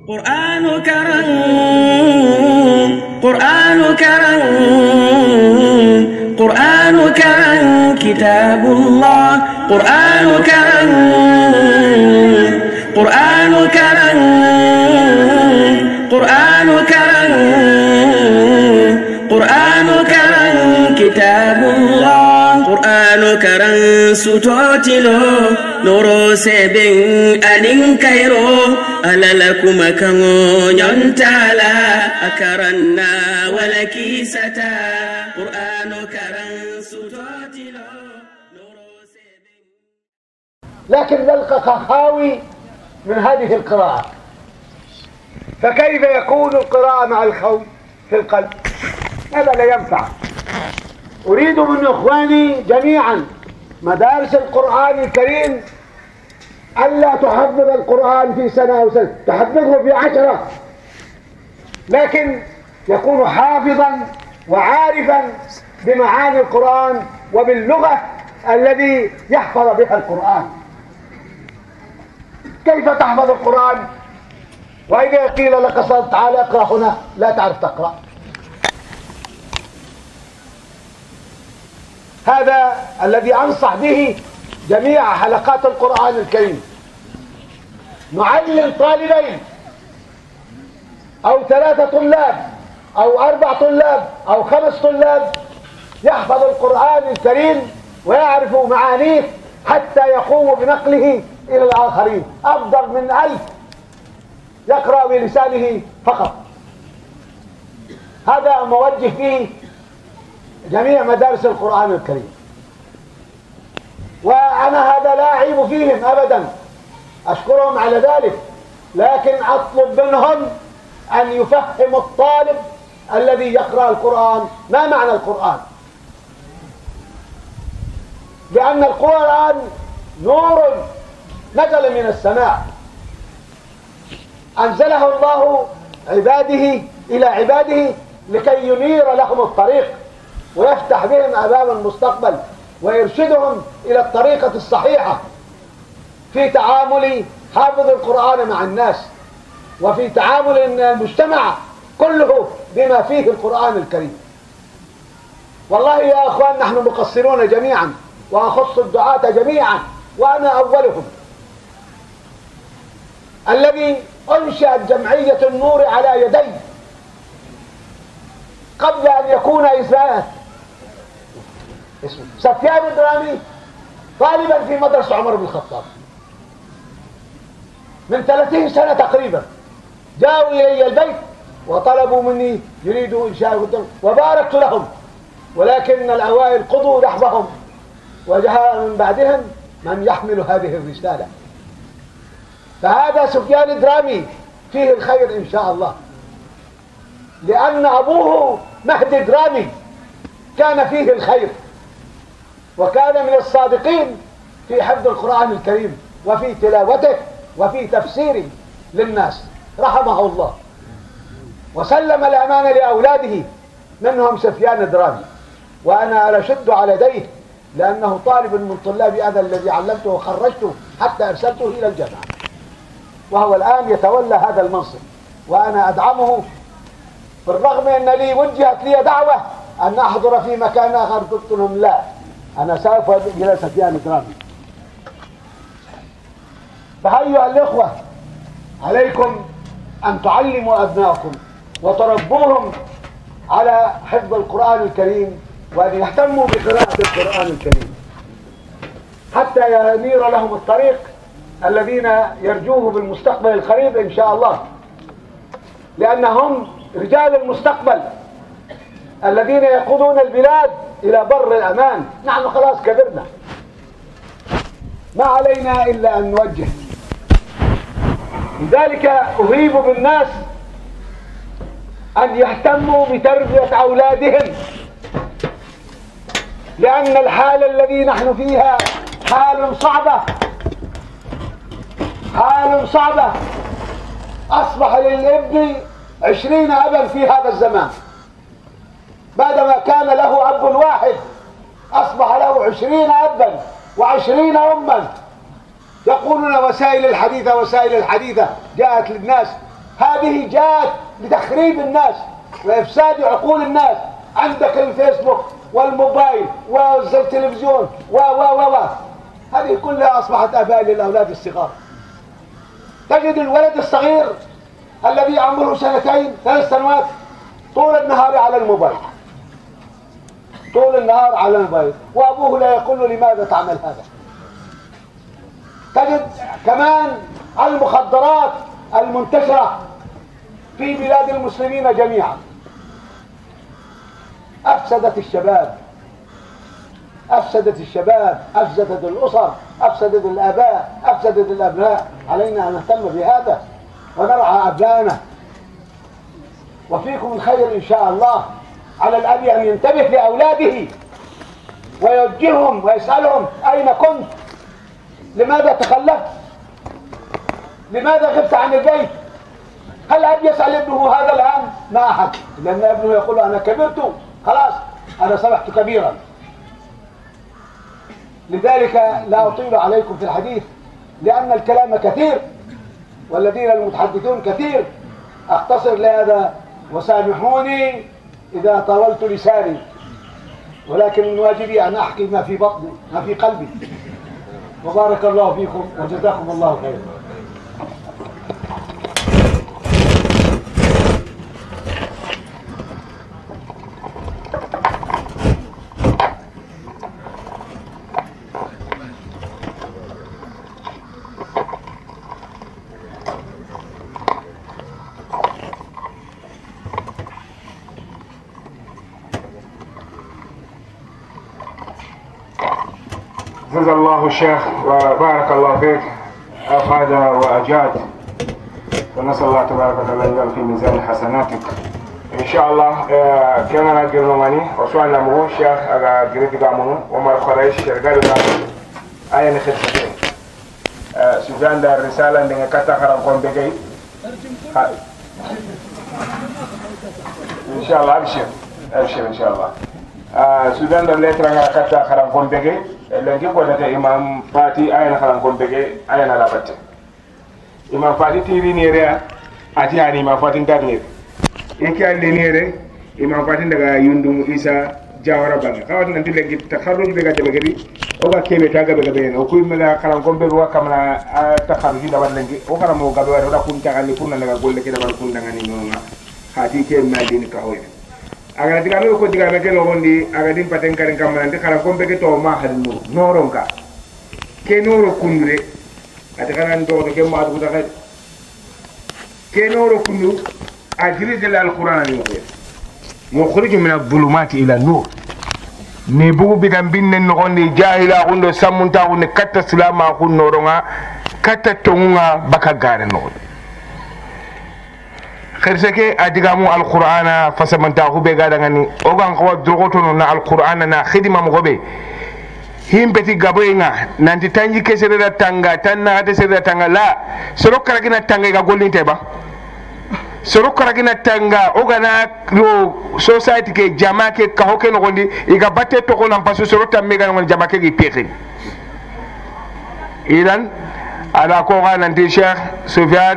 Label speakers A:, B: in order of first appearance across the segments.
A: قرآن كرم قرآن كرم قرآن كرم كتاب الله قرآن كرم قرآن كرم قرآن كرم قرآن كرم كتاب الله قرآن كرم ستوتلو نورو سبين أنين كيرو ألا لكم كمو ينتالا أكرنا ولكي ستا قرآن كرم ستوتلو نورو سبين.
B: لكن نلقى خاوي من هذه القراءة، فكيف يكون القراءة مع الخوف في القلب؟ هذا لا ينفع. أريد من إخواني جميعا مدارس القرآن الكريم ألا تحفظ القرآن في سنة أو سنة، تحفظه في 10، لكن يكون حافظا وعارفا بمعاني القرآن وباللغة الذي يحفظ بها القرآن. كيف تحفظ القرآن وإذا قيل لك تعال اقرأ هنا لا تعرف تقرأ؟ هذا الذي أنصح به جميع حلقات القرآن الكريم. نعلم طالبين أو 3 طلاب أو 4 طلاب أو 5 طلاب يحفظ القرآن الكريم ويعرف معانيه حتى يقوم بنقله إلى الآخرين، أفضل من 1000 يقرأ بلسانه فقط. هذا موجه فيه جميع مدارس القرآن الكريم، وأنا هذا لا أعيب فيهم أبدا، أشكرهم على ذلك، لكن أطلب منهم أن يفهم الطالب الذي يقرأ القرآن ما معنى القرآن، لأن القرآن نور نزل من السماء أنزله الله إلى عباده لكي ينير لهم الطريق ويفتح بهم أبواب المستقبل ويرشدهم إلى الطريقة الصحيحة في تعامل حافظ القرآن مع الناس وفي تعامل المجتمع كله بما فيه القرآن الكريم. والله يا أخوان نحن مقصرون جميعا، وأخص الدعاة جميعا وأنا أولهم. الذي أنشأت جمعية النور على يدي قبل أن يكون اسمه سفيان الدرامي طالبا في مدرسة عمر بن الخطاب من 30 سنة تقريبا، جاءوا إلي البيت وطلبوا مني يريدوا إنشاء قدام، وباركت لهم، ولكن الأوائل قضوا نحبهم وجاء من بعدهم من يحمل هذه الرسالة. فهذا سفيان الدرامي فيه الخير إن شاء الله، لأن أبوه مهدي درامي كان فيه الخير وكان من الصادقين في حفظ القرآن الكريم وفي تلاوته وفي تفسيره للناس رحمه الله، وسلم الأمانة لأولاده منهم سفيان درامي، وأنا أشد على يديه لأنه طالب من طلاب هذا الذي علمته وخرجته حتى أرسلته إلى الجامعة، وهو الآن يتولى هذا المنصب وأنا أدعمه، بالرغم أن لي وجهت لي دعوة أن أحضر في مكان آخر، قلت لهم لا، أنا سوف إلى سفيان درامي. فأيها الإخوة عليكم أن تعلموا أبنائكم وتربوهم على حفظ القرآن الكريم وأن يهتموا بقراءة القرآن الكريم حتى ينير لهم الطريق الذين يرجوه بالمستقبل القريب إن شاء الله، لأنهم رجال المستقبل الذين يقودون البلاد إلى بر الأمان. نحن خلاص كبرنا، ما علينا إلا أن نوجه. لذلك أهيب بالناس أن يهتموا بتربية أولادهم، لأن الحالة الذي نحن فيها حال صعبة. أصبح للابن 20 أبا في هذا الزمان، بعدما كان له أب واحد أصبح له 20 أبا و20 أما. يقولون وسائل الحديثة جاءت للناس هذه جاءت لتخريب الناس وإفساد عقول الناس. عندك الفيسبوك والموبايل والتلفزيون هذه كلها أصبحت آباء للأولاد الصغار. تجد الولد الصغير الذي عمره 2 3 سنوات طول النهار على الموبايل، طول النهار على الموبايل، وأبوه لا يقول له لماذا تعمل هذا. تجد كمان المخدرات المنتشرة في بلاد المسلمين جميعا أفسدت الشباب، أفسدت الشباب، أفسدت الأسر، أفسدت الآباء، أفسدت الأبناء. علينا أن نهتم بهذا ونرعى أبنائنا. وفيكم الخير إن شاء الله. على الأب أن ينتبه لأولاده ويوجههم ويسألهم أين كنت؟ لماذا تخلفت؟ لماذا غبت عن البيت؟ هل أب يسأل ابنه هذا الآن؟ ما أحد، لأن ابنه يقول أنا كبرت، خلاص أنا صبحت كبيرا. لذلك لا أطيل عليكم في الحديث لأن الكلام كثير والذين المتحدثون كثير. أختصر لهذا وسامحوني إذا طولت لساني، ولكن من واجبي أن أحكي ما في بطني ما في قلبي. وبارك الله فيكم وجزاكم الله خيرا.
C: جزا الله الشيخ وبارك الله فيك، أفاد وأجاد، ونسأل الله تبارك وتعالى يجعل في ميزان حسناتك إن شاء الله. كما نقول نماني وسؤالنا مو الشيخ أجا جريت جامونو ومر خريش شرقة أي نخدمه سوزان دار رسالة عندنا كتا خرام قوم بجاي إن شاء الله. أبشر إن شاء الله. سوزان دار لترنا كتا خرام قوم بجاي لكن قلت إمام فاتي أين خلنا قوم بجاي أين لابد إمام فاتي تيري نيرة أتي يعني إمام فاتي كارنير إيكي اللي نيرة إمام فاتي دعا يندم إيسا جاورا بنا كawat nanti lagi takharruj bega bega oga kebe taga bega ben o kuy mala kala gombe wa kamna takharruj da wadangi o kala mo gabe wada kun tagani kun naga golle ke da kun dangani nonga hati ke madini ka hoye aga diga me ko diga me ke no gondi aga dim paten karen kamna ndi kala gombe ke to ma hal no noronka ke noro kundure ata kanan do ke ma du daga ke noro kundu ajri de al-Qur'an ni ko مخرج من الظلمات إلى النور نبوغ بدن بين نغني جاهلا غندو سمونتا غندو كتا سلاما غندو نورونغا كتا تونغا بكا غارن نغني خيرسكي أدغامو القرآن فسمنتا هو بيغادا غني أوغان قوى دروغوتو نا القرآن نا خدمة مغبي him beti gaboyinga nanti tanji kesere tanga tanna ate sere tanga la soro karagina tanga ga gollinte ba soro karagina tanga ogana ro society ke jama ke ka hoke no gondi iga batte to ko nan paso soro tamme ga ngon jama ke gi pexi idan ala ko ga nanti Cheikh Soufiane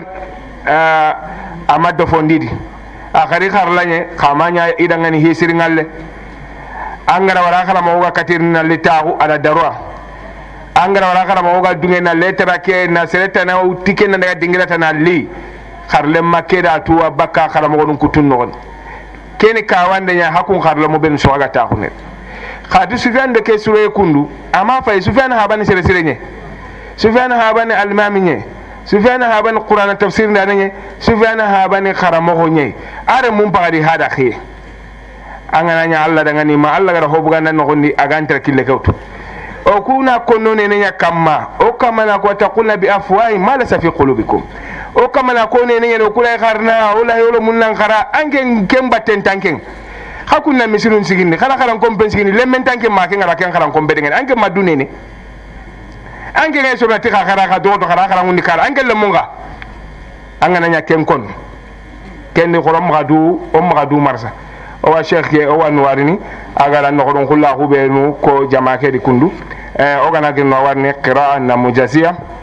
C: amado fondidi akari kharlanye khamanya idangani hisiri ngalle angara wara kala mawga katirna litahu ala darwa angara wara kala mawga dungena letra ke na sereta na utike na daga dingirata na li kharle makeda tuwa bakka kala mo gon kutun non kene ka wande nya hakun kharle mo ben so aga ta khune khadi Soufiane de ke sure kundu ama fay Soufiane habani sere sere nye Soufiane habani almami nye Soufiane habani Qur'an tafsir ndane Soufiane habani kharamo nye are mum pagadi hada khiye angana Allah dengan ni ma Allah gara hobuga nan ngondi agantra kille kawtu o kuna konno ne nya kamma o kama na ko taqulna bi afwahi ma laysa fi qulubikum o kama na ko ne nya kula kharna wala yolo munnan khara angen kembaten tanken hakunna misirun sigini kala kala kompen sigini lemmen tanken ma ken ngara ken kala kombe dengan angen madune ne angen ne so rati khara ka do khara khara ngundi kala angen lemunga angana nya ken kon ken ni xorom gadu o magadu marsa o Cheikh ke o wanwarini agara no don khulla khubenu ko jamaake di kundu o gana gin no warni qira'a na mujasiya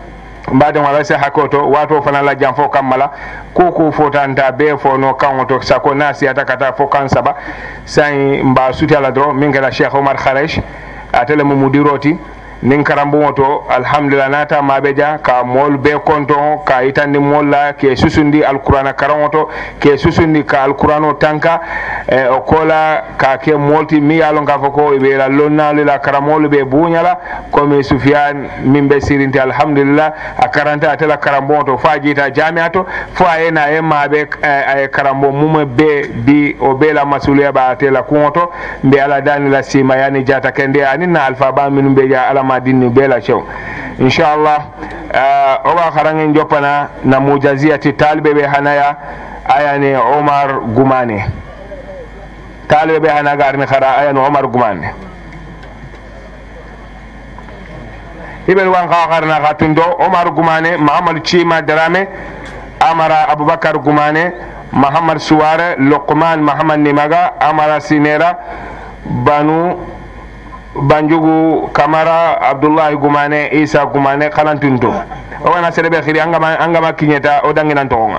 C: mbaade wala se hakoto wato fana la jam fo kamala ko fotanta be fo no kanto sako nasi atakata fo kan saba sai mba suti ala do min gala Cheikh Omar Kharesh atele mu mudiroti nin karambo moto alhamdulillah nata mabeja ka mol be konton ka itandi molla ke susundi alqur'ana karamoto ke susundi ka alqur'ano tanka o kola ka ke molti mi yalon ka foko be la lonna la karamol be bunyala comme Sufyan min be sirinti alhamdulillah a karanta atela karambo moto fajita jamiato fo ayena e mabe ay karambo mum be bi o be la masuliya ba atela kumoto be ala dani la sima yani jata kende anina alfa ba min be ja ala dinni bela show inshallah oba kharangen jopana na mujaziyati talibe be hanaya ayani Omar Gumane talibe be hanaga arni khara ayani Omar Gumane ibel wan kharna khatundo Omar Gumane Muhammad Chima Darame Amara Abubakar Gumane Muhammad Suware Luqman Muhammad Nimaga Amara Sinera Banu Banjugu Kamara Abdullah Gumane Isa Gumane Kalantunto wana serebe khiri angama kinyeta odanginan tonga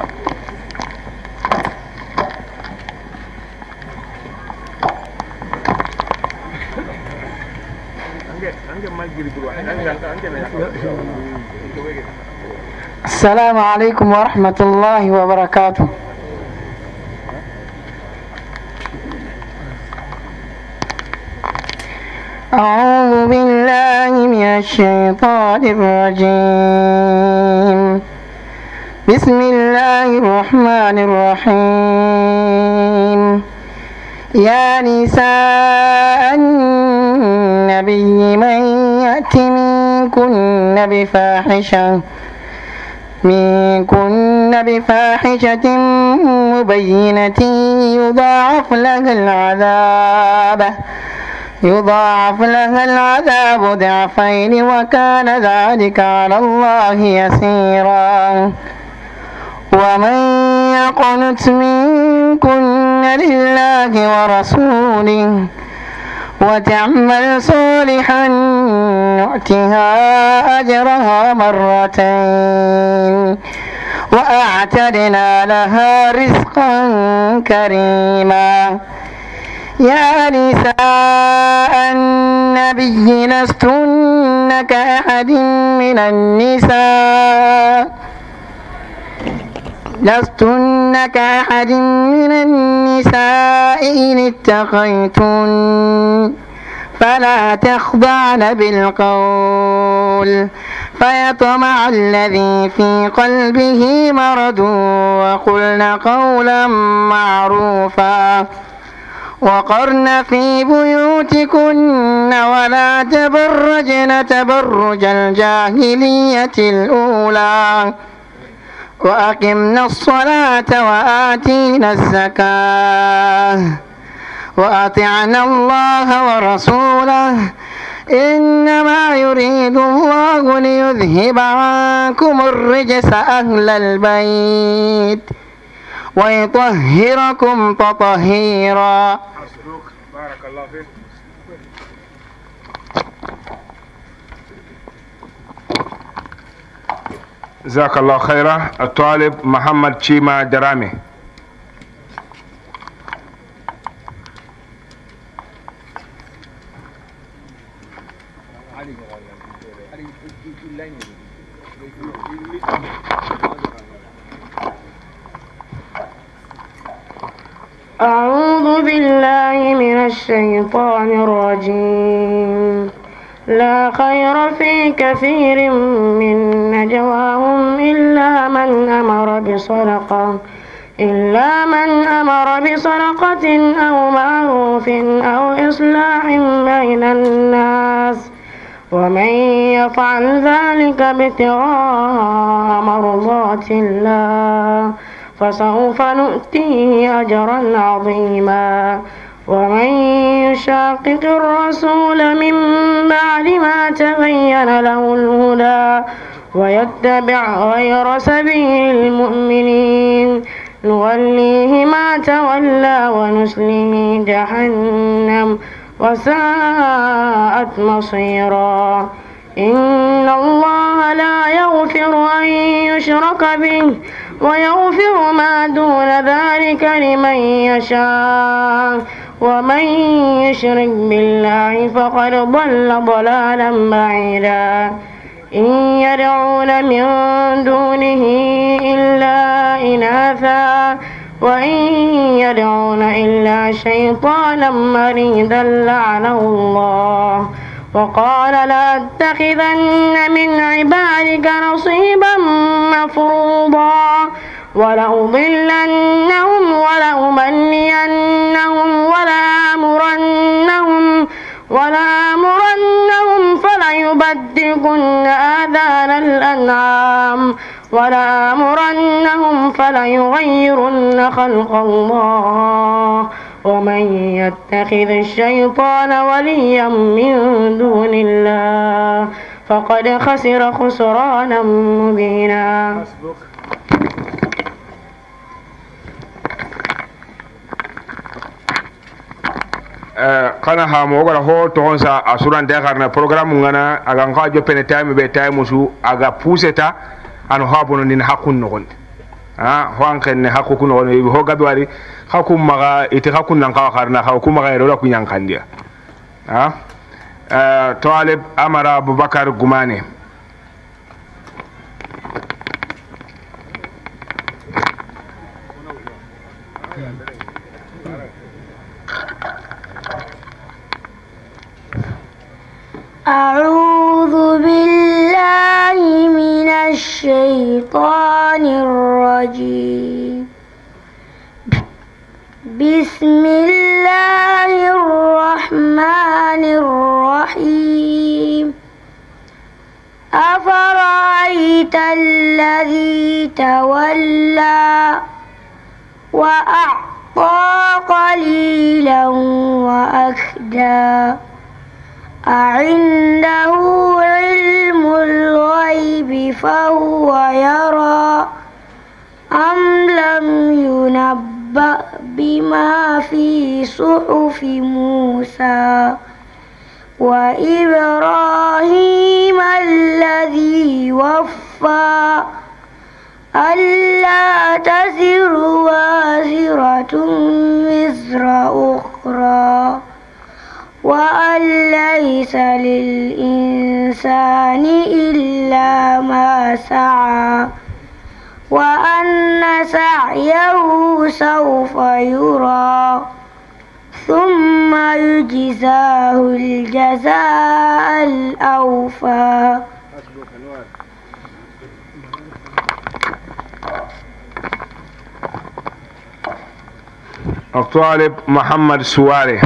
D: السلام عليكم ورحمة الله وبركاته. أعوذ بالله من الشيطان الرجيم. بسم الله الرحمن الرحيم. يا نساء النبي من يأت منكن بفاحشة مبينة يضاعف لها العذاب ضعفين وكان ذلك على الله يسيرا. ومن يقنت منكن لله ورسوله وتعمل صالحا نؤتها أجرها مرتين وأعتدنا لها رزقا كريما. يا نساء النبي لستن كأحد من النساء إن اتقيتن فلا تخضعن بالقول فيطمع الذي في قلبه مرض وقلن قولا معروفا. وقرن في بيوتكن ولا تبرجن تبرج الجاهلية الأولى وأقمنا الصلاة وآتينا الزكاة وأطعنا الله ورسوله إنما يريد الله ليذهب عنكم الرجس أهل البيت ويطهركم تطهيرا.
C: بارك الله فيك. جزاك الله خيرا. الطالب محمد شيما درامي.
E: أعوذ بالله من الشيطان الرجيم. لا خير في كثير من نجواهم إلا من أمر بصدقة أو معروف أو إصلاح بين الناس ومن يفعل ذلك ابتغاء مرضات الله فسوف نؤتيه أجرا عظيما. ومن يشاقق الرسول من بعد ما تبين له الهدى ويتبع غير سبيل المؤمنين نوليه ما تولى ونسليه جهنم وساءت مصيرا. إن الله الله لا يغفر أن يشرك به ويغفر ما دون ذلك لمن يشاء ومن يشرك بالله فقد ضل ضلالا بعيدا إن يدعون من دونه إلا إناثا وإن يدعون إلا شيطانا مريدا لعنه الله وقال لأتخذن من عبادك نصيبا مفروضا ولأضلنهم ولأمنينهم ولآمرنهم فليبدكن آذان الأنعام ولآمرنهم فليغيرن خلق الله ومن يتخذ الشيطان وليا من دون الله فقد خسر خسرانا مبينا.
C: kana ha mo gara ho to onsa asuran de garna programme ngana aga nga jo pene time be time su aga puseta an habono nin hakun no gon ho an ken hakku no gon ho gabe wari hakku maga ite hakun nan ka garna hakku maga ro ku nyankandia talib amara abubakar gumane.
F: أعوذ بالله من الشيطان الرجيم. بسم الله الرحمن الرحيم. أفرأيت الذي تولى وأعطى قليلا وأكدى أعنده علم الغيب فهو يرى أم لم ينبأ بما في صحف موسى وإبراهيم الذي وفى ألا تزر وازرة وزر أخرى وأن ليس للإنسان إلا ما سعى وأن سعيه سوف يرى ثم يجزاه الجزاء الأوفى.
C: الطالب محمد سواري.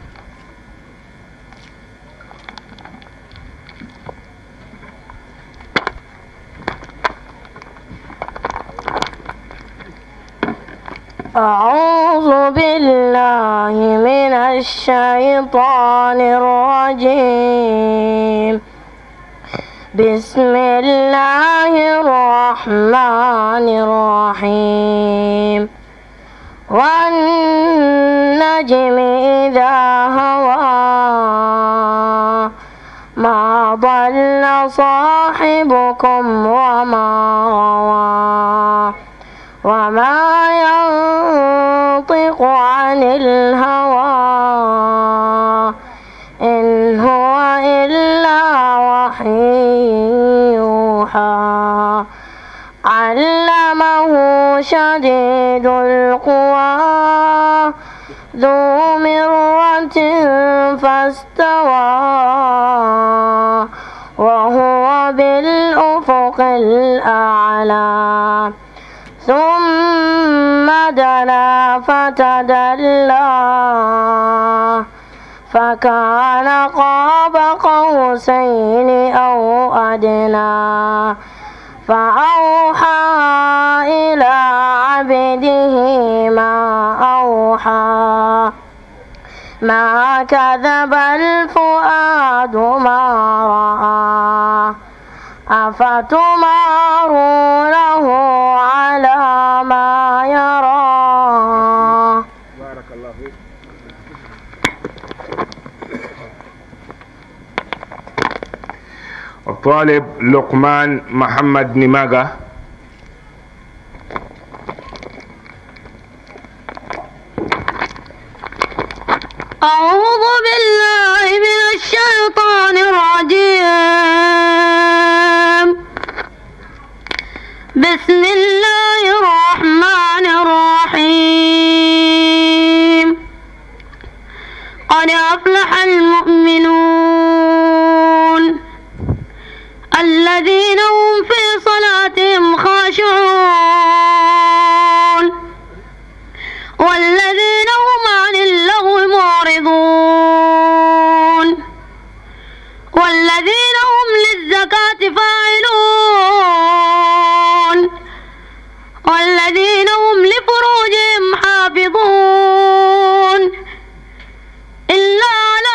F: أعوذ بالله من الشيطان الرجيم. بسم الله الرحمن الرحيم. والنجم إذا هوى ما ضل صاحبكم وما غوى وما ينطق عن الهوى إن هو إلا وحي يوحى علمه شديد القوى ذو مرة فاستوى وهو بالأفق الأعلى ثم دنا فتدلى فكان قاب قوسين أو أدنى فأوحى إلى عبده ما أوحى ما كذب الفؤاد ما رأى أفتمارونه على ما يرى.
C: بارك الله فيك. الطالب لقمان محمد نماغا.
F: أعوذ بالله من الشيطان الرجيم. بسم الله الرحمن الرحيم. قد أفلح المؤمنون الذين هم في صلاتهم خاشعون والذين هم عن اللغو معرضون والذين هم للزكاة فاعلون والذين هم لفروجهم حافظون إلا على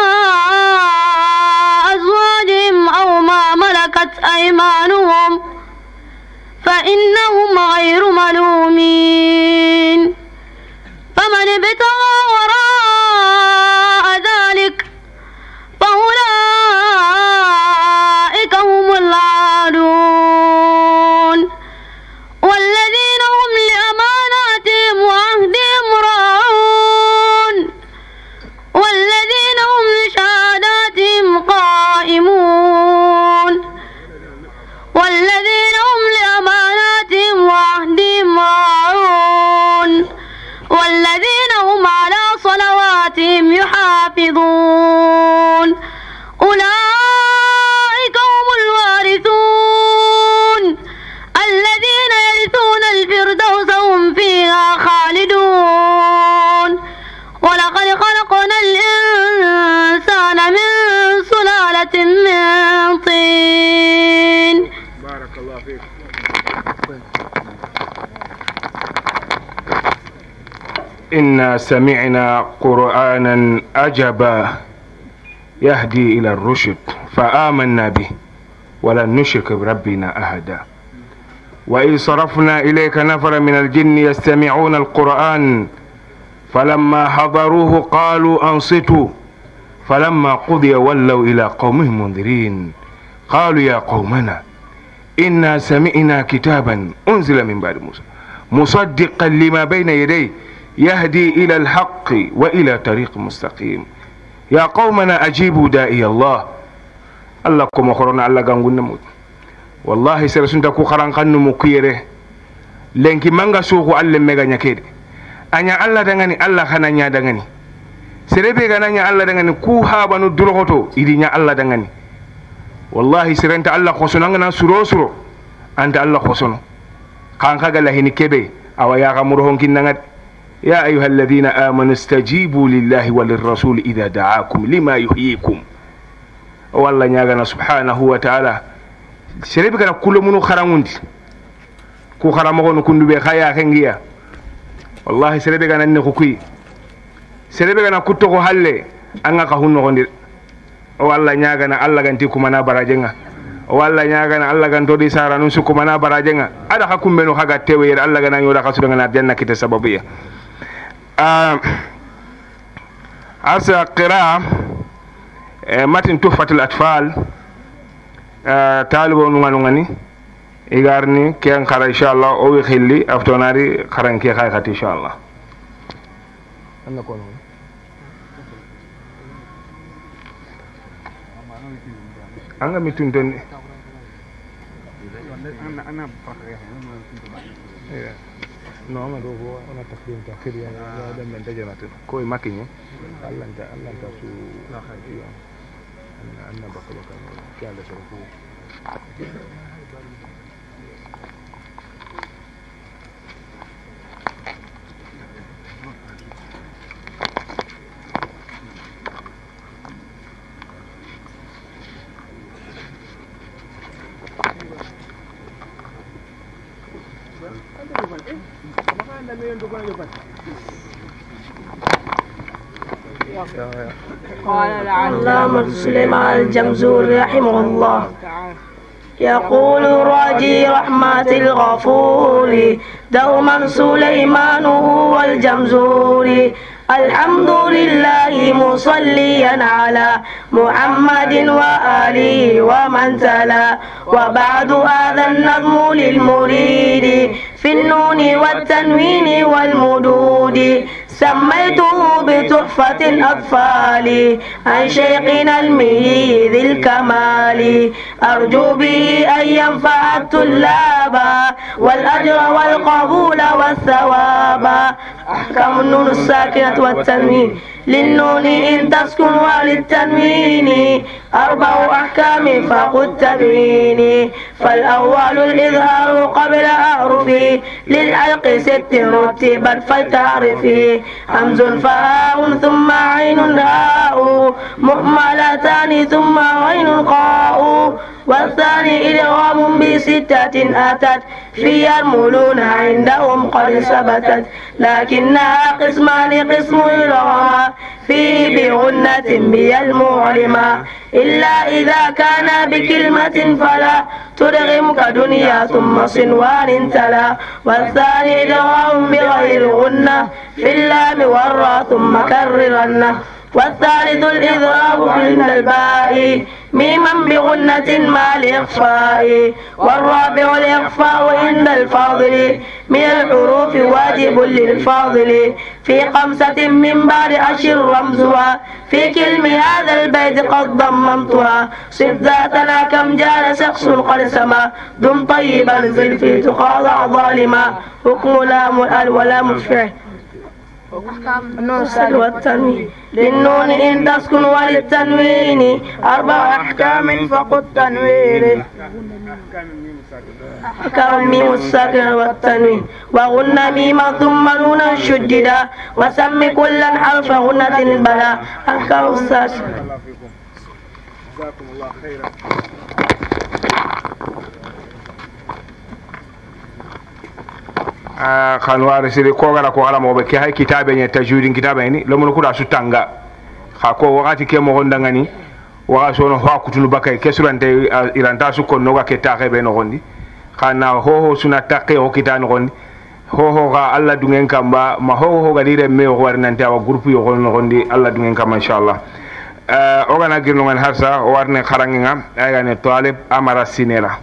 F: أزواجهم أو ما ملكت أيمانهم فإنهم غير ملومين. فمن ابتغى وراء ذلك فأولئك هم العادون والذين هم لأماناتهم وعهدهم راعون والذين هم لشهاداتهم قائمون والذين هم لأماناتهم وعهدهم راعون والذين هم على صلواتهم يحافظون أولئك هم الوارثون الذين يرثون الفردوس هم فيها خالدون. ولقد خلقنا الإنسان من سلالة من طين.
C: بارك الله فيك. إنا سمعنا قرآنا عجبا يهدي إلى الرشد فآمنا به ولن نشرك بربنا أحدا. وإذ صرفنا إليك نفر من الجن يستمعون القرآن فلما حضروه قالوا أنصتوا فلما قضي ولوا إلى قومهم منذرين قالوا يا قومنا إنا سمعنا كتابا أنزل من بعد موسى مصدقا لما بين يديه يهدي إلى الحق وإلى طريق مستقيم يا قومنا أجيبوا داعي الله. الله كما خرنا الله غانغون نموت والله سرسون تكو خران خانو مكيره لنكي مانغا سوكو الله ميغا نياكيد أنيا الله دغاني الله خانا نيا دغاني سربي غانا نيا الله دغاني كو هابانو دولغوتو إدي نيا الله دغاني والله سرنت الله خسونا غنا سورو سورو أنت الله خسونو خانخا غلا هيني كيبي أو يا غامورهون كينغات يا أيها الذين آمنوا استجيبوا لله وللرسول إذا دعاكم لما يحييكم. والله نياغنا سبحانه وتعالى سربي كنا كل منو خراموندي كو خرامو نكوندو بي خايا خنغيا والله سربي كنا نكوكوي سربي كنا كوتو حالي انغا كهونو غوندي والله نياغنا الله غانتي كومانا براجنغا والله نياغنا الله غانتو دي سارانو سكومانا براجنغا ادا حكم بنو خاغا تيوير الله غانا يورا خاسو غانا جنة كيتا سببيه. أرسل قراءة متن تحفة الأطفال طالبوا نغاني إيغارني كيان خرا إن شاء الله أو يخلي أفتوناري خران كي خايخات إن شاء الله. أنا ميتون تاني أنا no ma do ko ona takdim takdir ya da men dajanatu ko e makinye Allah ta su la khadiya anna bakka kala sarfu
F: قال العلامة سليمان الجمزوري رحمه الله يقول راجي رحمة الغفور دوما سليمان هو الجمزوري الحمد لله مصليا على محمد وآله ومن تلا. وبعد هذا النظم للمريد في النون والتنوين والمدود سميته بتحفة الأطفال عن شيخنا المهي ذي الكمال أرجو به أن ينفع الطلاب والأجر والقبول والثواب. أحكام النون الساكنة والتنوين للنون إن تسكن وللتنوين 4 أحكام فوق التنوين. فالأول الإظهار قبل أعرفه للحلق 6 رتبت فلتعرفي همز فهاء ثم عين هاء مهملتان ثم عين قاء. والثاني إدغام ب6 أتت في يرملون عندهم قد ثبتت لكنها قسمان قسم إدغام فيه بغنة بي المعلمة إلا إذا كان بكلمة فلا تدغم كدنيا ثم صنوان تلا. والثاني إدغام بغير غنة في اللام والراء ثم كررنه. والثالث الإضراب عند الباء ميما بغنة مع الإخفاء. والرابع الإخفاء عند الفاضل من الحروف واجب للفاضل في 5 من بعد 10 رمزها في كلم هذا البيت قد ضممتها. صف ذاتنا كم جال شخص قد سما دم طيبا زلفي تقاضع ظالما. حكم لام الولا مفعل النون الساكن والتنوين للنون إن تسكن وللتنوين 4 أحكام فوق التنوين. أحكام الميم الساكن والتنوين وغن ميما ثم نونا شددا وسم كلا حرف غنة بلا. أحكام الساكن. جزاكم الله خيرا.
C: kanwari siri ko gara ko ala mo be ke hay kitabe ni tajwidin kitabe ni lo mun ko da sutanga kha ko wakati ke mo gonda ngani wa so no ha kutulu bakay ke surante iranta su ko no ga ke taxe be no gondi khana ho suna taqe o kitan gondi ho ga alla dungen kamba ma ho ga dire me o war nanta wa groupe yo no gondi alla dungen kamba inshallah. O gana girno ngan harsa o warne kharanginga ay ne talib amara sinera.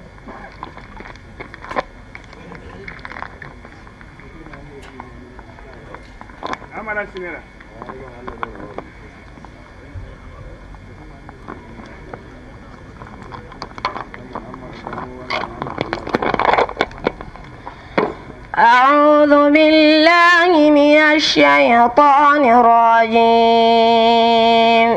F: أعوذ بالله من الشيطان الرجيم.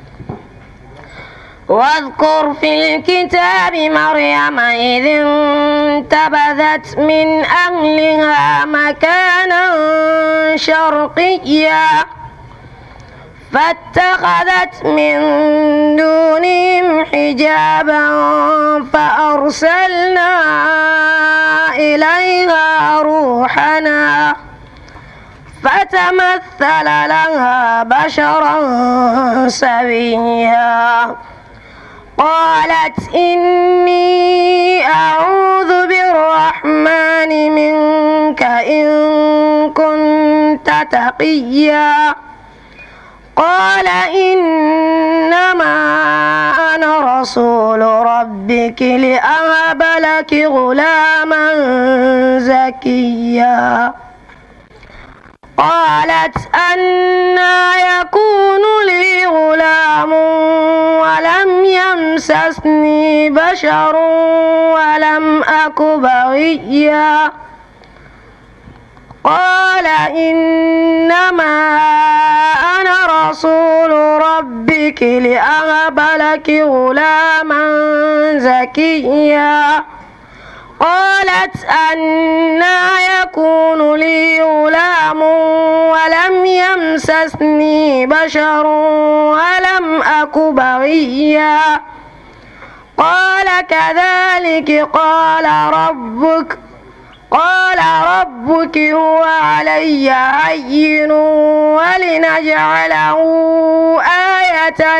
F: واذكر في الكتاب مريم إذ انتبذت من أهلها مكانا شرقيا فاتخذت من دونهم حجابا فأرسلنا إليها روحنا فتمثل لها بشرا سويا. قالت إني أعوذ بالرحمن منك إن كنت تقيا. قال إنما أنا رسول ربك لأهب لك غلاما زكيا. قالت أنى يكون لي غلام ولم يمسسني بشر ولم أك بغيا. قال إنما أنا رسول ربك لأهب لك غلاما زكيا. قالت أنى يكون لي غلام ولم يمسسني بشر ولم أك بغيا. قال كذلك قال ربك هو علي هين ولنجعله آية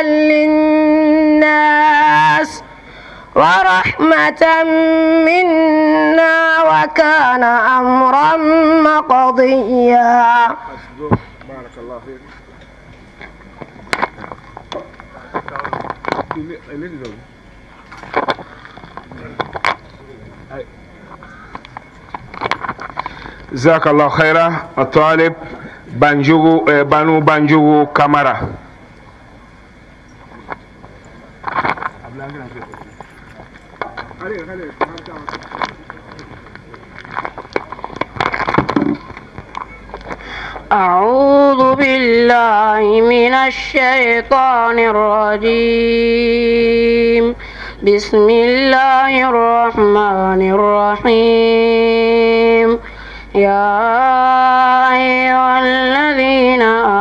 F: للناس ورحمة منا وكان أمرا مقضيا.
C: جزاك الله خيرا. الطالب بانو بانجوغو كامارا.
E: أعوذ بالله من الشيطان الرجيم. بسم الله الرحمن الرحيم. يا أيها الذين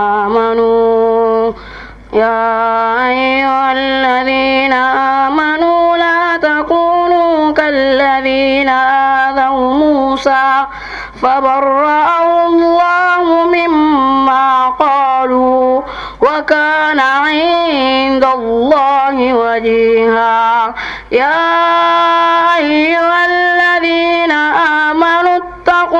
E: آمنوا لا تكونوا كالذين آذوا موسى فبرأه الله مما قالوا وكان عند الله وجيها. يا أيها الذين آمنوا اتقوا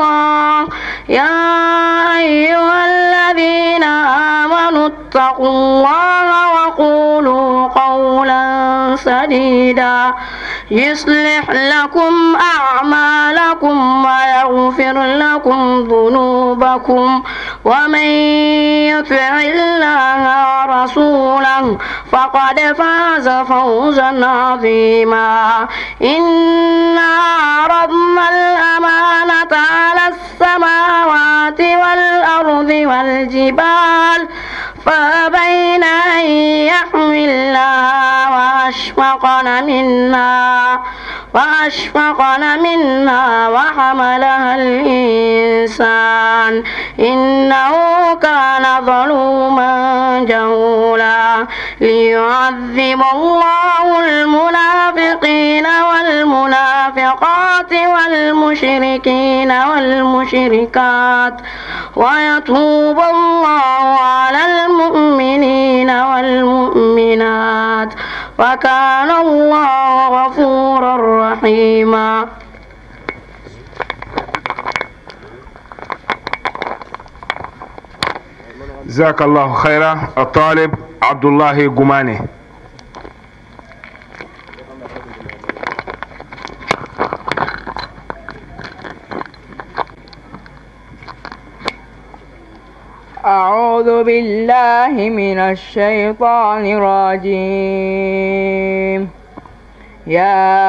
E: الله وقولوا قولا سديدا يصلح لكم أعمالكم ويغفر لكم ذنوبكم ومن يطع الله ورسوله فقد فاز فوزا عظيما. إنا عرضنا الأمانة على السماوات والأرض والجبال فأبين أن يحملنها وأشفقن منها وحملها الإنسان إنه كان ظلوما جهولا. ليعذب الله المنافقين والمنافقات والمشركين والمشركات ويتوب الله على المؤمنين والمؤمنات وكان الله غفورا رحيما.
C: جزاك الله خيرا. الطالب عبد الله قماني.
G: أعوذ بالله من الشيطان الرجيم. يا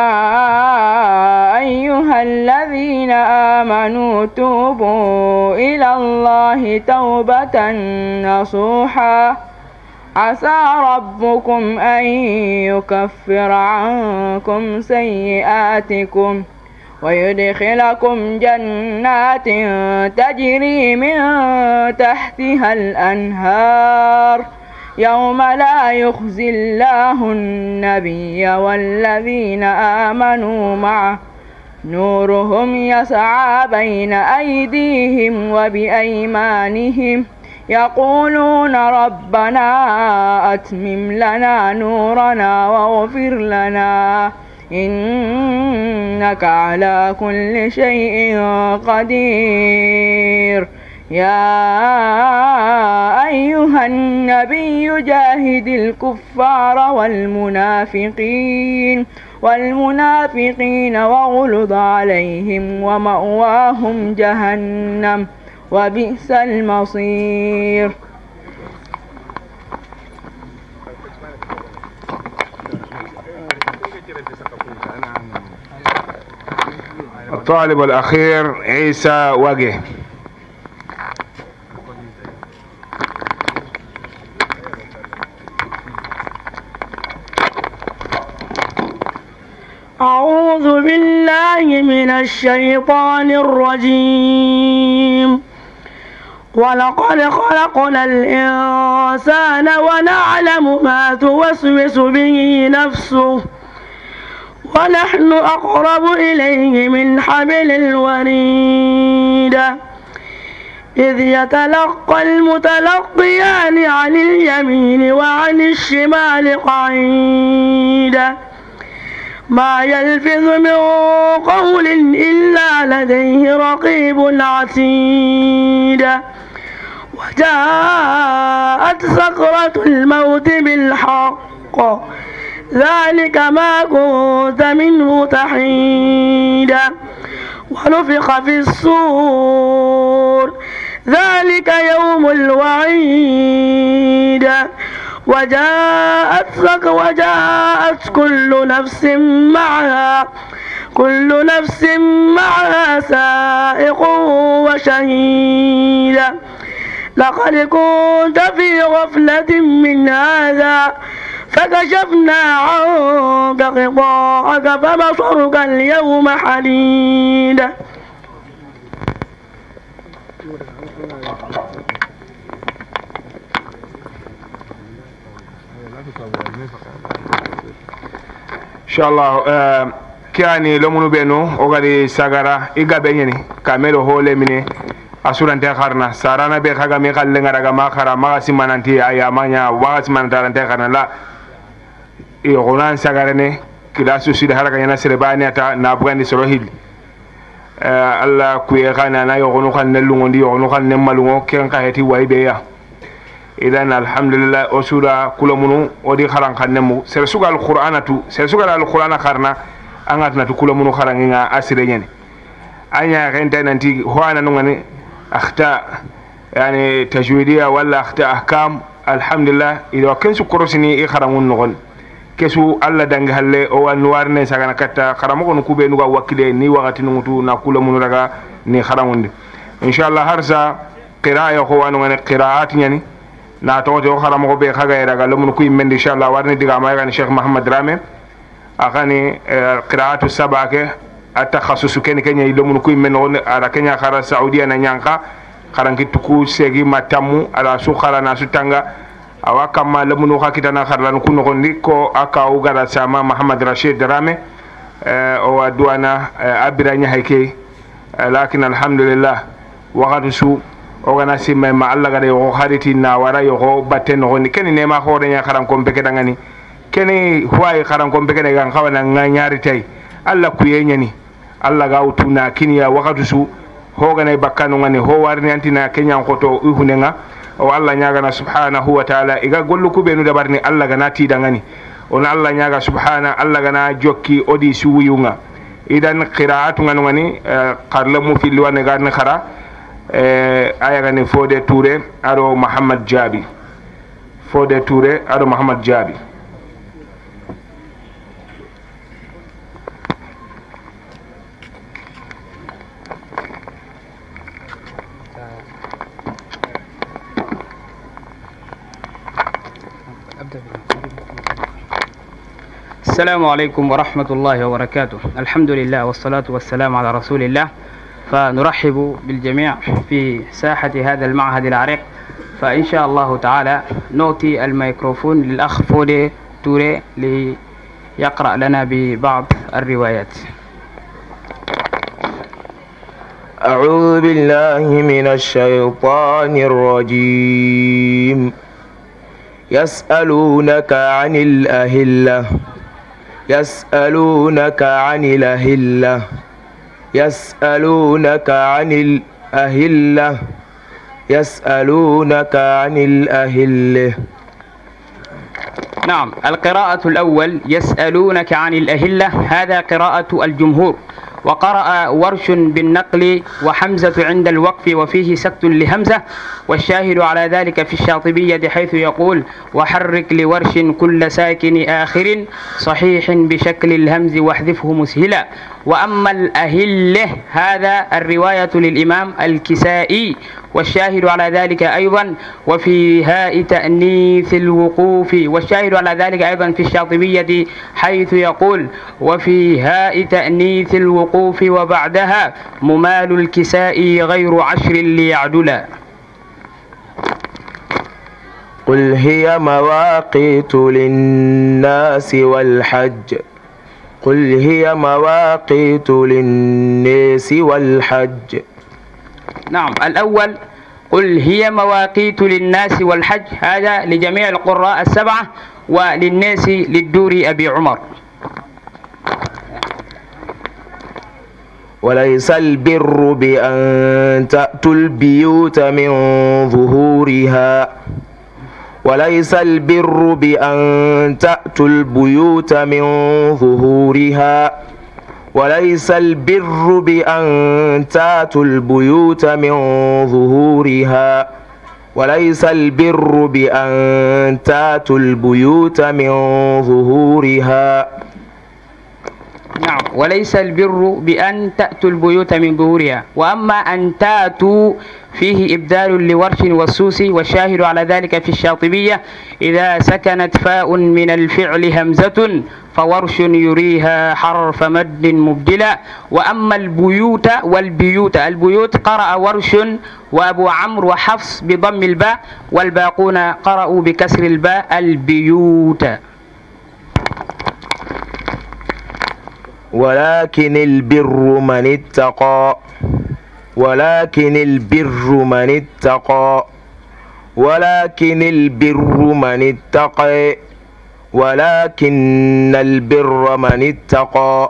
G: أيها الذين آمنوا توبوا إلى الله توبة نصوحا عسى ربكم أن يكفر عنكم سيئاتكم ويدخلكم جنات تجري من تحتها الأنهار يوم لا يخزي الله النبي والذين آمنوا معه نورهم يسعى بين أيديهم وبأيمانهم يقولون ربنا أتمم لنا نورنا واغفر لنا إنك على كل شيء قدير. يا أيها النبي جاهد الكفار والمنافقين واغلظ عليهم ومأواهم جهنم وبئس المصير.
C: الطالب الأخير عيسى وجه.
F: أعوذ بالله من الشيطان الرجيم. ولقد خلقنا الإنسان ونعلم ما توسوس به نفسه ونحن أقرب إليه من حبل الوريد إذ يتلقى المتلقيان عن اليمين وعن الشمال قعيد ما يلفظ من قول إلا لديه رقيب عتيد وجاءت سكرة الموت بالحق ذلك ما كنت منه تحيد ونفخ في الصور ذلك يوم الوعيد وجاءت كل نفس معها سائق وشهيد لقد كنت في غفلة من هذا فكشفنا عنك غطاءك فبصرك اليوم حديد.
C: إن شاء الله كاني لمنو بينو وغادي ساغارا إيغا بيني كاميرو هو لمني أسوران تخارنا سارانا بيخاغا ميخال لنغاراغا ما خارا ما سيمانانتي أيامانيا واسمان تخارنا لا يغنان ساغارني كلا سوسي هارغا ينا سرباني أتا نابغاني سروهيل الله كوي خانا نا يغنو خان نلونغوندي يغنو خان نمالونغو كين قايتي وايبيا إذن الحمد لله أسورا كل منو ودي خارن خان نمو سرسوغا القرآن تو سرسوغا القرآن خارنا أنغاتنا تو كل منو خارن أسريني أنيا غنتا ننتي هوانا نغني أخطاء يعني تجويدية ولا أخطاء أحكام الحمد لله إذا كنسو كروسني إخرامون نغن كسو الله دنغهالي أو أنوارني ساقنا كتا خرامو نكوبي نغا وكيلي ني وغاتي نغتو ناكولا منو رغا ني خرامون دي إن شاء الله هرسا قراءة يخوانو غني قراءات يعني ناتوتي خرامو بي خاقا يرغا لمنو كوي من إن شاء الله وارني ديغا مايغاني الشيخ محمد رامي أغاني قراءات السبعة كي التخصص كني يلومون كوي من على كنيا خارا السعودية نيانكا خارن كتكو سيجي ماتامو على سو خارا ناسو تانغا أو كما لمنو خاكتنا خارا نكون غندي كو أكا أوغارا ساما محمد رشيد رامي أو أدوانا أبراني هيكي لكن الحمد لله وقت سو أوغانا سيما ما الله غادي يغو خاريتي ناورا يغو باتن غندي كني نيما خورنيا خارن كوم بكدانغاني كني هواي خارن كوم بكدانغان خوانا نغانياري تاي الله كوينيني Allah ga utuna kiniya wakatu su hoga nay bakkanu ngani ho warni antina kenya ngoto ihunenga o Allah nyaga na subhanahu wa ta'ala iga gollu kubenu dabarni Allah ga nati dangani on Allah nyaga subhana Allah ga na jokki odi suwiyunga idan qira'atu ngani qarlamu fi liwane garni khara aya gani Fodé Touré ado Muhammad Jabi Fodé Touré ado Muhammad Jabi
H: السلام عليكم ورحمة الله وبركاته. الحمد لله والصلاة والسلام على رسول الله. فنرحب بالجميع في ساحة هذا المعهد العريق. فإن شاء الله تعالى نعطي الميكروفون للأخ فودé تورé ليقرأ لنا ببعض الروايات.
I: أعوذ بالله من الشيطان الرجيم. يسألونك عن الأهلة يسألونك عن الأهلة يسألونك عن الأهلة يسألونك عن الأهلة.
H: نعم، القراءة الأول يسألونك عن الأهلة هذا قراءة الجمهور، وقرأ ورش بالنقل وحمزة عند الوقف وفيه سكت لهمزة، والشاهد على ذلك في الشاطبية حيث يقول وحرك لورش كل ساكن آخر صحيح بشكل الهمز واحذفه مسهلا. وأما الأهلة هذا الرواية للإمام الكسائي، والشاهد على ذلك أيضا وفي هاء تأنيث الوقوف، والشاهد على ذلك أيضا في الشاطبية حيث يقول وفي هاء تأنيث الوقوف وبعدها ممال الكسائي غير 10 ليعدلا.
I: قل هي مواقيت للناس والحج قل هي مواقيت للناس والحج.
H: نعم، الأول قل هي مواقيت للناس والحج هذا لجميع القراء السبعة، وللناس للدوري أبي عمر.
I: وليس البر بأن تأتوا البيوت من ظهورها وليس البر بأن تأتوا البيوت من ظهورها وليس البر بأن تأتوا البيوت من ظهورها وليس البر بأن تأتوا البيوت من ظهورها.
H: نعم، وليس البر بأن تأتوا البيوت من ظهورها. وأما أن تأتوا فيه إبدال لورش والسوسي، والشاهد على ذلك في الشاطبية: إذا سكنت فاء من الفعل همزة فورش يريها حرف مد مبدلا. وأما البيوت والبيوت، البيوت قرأ ورش وأبو عمرو وحفص بضم الباء، والباقون قرأوا بكسر الباء البيوت.
I: ولكن البر من اتقى ولكن البر من اتقى ولكن البر من اتقى ولكن البر من اتقى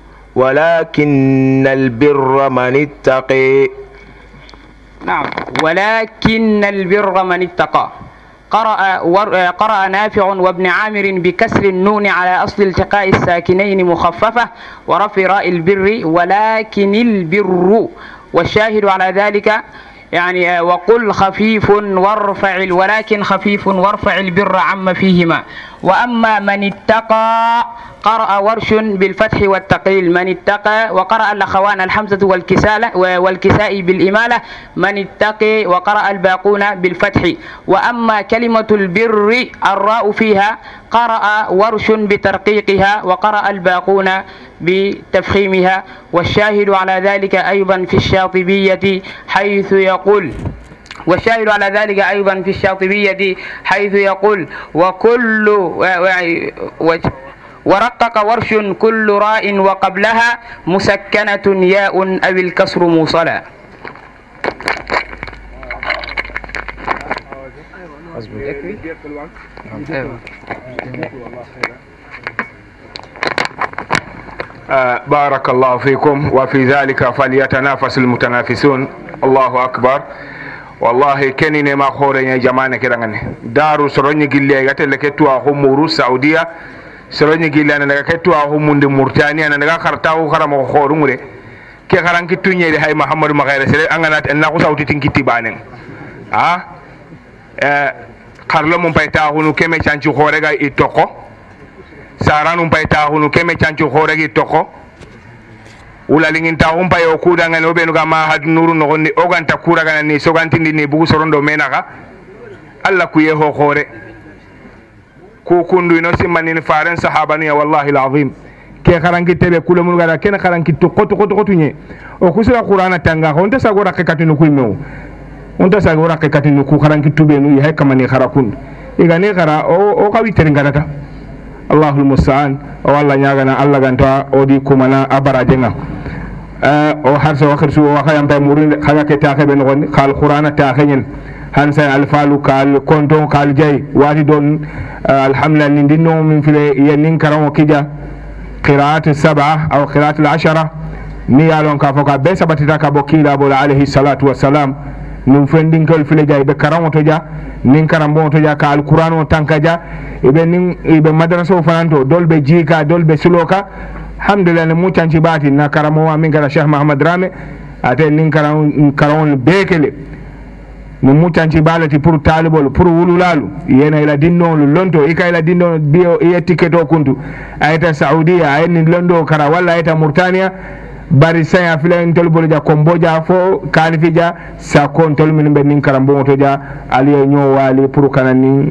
I: ولكن البر من اتقى.
H: نعم، ولكن البر من اتقى. قرأ نافع وابن عامر بكسر النون على أصل التقاء الساكنين مخففة ورفع راء البر ولكن البر. والشاهد على ذلك يعني وقل خفيف وارفع ولكن خفيف وارفع البر عم فيهما. وأما من اتقى قرأ ورش بالفتح والتقليل من اتقى، وقرأ الأخوان الحمزة والكساء بالإمالة من اتقي، وقرأ الباقون بالفتح. وأما كلمة البر الراء فيها قرأ ورش بترقيقها وقرأ الباقون بتفخيمها. والشاهد على ذلك أيضا في الشاطبية حيث يقول وكل ورقق ورش كل راء وقبلها مسكنة ياء أو الكسر موصلا.
C: بارك الله فيكم، وفي ذلك فليتنافس المتنافسون. الله أكبر. والله كنين ما خورين يا جماعة كراني دارو سرني قلي قتل كتوا هم مورو السعودية سرني قلي أنا كتوا هم من موريتانيا أنا كارتاو خرام خورموري كي خران كتوني ده هاي محمد مغير سلي أنا أنا سعودي تنكتي بانين خارلو مبايتاهونو كم يشانشو خورجا يتوكو سارانو مبايتاهونو كم يشانشو خورجا يتوكو wula lingin ta humpa yo kuda ngani obenu ga ma had nuru no gonni oganta kura ga ni soganti ni bugu sorondo menaka alla ku yeho khore ku kundu no simani faran sahabani ya wallahi alazim ke kharangi tebe kula mun ga ken kharangi to kotu nye o kusura qur'ana tanga honta sagora ke katinu ku mew honta sagora ke katinu ku kharangi tube no hay kamani kharakun igane khara o kawi teringata Allahul musta'an walla nyagana alla ganta odi kumana abarajenga o harso wakhirsu wa khayam tay murin khaya ke ta kheben gon khal qur'ana ta khenyen hansa alfalu kal konton kal jay wadi don alhamdulillah ndinno min file yenin karam kija qira'at as-sab'a aw qira'at al-ashara ni yalon ka foka be sabatita ka bokila bol alayhi salatu wassalam num fendin kol file jay be karam to ja nin karam bon to ja ka al-qur'ano tankaja ibe madrasa fananto dolbe jika dolbe suloka alhamdulillah ne mutanci bati na karamo wa min gara Sheikh Muhammad Rame ate nin karon bekele ne mutanci balati pour talibol pour wululalu yena ila dinno lonto ika ila dinno bio e tiketo kuntu ayta Saudiya ayni londo kara walla ayta Mauritania bari saya filen tolbol ja komboja fo kanifija sa kontol min be nin karambo to ja ali nyo wali pour kanani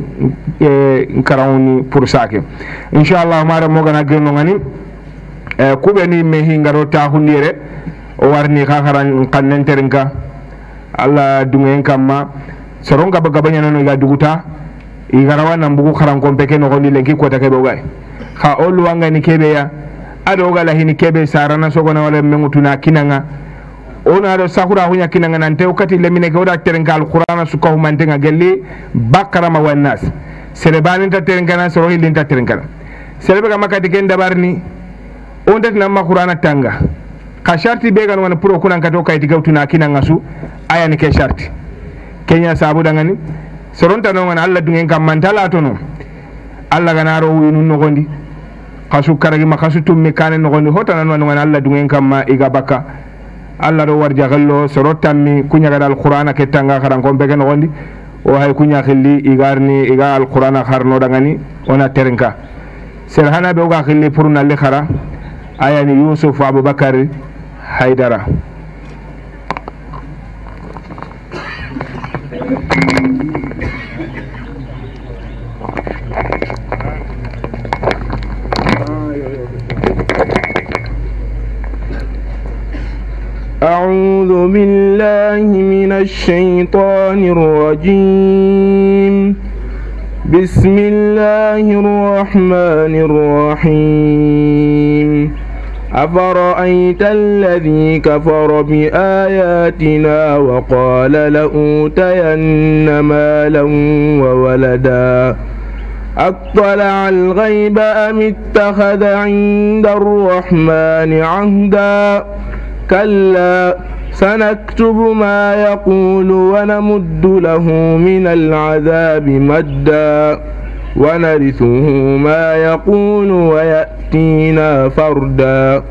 C: karawni pour sake inshallah mara mo gana geno ngani kube ni me hingaro ta hundire o warni khakharan kannen terinka alla dungen kamma soronga baga banyana no ga duguta igarawa nan bugu kharan kompeke no gondi lenki ko take bogay kha olu wanga ni kebe ya ado gala hini kebe sarana sogona wala mengutuna kinanga ona do sakura hunya kinanga nante wakati lemine ke oda terenga alqur'ana suka humantenga gelli bakara ma wannas serebani ta terenga na soro hilin ta terenga serebe kama kati kenda barni onda na ma qur'ana tanga ka sharti be gan wana pro kunan ka to kay tigawtuna kina ngasu aya ni ke sharti kenya sabu dangani soronta no ngana alla dungen kam mantala to no alla ganaro winu no gondi kasu karagi makasu tummi kane no gondi hotana no ngana alla dungen kam ma iga baka alla do warja gallo sorotami kunya gada alqur'ana ke tanga karan ko be no gondi o hay kunya khilli igarni iga alqur'ana kharno dangani ona terenka serhana be ga khilli purna le khara aya ni yusuf abubakar haidara
I: أعوذ بالله من الشيطان الرجيم بسم الله الرحمن الرحيم أفرأيت الذي كفر بآياتنا وقال لأوتين مالا وولدا أطلع الغيب أم اتخذ عند الرحمن عهدا كلا سنكتب ما يقول ونمد له من العذاب مدا ونرثه ما يقول ويأتينا فردا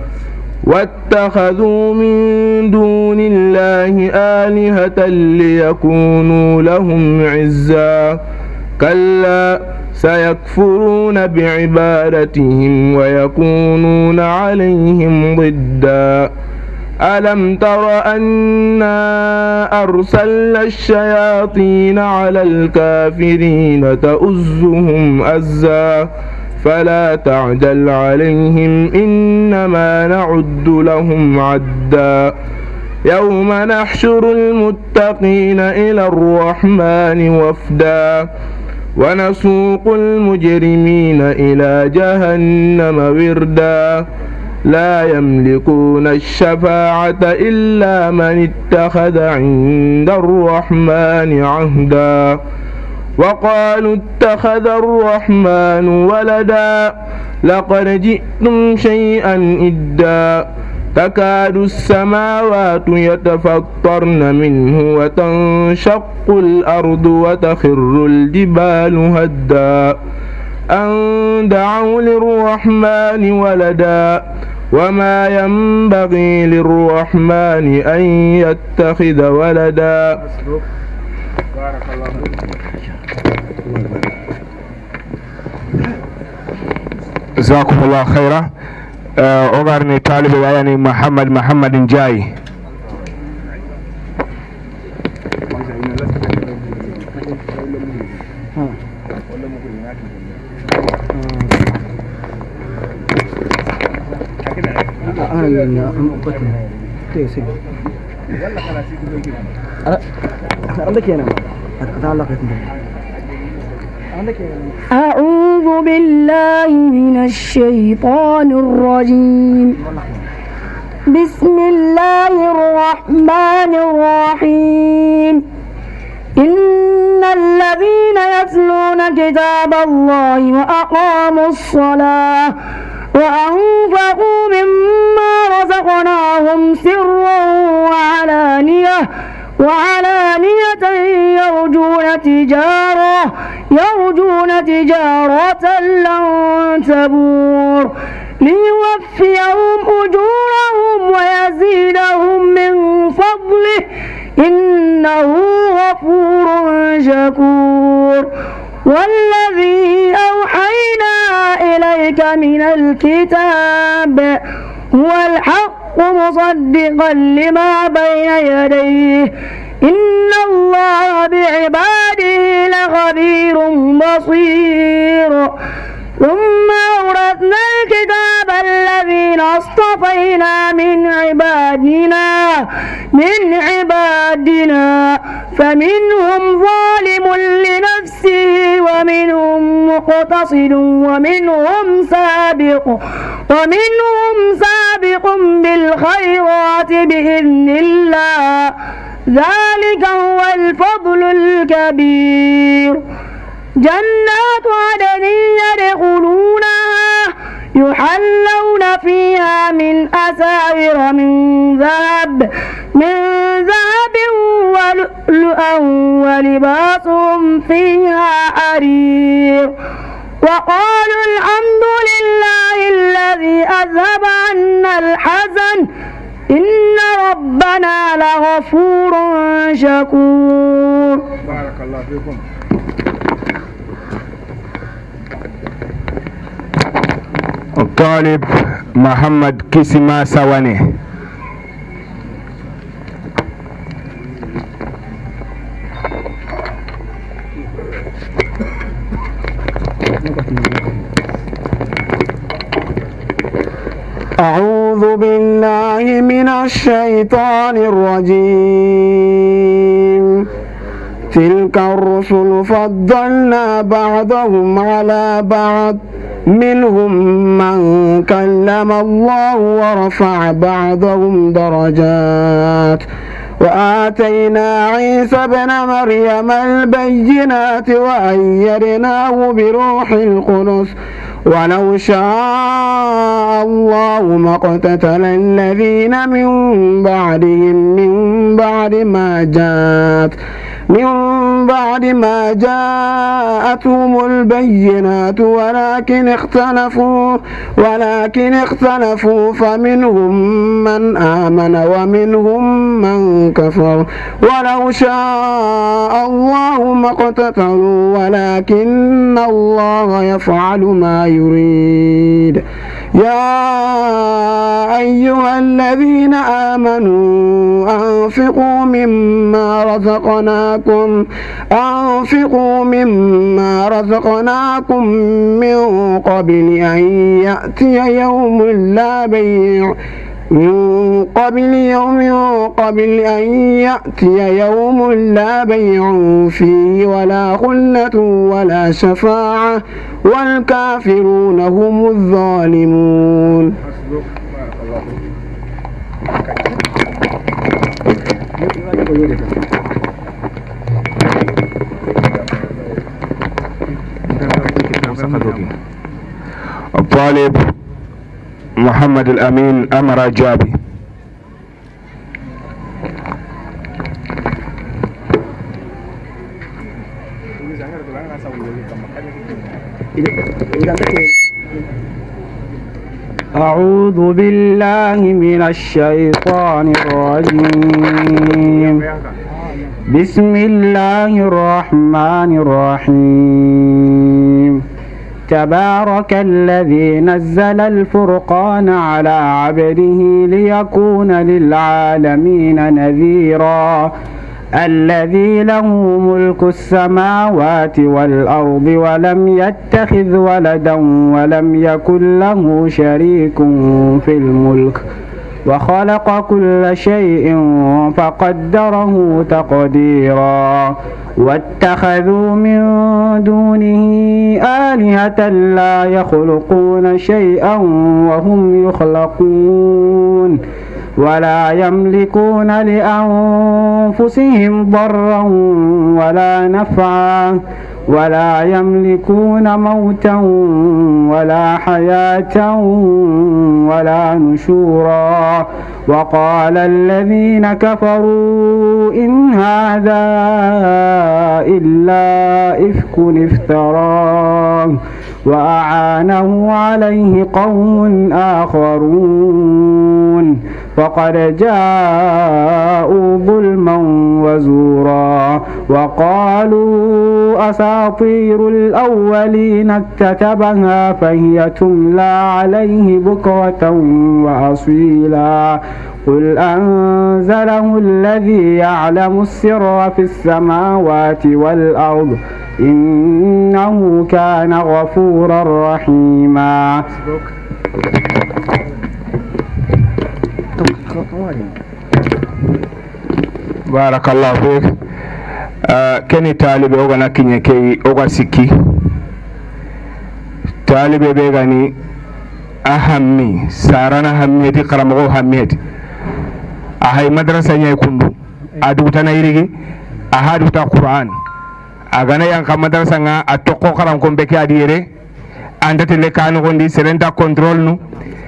I: واتخذوا من دون الله آلهة ليكونوا لهم عزا كلا سيكفرون بعبادتهم ويكونون عليهم ضدا ألم تر أنا أرسلنا الشياطين على الكافرين تؤزهم أزا فلا تعجل عليهم إنما نعد لهم عدا يوم نحشر المتقين إلى الرحمن وفدا ونسوق المجرمين إلى جهنم وردا لا يملكون الشفاعة إلا من اتخذ عند الرحمن عهدا وقالوا اتخذ الرحمن ولدا لقد جئتم شيئا إدا تكاد السماوات يتفطرن منه وتنشق الأرض وتخر الجبال هدا أن دعوا للرحمن ولدا وما ينبغي للرحمن أن يتخذ ولدا
C: جزاكم الله خيرا. أغارني طالب يعني محمد جاي.
E: أعوذ بالله من الشيطان الرجيم. بسم الله الرحمن الرحيم. إن الذين يتلون كتاب الله وأقاموا الصلاة وأنفقوا مما رزقناهم سرا وعلانية يرجون تجارة لن تبور ليوفيهم أجورهم ويزيدهم من فضله إنه غفور شكور. والذي أوحينا إليك من الكتاب هو الحق مصدقا لما بين يديه إن الله بعباده لخبير بصير. ثم أورثنا الكتاب الذين اصطفينا من عبادنا فمنهم ظالم لنفسه ومنهم مقتصد ومنهم سابق بالخيرات بإذن الله ذلك هو الفضل الكبير. جنات عدن يدخلونها يحلون فيها من أساور من ذهب ولؤلؤا ولباسهم فيها حرير وقالوا الحمد لله الذي أذهب عنا الحزن إن ربنا لغفور شكور.
C: بارك الله فيكم. الطالب محمد كسما سواني.
J: أعوذ بالله من الشيطان الرجيم. تلك الرسل فضلنا بعضهم على بعض منهم من كلم الله ورفع بعضهم درجات وآتينا عيسى ابن مريم البينات وأيدناه بروح القدس ولو شاء الله ما اقتتل الذين من بعدهم من بعد ما جاءتهم البينات ولكن اختلفوا فمنهم من آمن ومنهم من كفر ولو شاء الله ما اقتتلوا ولكن الله يفعل ما يريد. يا أيها الذين آمنوا أنفقوا مما رزقناكم من قبل أن يأتي يوم لا بيع فيه ولا خلة ولا شفاعة والكافرون هم الظالمون.
C: الطالب محمد الأمين أمر جابي.
J: أعوذ بالله من الشيطان الرجيم. بسم الله الرحمن الرحيم. تبارك الذي نزل الفرقان على عبده ليكون للعالمين نذيرا الذي له ملك السماوات والأرض ولم يتخذ ولدا ولم يكن له شريك في الملك وخلق كل شيء فقدره تقديرا واتخذوا من دونه آلهة لا يخلقون شيئا وهم يخلقون ولا يملكون لأنفسهم ضرا ولا نفعا ولا يملكون موتا ولا حياة ولا نشورا. وقال الذين كفروا إن هذا إلا إفك افتراه وأعانه عليه قوم آخرون فقد جاءوا ظلما وزورا. وقالوا أساطير الأولين اكتتبها فهي تملى عليه بكرة وأصيلا قل أنزله الذي يعلم السر في السماوات والأرض إنه كان غفورا رحيما.
C: بارك الله فيك. كني طالب اوغنا كيني كي اوغا سيكي طالب بيغاني أهمي سارنا هميتي قرمغو هميتي أهي مدرسة يكوندو أدو تنايريغي أهادو تا قرآن أغانا يانكا مدرسة نا أتوكو قرم كومبكي أديري أنت تلقانو غندي سرنتا كنترول نو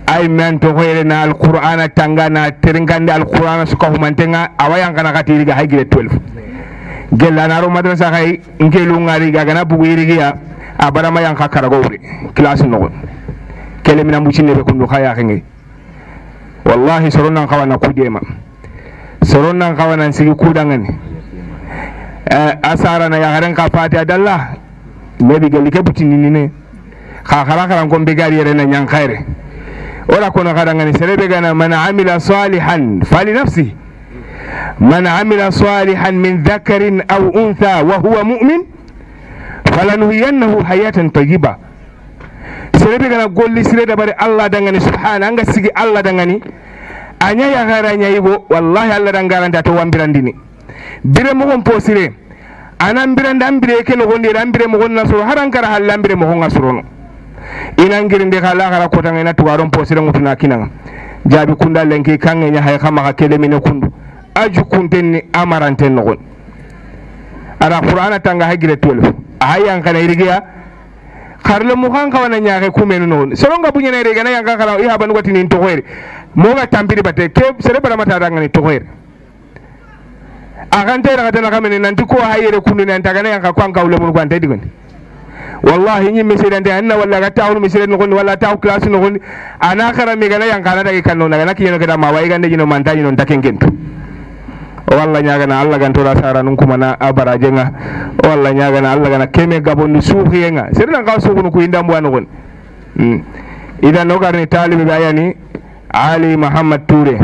C: ay man to hoyrena alqur'ana tangana teringande alqur'ana suka humantenga awayan kana katiri ga haygire 12 gella naro madrasa kay ngelu ngari ga gana bugu yirigiya abarama yang kakara gowre class no kele mina mucine be kundu khaya khingi wallahi soronna kawana kudema soronna kawana sigi kudangani asara na yagaren ka fati adalla mebi gelli ke butini ne khara khara ngombe gari yere na nyang khaire ora kono kadangani serebe gana man amila salihan fali nafsi man amila salihan min dhakarin aw untha wa huwa mu'min falanuhiyannahu hayatan tayyiba serebe gana golli sireda bare Allah dangani subhana anga sigi Allah dangani anya ya garanya yigo wallahi Allah dangaranta to wambirandini bire mo gon posire anan biranda ambire ke no gondi ambire mo gon nasoro harankara halambire mo gon ngasorono inangirinde kala kala ko tanga ina tugaron posire mutuna kinanga jabi kunda lenki kange nya hay khama ka kele mine kundu aju kuntenni amaranten no gon ara qur'ana tanga hagire 12 ayan kana irigiya karle mo kan kawana nyaake kumenu non soronga bunyene rega na yanga kala iha banu watini to hoere moga tambiri bate ke sere bara mata dangani to hoere agante raga tana kamene nanti ko hayere kundu nan tagana yanga kwanka ule mun kwante digoni wallahi nyi mesere ande anna walla ga taawul mesere no gondi walla taaw class no gondi ana khara mi gana yanga na dagi kanno na kiyeno kada ma way gande jino mantaji non takengentu walla nyagana Allah gantora sara nun kuma na abarajenga walla nyagana Allah gana keme gabonni suuhiyenga serna ka suuhunu ku indambu an gon idan no garni talibi bayani Ali Muhammad Touré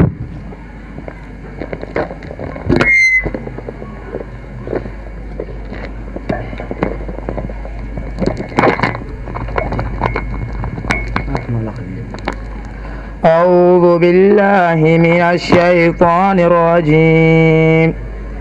D: أعوذ بالله من الشيطان الرجيم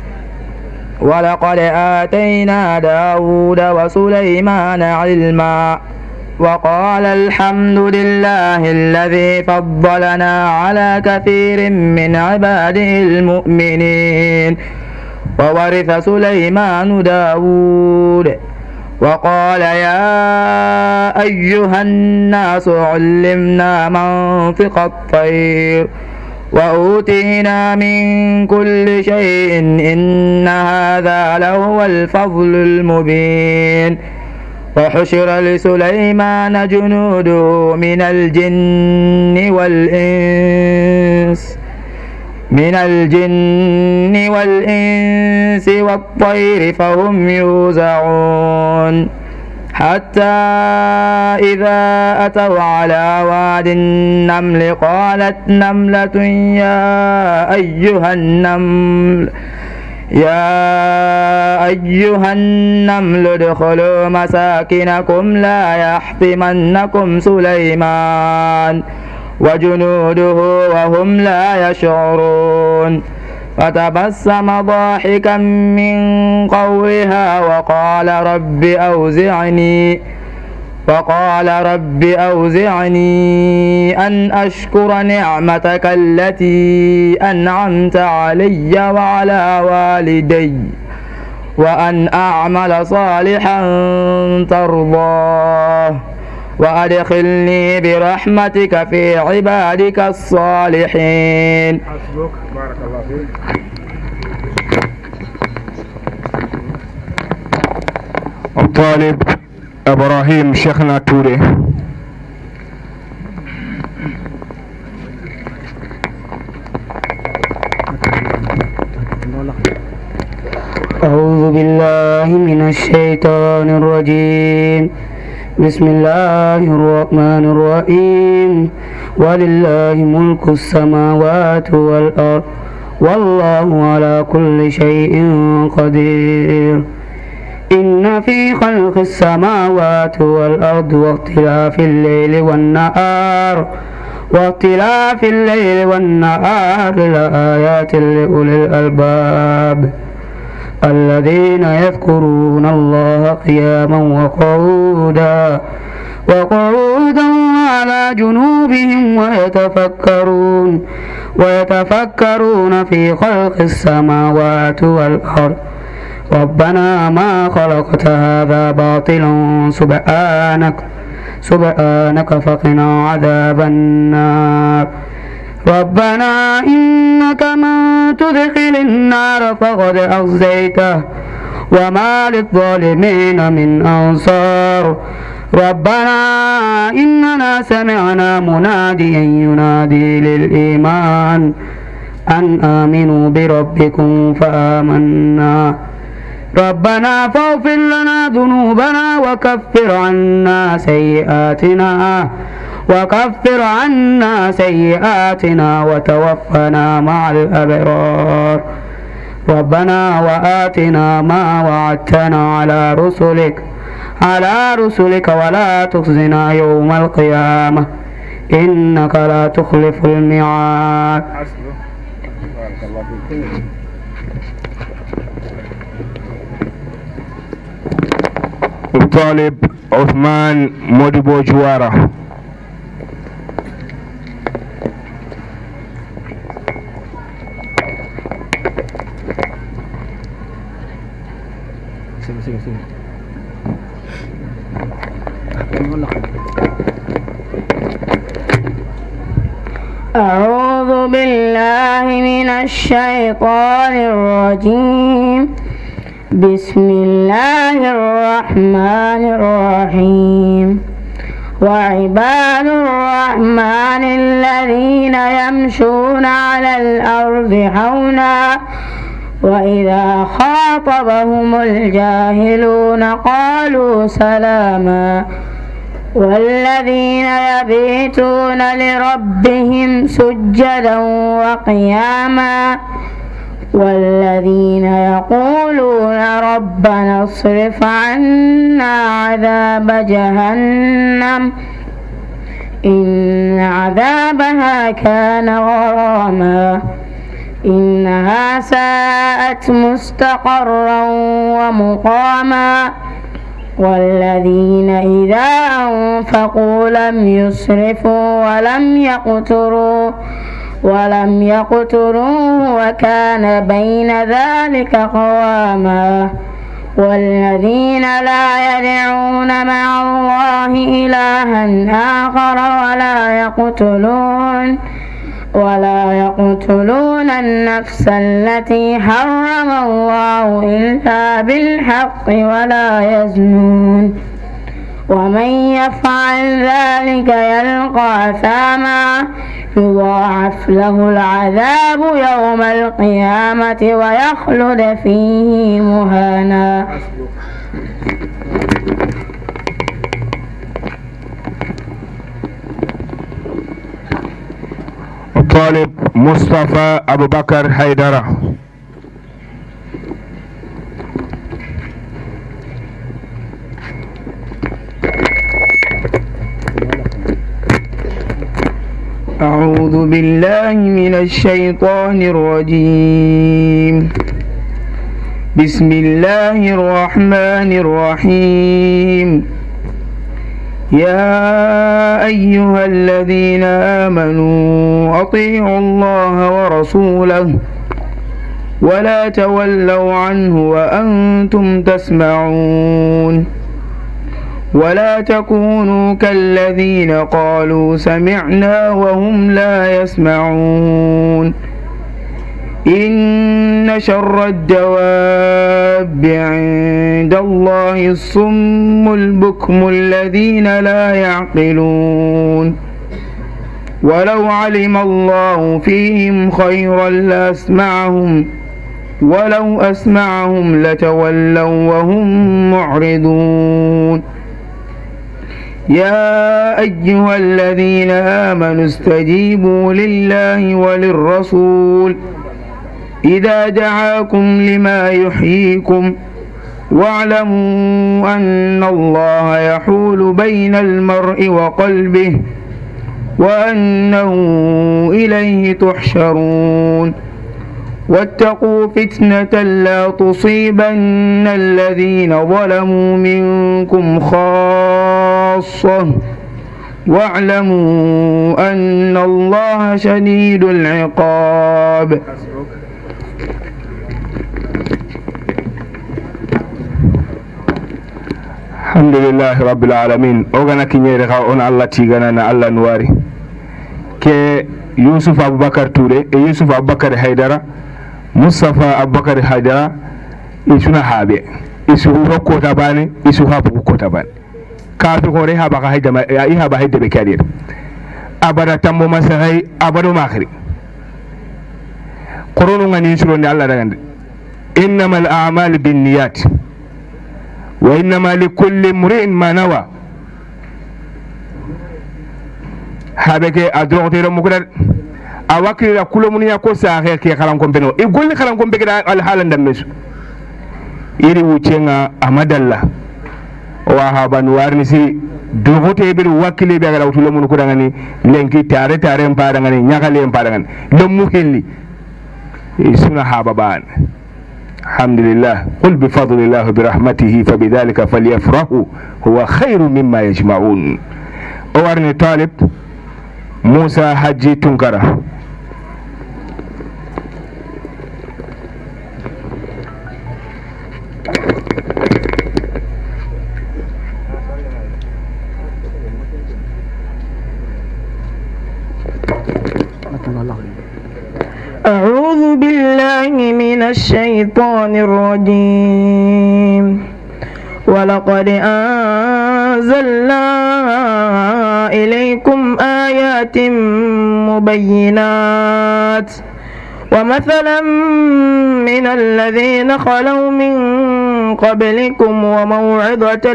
D: ولقد آتينا داود وسليمان علما وقال الحمد لله الذي فضلنا على كثير من عباده المؤمنين وورث سليمان داود وقال يا أيها الناس علمنا منطق الطير وأوتينا من كل شيء إن هذا لهو الفضل المبين وحشر لسليمان جنوده من الجن والإنس والطير فهم يوزعون حتى إذا أتوا على واد النمل قالت نملة يا أيها النمل ادخلوا مساكنكم لا يحطمنكم سليمان وجنوده وهم لا يشعرون فتبسم ضاحكا من قولها وقال رب أوزعني أن أشكر نعمتك التي أنعمت علي وعلى والدي وأن أعمل صالحا ترضاه وأدخلني برحمتك في عبادك الصالحين.
C: بارك الله فيك. الطالب إبراهيم شيخنا توري.
J: أعوذ بالله من الشيطان الرجيم. بسم الله الرحمن الرحيم. ولله ملك السماوات والأرض والله على كل شيء قدير. إن في خلق السماوات والأرض واختلاف الليل والنهار لآيات لأولي الألباب الذين يذكرون الله قياما وقعودا على جنوبهم ويتفكرون في خلق السماوات والأرض ربنا ما خلقت هذا باطلا سبحانك فقنا عذاب النار. ربنا إنك من تدخل النار فقد أخزيته وما للظالمين من أنصار. ربنا إننا سمعنا مناديا ينادي للإيمان أن آمنوا بربكم فآمنا. ربنا فاغفر لنا ذنوبنا وكفر عنا سيئاتنا وتوفنا مع الأبرار. ربنا وآتنا ما وعدتنا على رسلك ولا تخزنا يوم القيامة إنك لا تخلف الميعاد.
C: طالب عثمان مودبو جوارة.
E: أعوذ بالله من الشيطان الرجيم. بسم الله الرحمن الرحيم. وعباد الرحمن الذين يمشون على الأرض هونا وإذا خاطبهم الجاهلون قالوا سلاما. والذين يبيتون لربهم سجدا وقياما. والذين يقولون ربنا اصرف عنا عذاب جهنم إن عذابها كان غراما إنها ساءت مستقرا ومقاما. والذين إذا أنفقوا لم يسرفوا ولم يقتروا وكان بين ذلك قواما. والذين لا يدعون مع الله إلها آخر ولا يقتلون النفس التي حرم الله إلا بالحق ولا يزنون. ومن يفعل ذلك يلقى أثاما يضاعف له العذاب يوم القيامة ويخلد فيه مهانا.
C: طالب مصطفى أبو بكر حيدرة.
D: أعوذ بالله من الشيطان الرجيم. بسم الله الرحمن الرحيم. يا أيها الذين آمنوا أطيعوا الله ورسوله ولا تولوا عنه وأنتم تسمعون. ولا تكونوا كالذين قالوا سمعنا وهم لا يسمعون. إن شر الدواب عند الله الصم البكم الذين لا يعقلون. ولو علم الله فيهم خيرا لأسمعهم ولو أسمعهم لتولوا وهم معرضون. يا أيها الذين آمنوا استجيبوا لله وللرسول إذا دعاكم لما يحييكم واعلموا أن الله يحول بين المرء وقلبه وأنه إليه تحشرون. واتقوا فتنة لا تصيبن الذين ظلموا منكم خاصة واعلموا أن الله شديد العقاب.
C: alhamdulillahi rabbil alamin o gana kinyere ka on Allah tigana na Allah nuwari ke Yusuf Abubakar Touré e Yusuf Abubakar Haidara Mustafa Abubakar Haidara isuna habe isu hokko tabane isu habu ko tabane kafi ko re haba ka haidama ya haba haidda be kadir abada tambo masahay abado makhri qurunu ngani suro ni Allah dagande innamal a'malu binniyat wa innama likulli imrin ma nawa habeke adroxtero mukudat a wakilira kulomuniya ko saxe ke xalan beno i golli xalan kompe keda alhala ndammesu iri wucenga amadalla wa haban warni si dogote bir wakile be gara wutulo mun kudangani lenki tare tare mpadangani nyakale mpadangani lomu hilli suna hababan alhamdulillah qul bi fadlillah bi rahmatihi fabidhalika falyafrahu huwa khairu mimma yajma'un o warni talib Musa Haji Tunkara
F: أعوذ بالله من الشيطان الرجيم ولقد أنزلنا إليكم آيات مبينات ومثلا من الذين خلوا من قبلكم وموعظة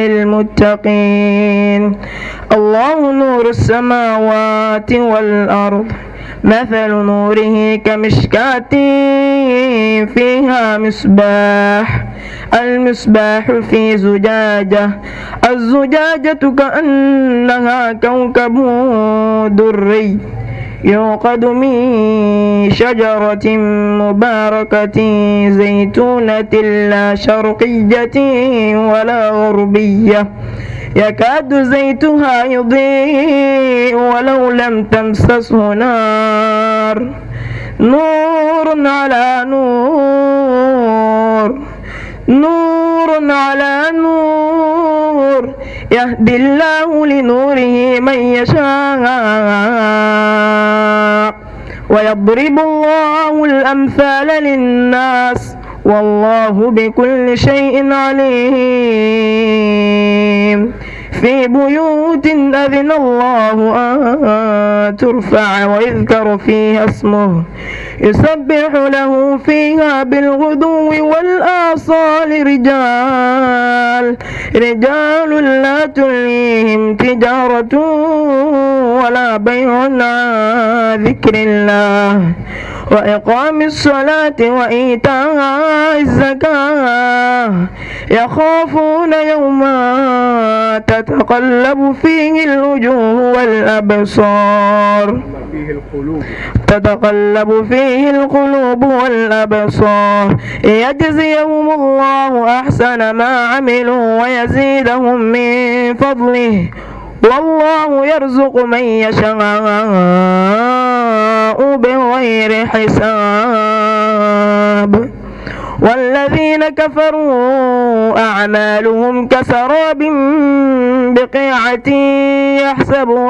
F: للمتقين الله نور السماوات والأرض مثل نوره كمشكاة فيها مصباح المصباح في زجاجة الزجاجة كأنها كوكب دري يوقد من شجرة مباركة زيتونة لا شرقية ولا غربية يكاد زيتها يضيء ولو لم تمسسه نار نور على نور نور على نور يهدي الله لنوره من يشاء ويضرب الله الأمثال للناس والله بكل شيء عليم في بيوت أذن الله أن ترفع ويذكر فيها اسمه يسبح له فيها بالغدو والآصال رجال لا تلهيهم تجارة ولا بيع عن ذكر الله وإقام الصلاة وإيتاء الزكاة يخافون يوما تتقلب فيه الوجوه والأبصار والأبصار يجزيهم الله أحسن ما عملوا ويزيدهم من فضله والله يرزق من يشاء بغير حساب والذين كفروا أعمالهم كسراب بقيعة يحسبه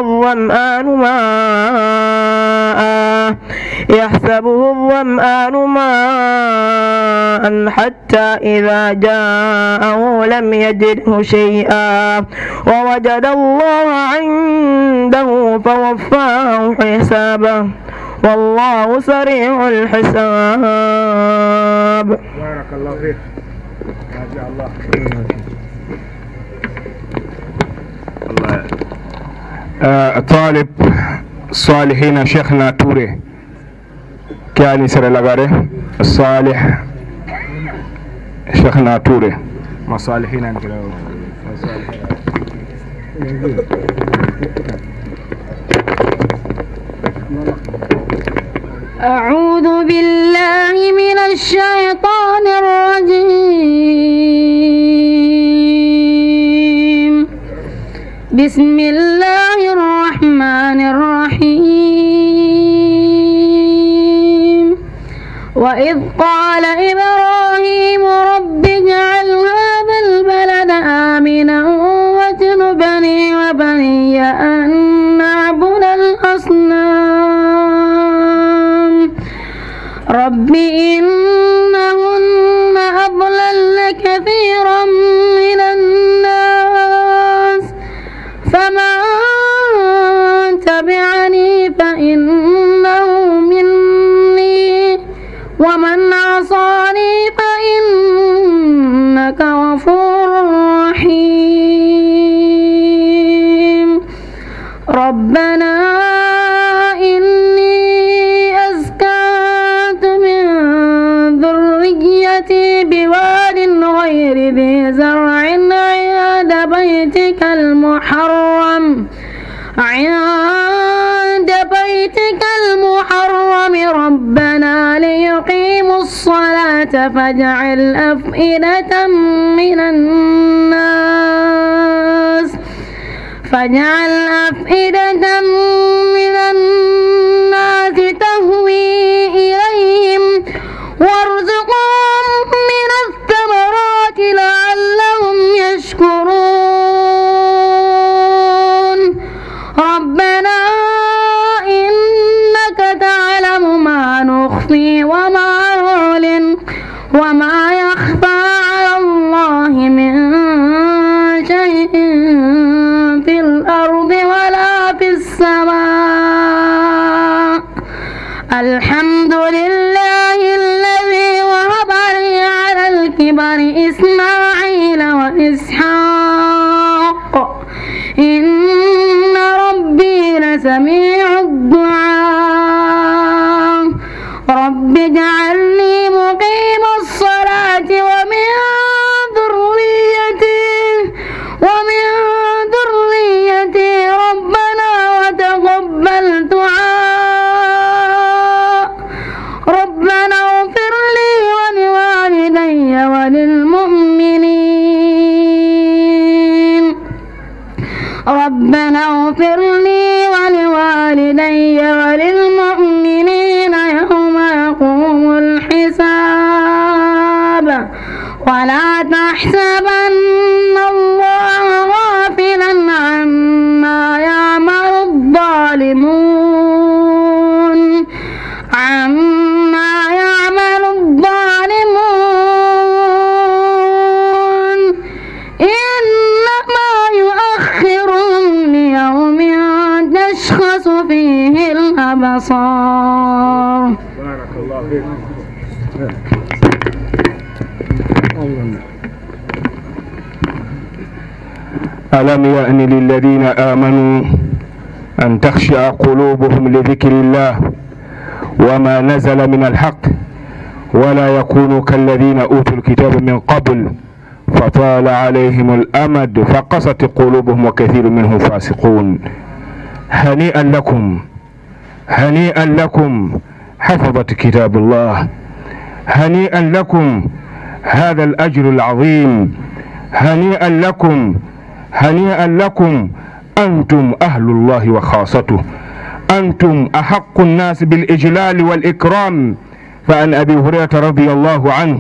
F: الظمآن ماء حتى إذا جاءه لم يجده شيئا ووجد الله عنده فوفاه حسابه والله سريع الحساب.
C: بارك الله فيك. ما شاء الله. طالب صالحين شيخنا توري كان سر لغاره صالح شيخنا توري مصالحين انت
E: أعوذ بالله من الشيطان الرجيم بسم الله الرحمن الرحيم وإذ قال إبراهيم رب اجعل هذا البلد آمنا رب إنهن أضللن كثيرا من الناس فمن تبعني فإنه مني ومن عصاني فإنك غفور رحيم ربنا إني أسكنت من ذريتي بواد غير ذي زرع عند بيتك المحرم ربنا ليقيموا الصلاة فاجعل أفئدة من الناس تهوي إليهم وارزقهم من الثمرات لعلهم يشكرون ربنا إنك تعلم ما نخفي وما نعلن وما يخفى على الله من شيء في الأرض ولا في السماء الحمد لله الذي وهب لي على الكبر إسماعيل وإسحاق إن ربي لسميع الدعاء رب اجعلني مقيم الصلاة ومن ذريتي ربنا وتقبل دعاء ربنا اغفر لي ولوالدي وللمؤمنين ربنا اغفر لي ولوالدي وللمؤمنين يوم يقوم الحساب ولا تحسبن الله غافلا عما يعمل الظالمون إنما يؤخرهم ليوم تشخص فيه الأبصار.
C: بارك الله فيك. ألم يأن للذين آمنوا أن تخشع قلوبهم لذكر الله وما نزل من الحق ولا يكونوا كالذين أوتوا الكتاب من قبل فطال عليهم الأمد فقست قلوبهم وكثير منهم فاسقون. هنيئا لكم هنيئا لكم حفظة كتاب الله، هنيئا لكم هذا الأجر العظيم، هنيئا لكم هنيئا لكم أنتم أهل الله وخاصته، أنتم أحق الناس بالإجلال والإكرام. فعن أبي هريرة رضي الله عنه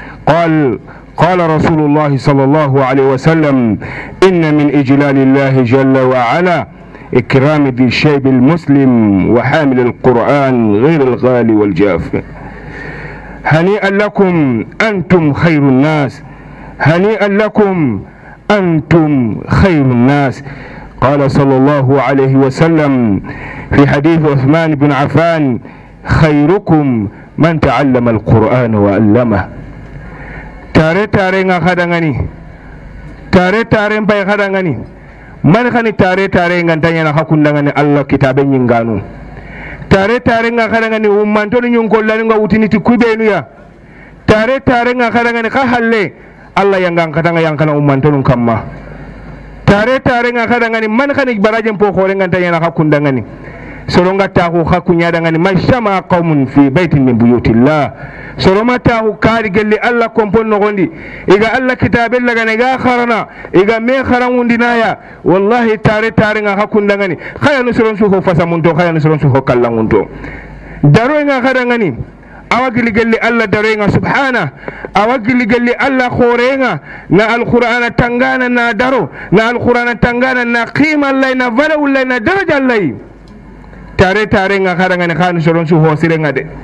C: قال رسول الله صلى الله عليه وسلم: إن من إجلال الله جل وعلا إكرام ذي الشيب المسلم وحامل القرآن غير الغالي والجاف. هنيئا لكم أنتم خير الناس، هنيئا لكم أنتم خير الناس. قال صلى الله عليه وسلم في حديث عثمان بن عفان: خيركم من تعلم القرآن وعلمه. tare tare nga khadangani, tare tare mpai khadangani, man khani tare tare nga tanya na hakundangani Allah kitabe nyinganu, tare tare nga khadangani umantoni nyunkollani nga utiniti kubenu ya, tare tare nga khadangani khahalle Allah yang ngangkatanga yang kana umantonu kamma, tare tare nga khadangani man khani barajem po khore nga tanya na hakundangani soronga tahu hakunya dangani mashama qaumun fi baitin min buyutillah, soroma tahu kari gelli Allah kompon no gondi iga Allah kitabel laga ne ga kharana iga me kharan undinaya wallahi tare tare nga hakundangani khaya no soron su ho fasamunto, khaya no soron su ho kallangunto daro nga khadangani awagili gelli Allah darenga subhana, awagili gelli Allah khorenga na alqur'ana tangana na daro na alqur'ana tangana na qima Allah na vala Allah na daraja Allah. Tare tare nga khadangani khanu soron su ho sirenga de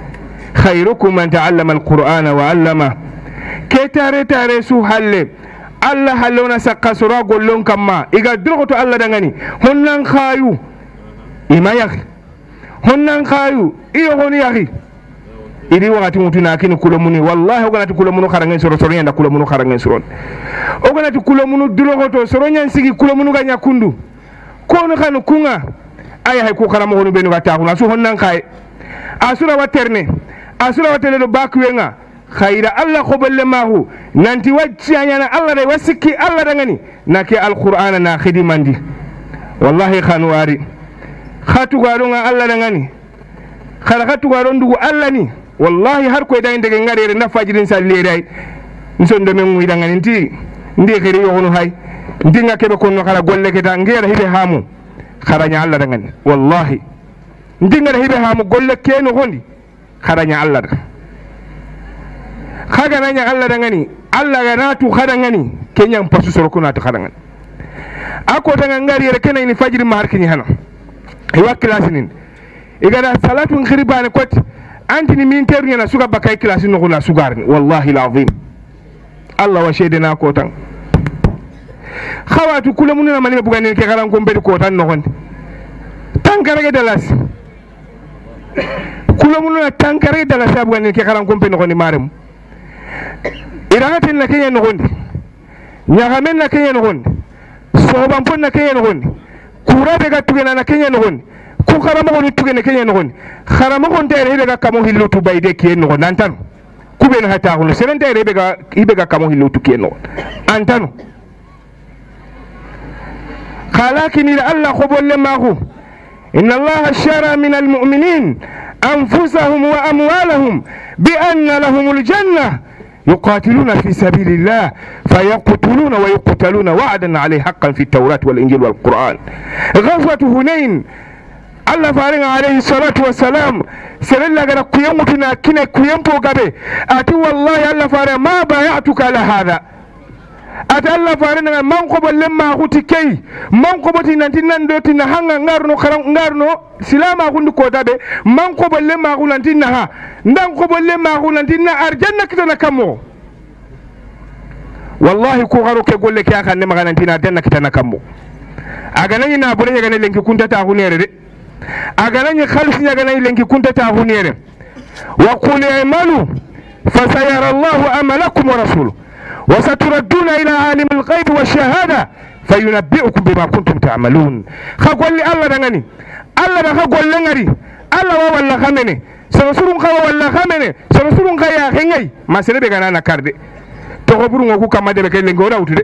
C: khairukum man ta'allama alqur'ana wa 'allama ke tare su halle Allah halona sakka sura gollon kamma iga drogoto Allah dangani honnan khayu ima yakhi honnan khayu iyo honi yakhi idi wakati mutuna kini kulomuni wallahi oganati kulomunu kharangen soro soro nyanda kulomunu kharangen soro oganati kulomunu drogoto soro nyan sigi kulomunu ga nyakundu kono kanu kunga aya hay ku kharamo honu benu ga taxuna su honnan khay asura waterne asura watele do bakwenga khaira Allah khoballe mahu nanti wacci anyana Allah dai wasiki Allah dangani nake alqur'ana na khidimandi wallahi khanwari khatu garonga Allah dangani khara khatu garon dugu Allah ni wallahi har ko dai ndege ngarere na fajirin salle dai nsondo men mu dangani nti ndi khiri yo hono hay ndinga kebe konno khara golle keta ngera hibe hamu kharanya Allah dangani wallahi ndinga hibe hamu golle keno hondi kharanya Allah da kaga nanya Allah dangani Allah ga natu khadangani kenyan pasu sorokuna to khadangani ako tanga ngari yere kenay ni fajiri ma harkini hana e wa klasinin igara salatu khiribane kot antini min terni na suga bakay klasin no kuna sugarni wallahi alazim Allah wa shedena ko tan khawatu kulamuna na mani bugani ke garan ko mbedi ko tan no hon tankare dalas kulamuna tankare dalas bugani ke garan ko mbedi no hon marem iragatin na kenya no gondi nyagamen na kenya no gondi soban pon na kenya no gondi kurabe ga tugena na kenya no gondi ku kharama goni tugena kenya no gondi kharama gon tere be ga kamo hillutu bayde kiyen no gondi antan kuben hata hono seren tere be ga ibe ga kamo hillutu kiyen no antan khalakin ila Allah khobolle mahu inna Allah shara min almu'minin anfusahum wa amwalahum bi anna lahumul jannah يقاتلون في سبيل الله فيقتلون ويقتلون وعدا عليه حقا في التوراة والإنجيل والقرآن غزوة هنين الله فارغ عليه الصلاة والسلام سرلا غير كيومتنا كنا كيومبو غبي أتي والله الله فارغ ما بايعتك على هذا أتي الله فارغ من قبل لما أخوتي كي من قبل نانتي ناندوتي نهانغ نغارنو سلاما أخوندو كوتابي من قبل لما أخو نانتي نها نان قبل لما أخو نانتي نا أرجنة كتنا كمو wallahi ko garo ke golle ke aka ne magana tina danna kitana kambo aga nan ina bure ga nan lenki kunta ta hunere de aga nan khalsi ga nan lenki kunta ta hunere wa qul i'malu fasayara Allahu amalakum wa rasuluhu wa saturadduna ila alimil ghaib wa shahada fayunabbi'ukum bima kuntum ta'malun kha golli Allah dangani Allah da kha golle ngari Allah wa walla khamene sarasurun kha walla khamene sarasurun kha ya hengai masere be ganana karde to buru ngoku kamade be kelle ngora utu de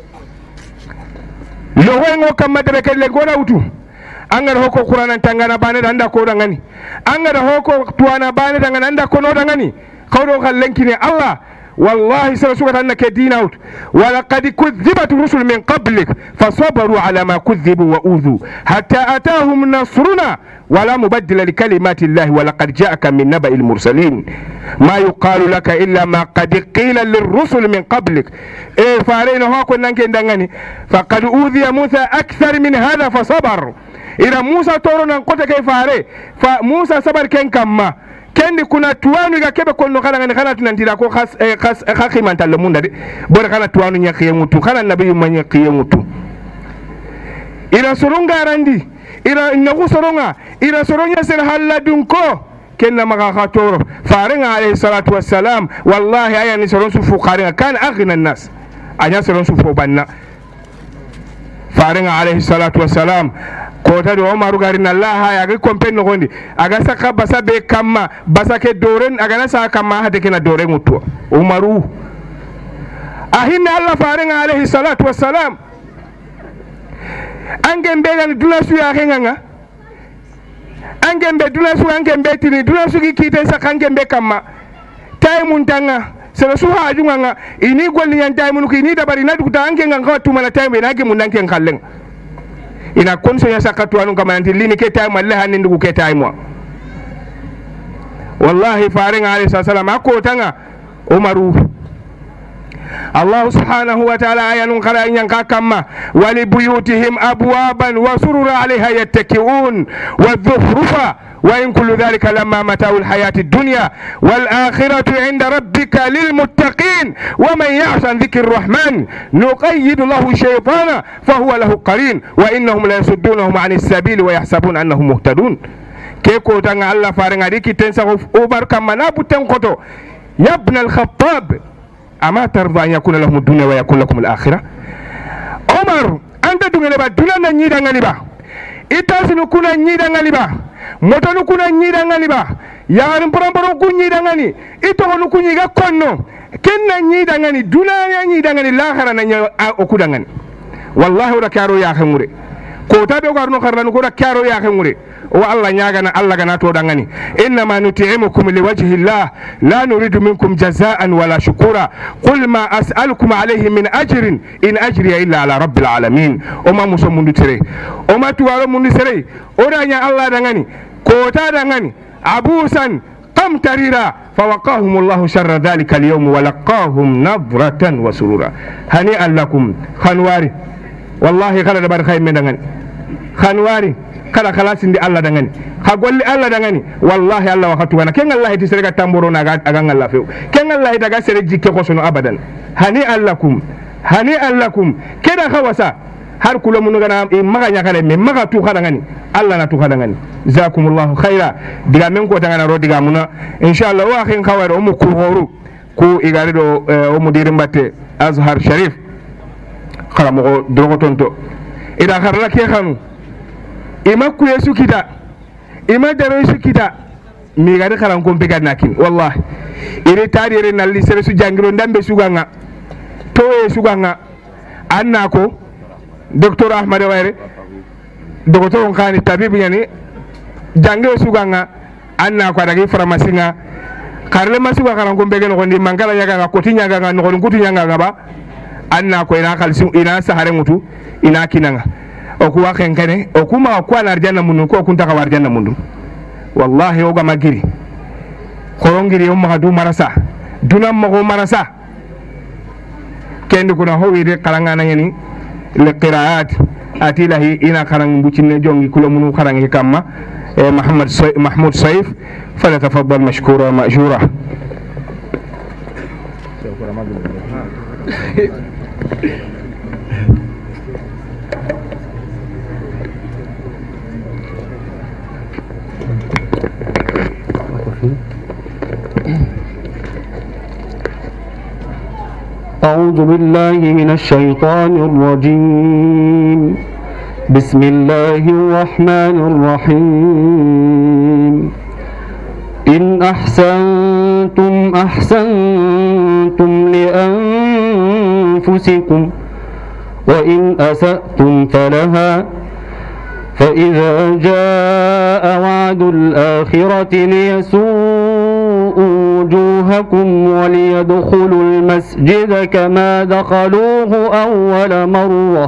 C: loho ngo kamade be kelle ngora utu angara hoko qur'anan tangana bane danda ko dangani angara hoko tuana bane dangana anda ko no dangani kawdo kallenkini Allah والله سنسوك أنك ديناوت ولقد كذبت رسل من قبلك فصبروا على ما كذبوا وأوذوا حتى أتاهم نصرنا ولا مبدل لكلمات الله ولقد جاءك من نبأ المرسلين ما يقال لك إلا ما قد قيل للرسل من قبلك إيه فارين هاكو نانكين دنغاني فقد أوذي موسى أكثر من هذا فصبر إذا موسى تورونا نقول كيف فاري فموسى صبر كين كما kendi kuna tuwanu ga kebe kono kana tunandira ko khas manta le munda de bora kana tuwanu nya khiye mutu kana nabi manya khiye mutu ira soronga randi ira nagu soronga ira soronya ser halla dun ko kenna maga khatoro faringa alayhi salatu wassalam wallahi aya ni soron su fuqaringa kan aghna nas anya soron su fo banna faringa alayhi salatu wassalam kota do Umaru garin Allah ya ga kompen no gondi aga saka basa be kamma basa ke doren aga na saka kamma hade kena doren mutu Umaru ahinna Allah faringa alayhi salatu wassalam angembe gan dulasu ya henganga angembe dulasu angembe tini dulasu ki kite saka angembe kamma tay muntanga sera su hajunga ini golli yan tay mun ko ini dabari na dukuta angenga ngatu mala tay be nage mun nanken kallen ina konso ya sakatu anu kama lini ke tay malle hanin dugu ke tay mo wallahi faringa alayhi salam ako tanga Umaru Allah subhanahu wa ta'ala ayanun qara yanka kama wali buyutihim abwaban wa surura alaiha yattaki'un wa dhuhrufa وإن كل ذلك لما متاع الحياة الدنيا والآخرة عند ربك للمتقين ومن يعش عن ذكر الرحمن نقيد له شيطانا فهو له قرين وإنهم لا يصدونهم عن السبيل ويحسبون أنهم مهتدون. كيكو تنغ الله فارنغ ديكي تنسى أوبر كما نابو تنقطو يا ابن الخطاب أما ترضى أن يكون لهم الدنيا ويكون لكم الآخرة؟ عمر أنت دون لبا دولا نيدا غالبا إتاسن كنا نيدا غالبا موتو كنا نيدا غالبا يا رمبرمبرو كو نيدا غاني إتو نكو نيغا كونو كنا نيدا غاني دولا نيدا غاني الآخرة نيا أكودا غاني والله ولا كارو يا خموري كوتا بيو كارنو خرلانو كودا كارو يا خموري والله نياغنا الله غنا تو دانغاني انما نطعمكم لوجه الله لا نريد منكم جزاء ولا شكورا قل ما اسالكم عليه من اجر ان اجري الا على رب العالمين وما مسمون تري وما توارو من سري اورانيا الله دانغاني كوتا دانغاني ابوسا قم تريرا فوقاهم الله شر ذلك اليوم ولقاهم نظرة وسرورا هنيئا لكم خنواري والله خلد بار خير من دانغاني خنواري kala kala sindi Allah dangani ha golli Allah dangani wallahi Allah wakatu wana ken Allah ti serega tamboro na aga Allah few ken Allah daga sere jikke ko sono abadan hani allakum keda khawasa har kulo mun gana maga nyakale me maga tu khadangani Allah na tu khadangani jazakumullahu khaira diga men ko tangana ro diga muna inshallah wa khin khawaro mu ku horu ku igari do o mudir mbatte Azhar Sharif kharamo do tonto ida kharla ke khanu ima kuye sukita ima daro sukita mi gadi khalan ko be gadnakin wallahi ire tari ire nalli sere su jangiro ndambe suganga toye suganga anna ko docteur Ahmad Wayre docteur on khani tabib yani jangiro suganga anna ko adagi pharmacie nga karle masuga khalan ko be gel ko ndi mangala yaga ko tinyaga nga no ngutu nyanga ba anna ko ina khalsu ina sahare mutu ina kinanga okuwa kenkene okuma okwa narjana mundu ko kunta ka warjana mundu wallahi oga magiri korongiri o magadu marasa dunam mago marasa kendi kuna howide kalangana yani le qiraat atilahi ina karang bucine jongi kula munu karangi kamma محمود سيف فليتفضل مشكورا مأجورا.
K: أعوذ بالله من الشيطان الرجيم. بسم الله الرحمن الرحيم. إن أحسنتم أحسنتم لأنفسكم وإن أسأتم فلها فإذا جاء وعد الآخرة ليسوءوا وجوهكم وليدخلوا المسجد كما دخلوه أول مرة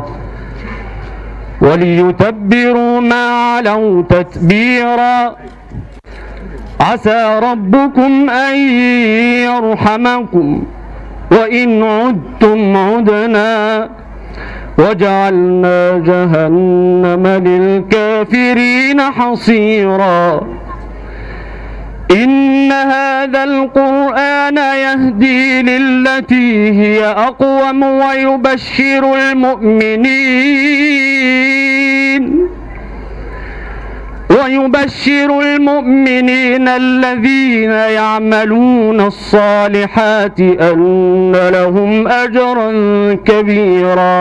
K: وليتبروا ما علوا تتبيرا. عسى ربكم أن يرحمكم وإن عدتم عدنا وجعلنا جهنم للكافرين حصيرا. إن هذا القرآن يهدي للتي هي أقوم ويبشر المؤمنين الذين يعملون الصالحات أن لهم أجرا كبيرا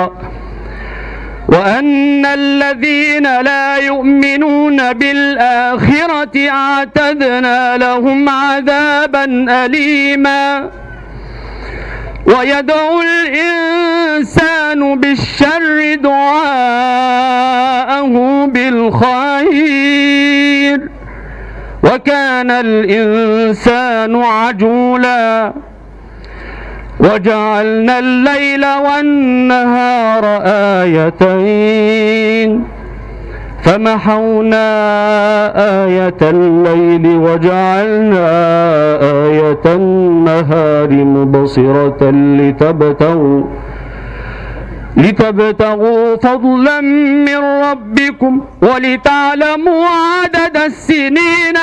K: وأن الذين لا يؤمنون بالآخرة أعتدنا لهم عذابا أليما. ويدعو الإنسان بالشر دعاءه بالخير وكان الإنسان عجولا. وجعلنا الليل والنهار آيتين فمحونا آية الليل وجعلنا آية النهار مبصرة لتبتغوا فضلا من ربكم ولتعلموا عدد السنين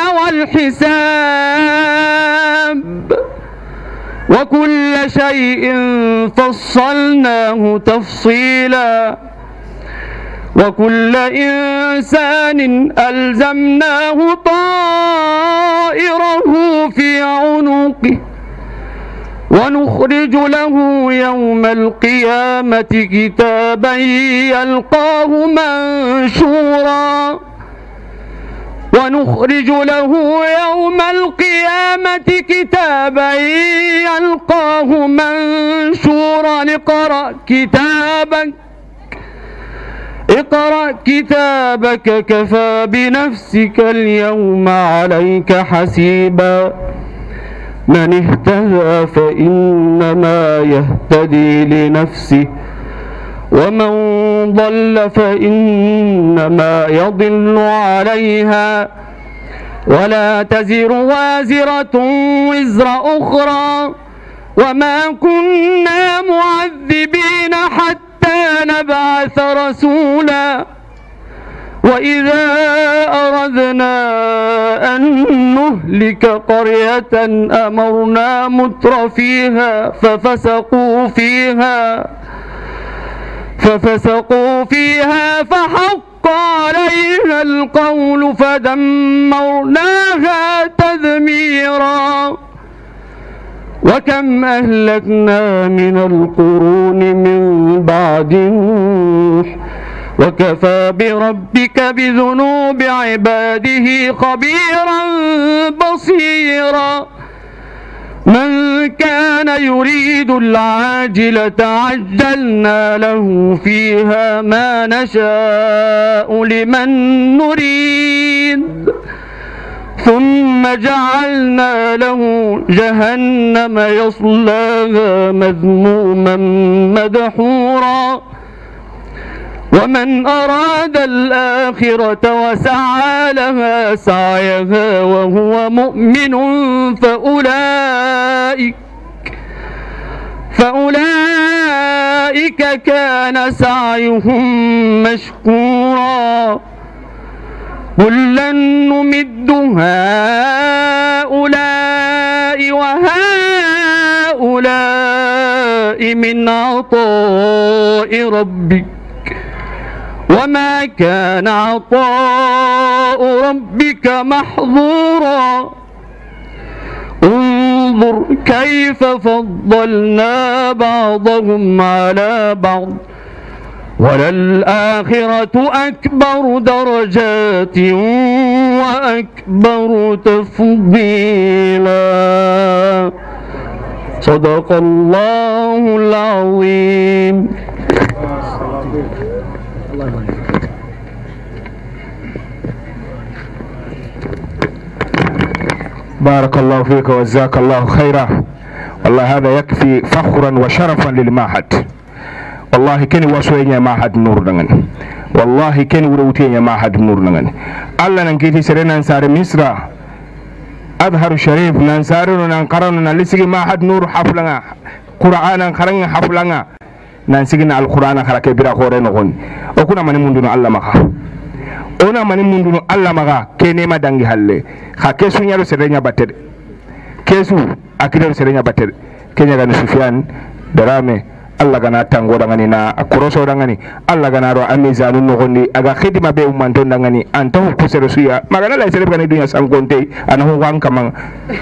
K: والحساب وكل شيء فصلناه تفصيلا وكل إنسان ألزمناه طائره في عنقه ونخرج له يوم القيامة كتابا يلقاه منشورا ونخرج له يوم القيامة كتابا يلقاه منشورا اقرأ كتابك كفى بنفسك اليوم عليك حسيبا من اهتدى فإنما يهتدي لنفسه ومن ضل فإنما يضل عليها ولا تزر وازرة وزر أخرى وما كنا معذبين حتى نبعث رسولا وإذا أردنا أن نهلك قرية أمرنا متر فيها ففسقوا فيها فحق عليها القول فدمرناها تدميرا وكم أهلكنا من القرون من بعد نوح وكفى بربك بذنوب عباده خبيرا بصيرا من كان يريد العاجلة عجلنا له فيها ما نشاء لمن نريد ثم جعلنا له جهنم يصلاها مذموما مدحورا ومن أراد الآخرة وسعى لها سعيها وهو مؤمن فأولئك كان سعيهم مشكورا كلا نمد هؤلاء وهؤلاء من عطاء ربك وما كان عطاء ربك محظورا انظر كيف فضلنا بعضهم على بعض وللآخرة أكبر درجات وأكبر تفضيلا صدق الله العظيم.
C: بارك الله فيك وجزاك الله خيرا. والله هذا يكفي فخرا وشرفا للمعهد. والله كن وسويني معهد نور دغن والله كن وروتيني معهد نور دغن الله نكيتي سرنا نسار مصر أظهر شريف ننسار ننقرن نلسي معهد نور حفلنا قرآن قرن حفلنا ننسينا القرآن خلك بيرا خورن نقول وكنا من مندون الله مخا ona mani mundu Allah maga kene ma dangi halle ha kesu nyaro serenya batter kesu akidar serenya batter kenya gani Sufyan darame Allah gana tango dangani na kuroso dangani Allah gana ro amizanu no gondi aga khidima be umanton dangani anto ko sere suya magana la sere gani dunya sangonte anahu wan kamang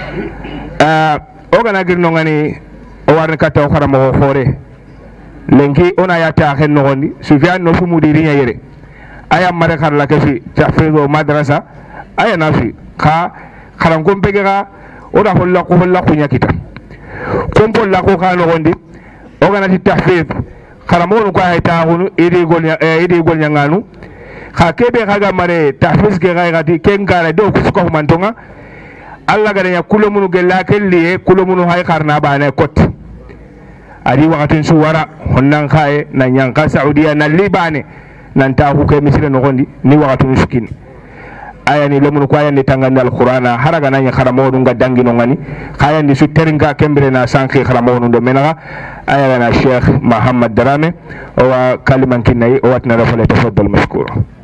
C: o gana girno ngani o warne kata o kharamo hore lenki ona yata hen no gondi Sufyan no fu mudirinya yere aya mare khar la kafi tahfizo madrasa aya nafi kha kharam ko pegega oda holla ko nyakita kompo la ko kano gondi o ganati tahfiz kharamon ko ay taawunu idi gol nyanganu kha kebe khaga mare tahfiz ke gati kengara do ko ko mantonga alla gada ya kulomunu gella kelli kulomunu hay kharna bana kot ari wakatin suwara honnan khae na nyanka saudiya na libane nanta ku ke misire no gondi ni wakatu miskin ayani lemunu ko ayani tangandi alqur'ana haraga nanya kharamo dum ga dangino ngani khayandi su teringa kembere na sanki kharamo dum do menaga ayana Sheikh Muhammad Darame wa kaliman kinai o watna rafale tafaddal mashkur.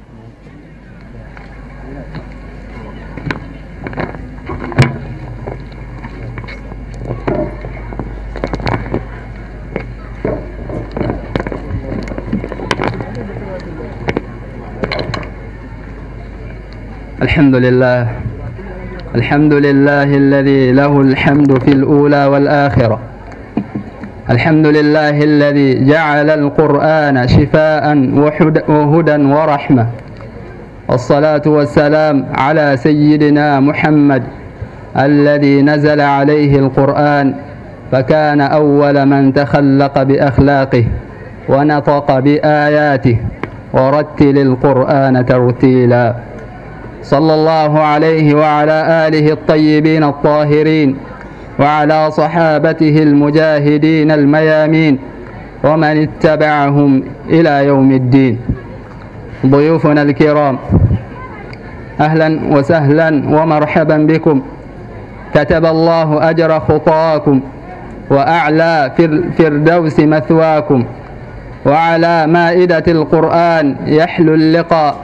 L: الحمد لله الذي له الحمد في الأولى والآخرة. الحمد لله الذي جعل القرآن شفاء وهدى ورحمة. والصلاة والسلام على سيدنا محمد الذي نزل عليه القرآن فكان أول من تخلق بأخلاقه ونطق بآياته ورتل القرآن ترتيلا. صلى الله عليه وعلى آله الطيبين الطاهرين وعلى صحابته المجاهدين الميامين ومن اتبعهم إلى يوم الدين. ضيوفنا الكرام أهلا وسهلا ومرحبا بكم. كتب الله أجر خطاكم وأعلى في الفردوس مثواكم. وعلى مائدة القرآن يحلو اللقاء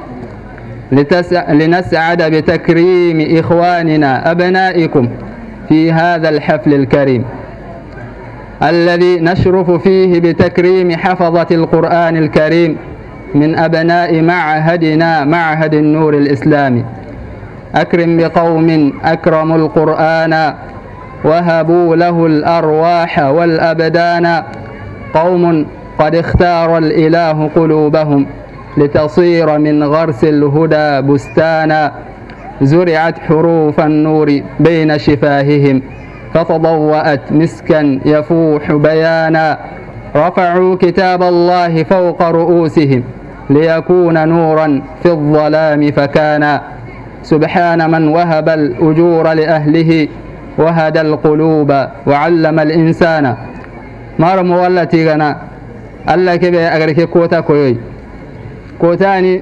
L: لنسعد بتكريم إخواننا أبنائكم في هذا الحفل الكريم الذي نشرف فيه بتكريم حفظة القرآن الكريم من أبناء معهدنا معهد النور الإسلامي. أكرم بقوم أكرموا القرآن وهبوا له الأرواح والأبدان. قوم قد اختار الإله قلوبهم لتصير من غرس الهدى بستانا. زرعت حروف النور بين شفاههم فتضوأت مسكا يفوح بيانا. رفعوا كتاب الله فوق رؤوسهم ليكون نورا في الظلام فكان. سبحان من وهب الأجور لأهله وهدى القلوب وعلم الإنسان. مارم والتي غنا الله كبه أغريك كوتا كوي كوتاني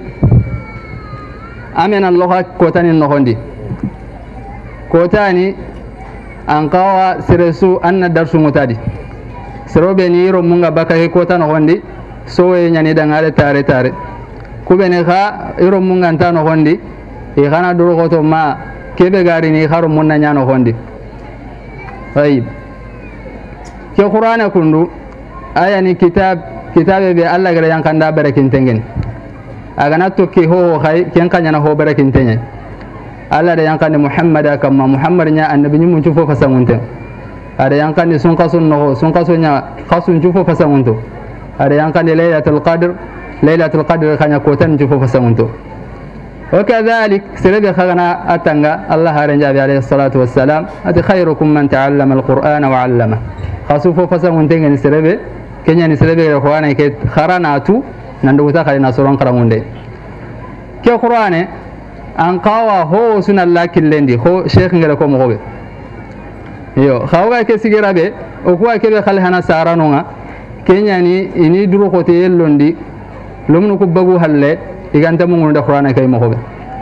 L: أمين الله كوتاني النهوندي كوتاني أنقوا سرسو أن الدرس متادي سرو بنيرو مونغا بكا كوتا نهوندي سوي نياني دنغالي تاري تاري كوبيني خا إيرو مونغا انتا نهوندي إيخانا دروغوتو ما كيبه غاريني خارو مونا نيا نهوندي. طيب كي قرآن كندو آياني كتاب بي الله غير ينكندا بركين تنجن agana tokki ho hay ken kanya na ho barakin tenya Allah da yankan Muhammad kama Muhammad nya annabi mun cufo fasangunte ada yankan sun kasun no sun kasunya kasun cufo fasangunto ada yankan lailatul qadr kanya kotan cufo fasangunto. وكذلك سرب خغنا أتنغا الله رنجا عليه الصلاة والسلام أتي خيركم من تعلم القرآن وعلمه خاصو فسنتين سرب كنيا سرب إخواني كي خراناتو نندوتا خلينا سوران كراموندي كي قرآن أنقاوا هو سنة الله كلندي هو شيخ نغيركو مغوبي يو خاوغا كي سيغيرابي وكوا كي بخلينا سارانونا كنيا إني درو خوتي يلوندي لمنو كبغو هالي iganta mungun da Qur'ana kay mohobe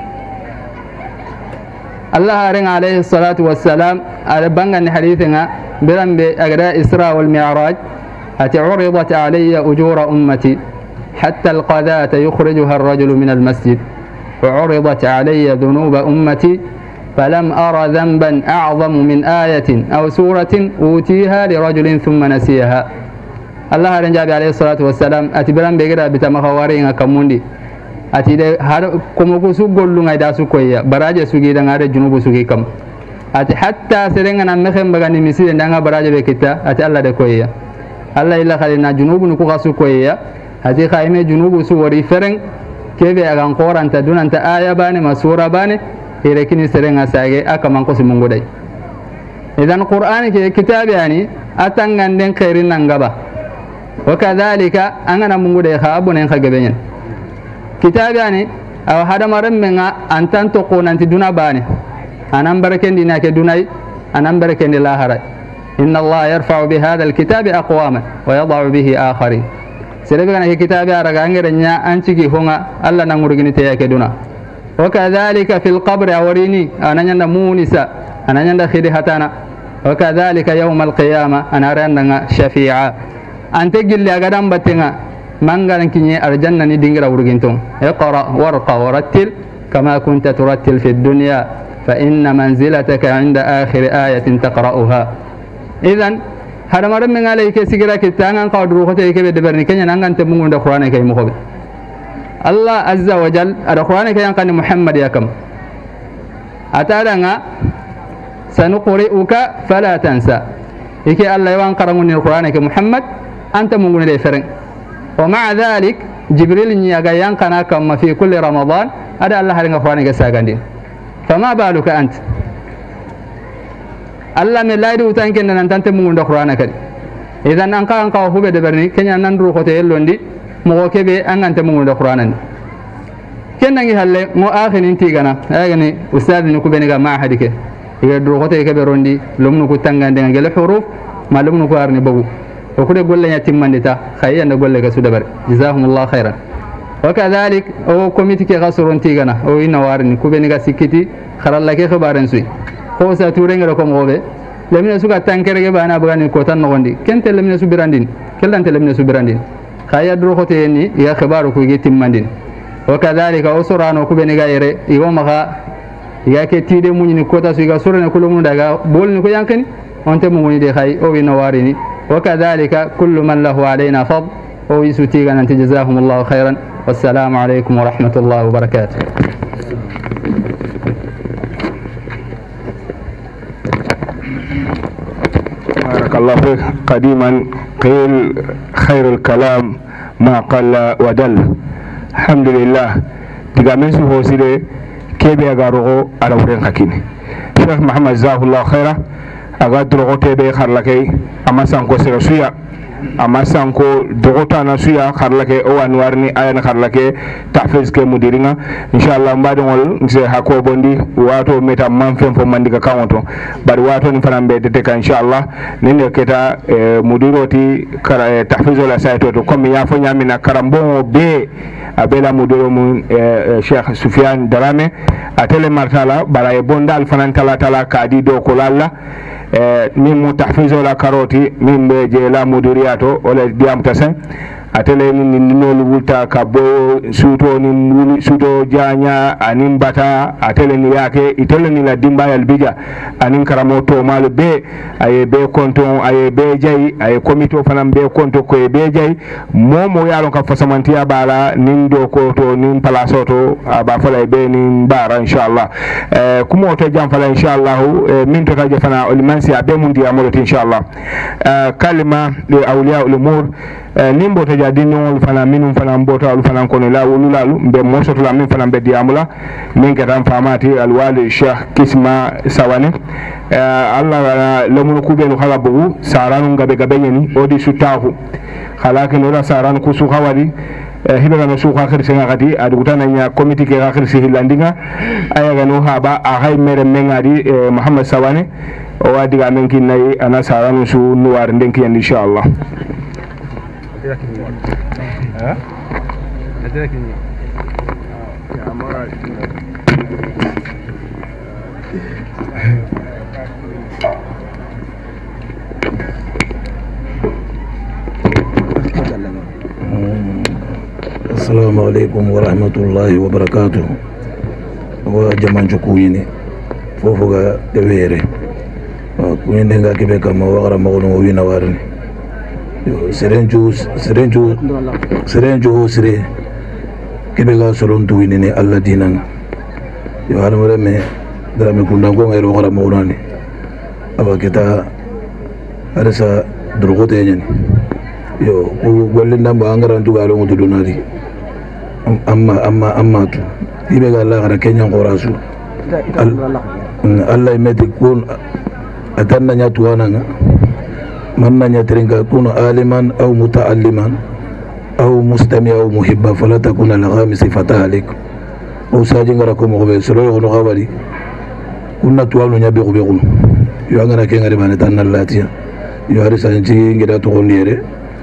L: Allah arin alayhi salatu wassalam ala bangan hadithinga birambe agada Isra wal Mi'raj ati uridat alayya ujura ummati hatta alqadata yukhrijuha ar-rajulu min al-masjid wa uridat alayya dhunuba ummati فلم أرى ذنبا أعظم من آية أو سورة أوتيها لرجل ثم نسيها الله أرن جابي عليه الصلاة والسلام أتبرم بقرأ بتمخوارين كموندي ati de har kuma ku su gollu ngai da su koya baraje su gi danga re junubu su gi kam ati hatta serenga na mekhem bagani misire danga baraje be kita ati Allah de koya Allah illa khalina junubu nu ku gasu koya ati khaime junubu su wari fereng kebe agan qoranta dunanta aya bane masura bane ire kini serenga sage aka man ko si mungu dai idan qur'ani ke kitabi yani atangan den khairin nangaba wakadhalika angana mungu dai khabunen khagabenyen kitabi ani aw hada maram menga antan to ko nanti duna bani anan barakendi na ke dunai anan barakendi lahara inna Allah yarfa'u bi hadha alkitabi aqwama wa yad'u bihi akharin serebe kana ke kitabi araga ngere nya anci gi honga Allah nangurugini te yake duna وكذلك في القبر أوريني أنا نند مونسا أنا نند خيري هتانا وكذلك يوم القيامة أنا رأينا شفيعا أنت قل لي أقدام بتنا من قال كني أرجنا ندينغرا ورجنتم اقرأ ورقة ورتل كما كنت ترتل في الدنيا فإن منزلتك عند آخر آية تقرأها. إذن هذا مرة من عليك سجرا كتانا قاد روحته يكبر دبرني كني نانغان تبغون القرآن كي مخبر الله عز وجل القرآن كي ينقل محمد يكم أتانا سنقرئك فلا تنسى إكي الله يوان قرمون القرآن كي محمد أنت مغني لي فرن ومع ذلك جبريل نياغا ينقنا كما في كل رمضان هذا الله هرنغ القرآن كي ساقندين فما بالك أنت الله من لا يدو تانكن أن أنت مغني القرآن كي إذا أنقا هو بدبرني كنيا نندرو خوتي اللوندي مغوكبي أنت مغني القرآن كنا نجهل مو آخر نتيجنا أغني أستاذ نكوبينيغا ما حدك يدرو خوتي كبروندي لم نكو تانغاندين غير حروف ما لم نكو أرني بغو وكل يقول لي يتيمان ديتا خير نقول لك سودبر جزاهم الله خيرا وكذلك أو كوميتي كغاسرون تيجنا أو ينوارني كوبينيغا سكتي خلال لك خبارن سوي هو ساتورين ركم غوبه لم يسوق تانكرك بانا بغاني كوتان نغندي كنت لم يسوق براندين كلا أنت لم يسوق براندين خير درو خوتي ني يا خبارك يتيمان دين وكذلك أسرانو كوبينيغا يري يومها yake tide muñini kota suiga surene kulum daga bolni ko yankani on te muñini de khay o wino warini wakadhalika kullu man lahu alayna fad o yisuti ganan jazakumullahu khairan wassalamu alaykum wa rahmatullahi wa barakatuh.
C: بارك الله فيك. قديما قيل خير الكلام ما قل ودل. الحمد لله تيغامن سو سيده كيبي أغارو على ورين حكيني شيخ محمد جزاه الله خيرا أغادرو تيبي خارلكي أما سانكو سيرسويا أما سانكو دوغوتانا سويا خارلكي أو أنوارني أين خارلكي تحفيز كي مديرنا إن شاء الله مبادن ول نسي حكو بوندي واتو ميتا منفين فمانديكا كاونتو بعد واتو نفران بيتتك إن شاء الله نيني كتا مديروتي تحفيز ولا سايتوتو كومي يافو نيامينا كرامبو بي abela mudoro mun Sheikh Sufyan Darame atele martala bara e bondal fanan tala kadi do ko lalla min mu tahfizo la karoti min be je la mudiriyato wala diam tasen atele ni nolu wulta ka bo suto ni suto janya anin bata atele ni yake itele ni la dimba yal bija anin karamoto mal be ay be konto ay be jay ay komito fanam be konto ko be jay momo yalon ka fasamantiya bala nin do ko to nin palaso to aba fala be nin bara inshallah kumo to jam fala inshallah min to taje fana ulmansi abe mun di amolo inshallah kalima li awliya ul umur nimbo to jadi non fana minum fana mbota al fana kono la wululalu be mosoto la min fana be diamula min ka tan famati al wali Sheikh Kisma Sawane Allah lamun ku be no khala bugu saranu gabe ni odi sutahu khalaki no la saranu ku su khawadi hibega no su khakhir senga gadi adugutana nya committee ke khakhir si hilandinga ayaga no haba a hay mere mengadi Muhammad Sawane o wadi ga men kinay ana saranu su nuwar ndenki inshallah.
M: السلام عليكم ورحمة الله وبركاته. وجمان شكويني فوفوغا كبيري كويني نغا كبيري ما وغرا مغنو وينا وارني serenju sire kebe ga solon tuwini ne Allah dinan yo har mare me dara me kunda ko ngero ngara mawnani aba kita arsa drogote nyani yo ko golle ndamba angara nduga lo ngudu donari amma tu ibe ga Allah gara kenya qorasu Allah imeti kun atanna nya tuwana من يترك يكون عالما أو متعلما أو مستمع أو محبا فلا تكون الغامس فتهلك أو ساجن ركوم غبي سلوي غنو غبري كنا توالو نبي غبي غنو يوانا كين غريبا نتانا اللاتيا يواري سانجي نجدا تغنيري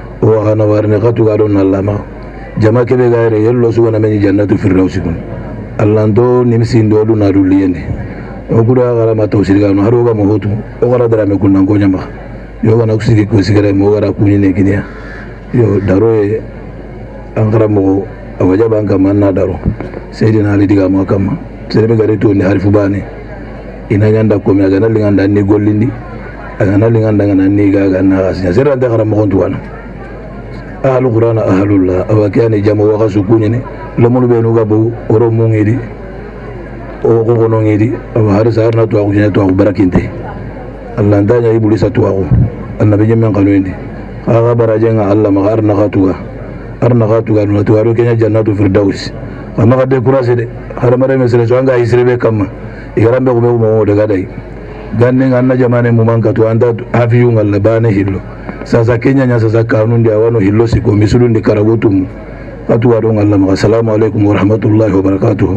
M: وغانا وارني غاتو غارون اللامع جماعة كبه غيري يلو سوانا من جنة في الروسكون allando nimsindo du na duliyende o kura gara ma tawsirga no haroga mo hotu o gara dara me kunnan ko nyama yo gana kusigi ko sigara mo gara kunni ne kinya yo daro e angara mo awaja banka manna daro sayidina ali diga mo kama serebe gari to ni harifu bane ina nyanda ko mi aga na linganda ni gollindi aga na linganda ngana ni ga na gasinya sera da gara mo kontu wana ahlu qur'ana ahlullah awakani jamu wa khasukuni ne lamunu be no gabo oro mo ngidi o ko no ngidi aw har sarna to akujina to barakinte allah ndanya ibuli satu ako annabi jamen qanuindi aga barajenga allah magarna khatuga arna khatuga no to aro kenya jannatu firdaus amma kade kurase de haramare mesele so anga isrebe kamma igarambe ko mo daga dai ganne anna jamane mu manka to anda afiyu ngalla bane hillo sasa kenya nya sasa kanundi awano hillo siko misulundi karagutum atu waro ngalla ma assalamu alaikum wa rahmatullahi wa barakatuh.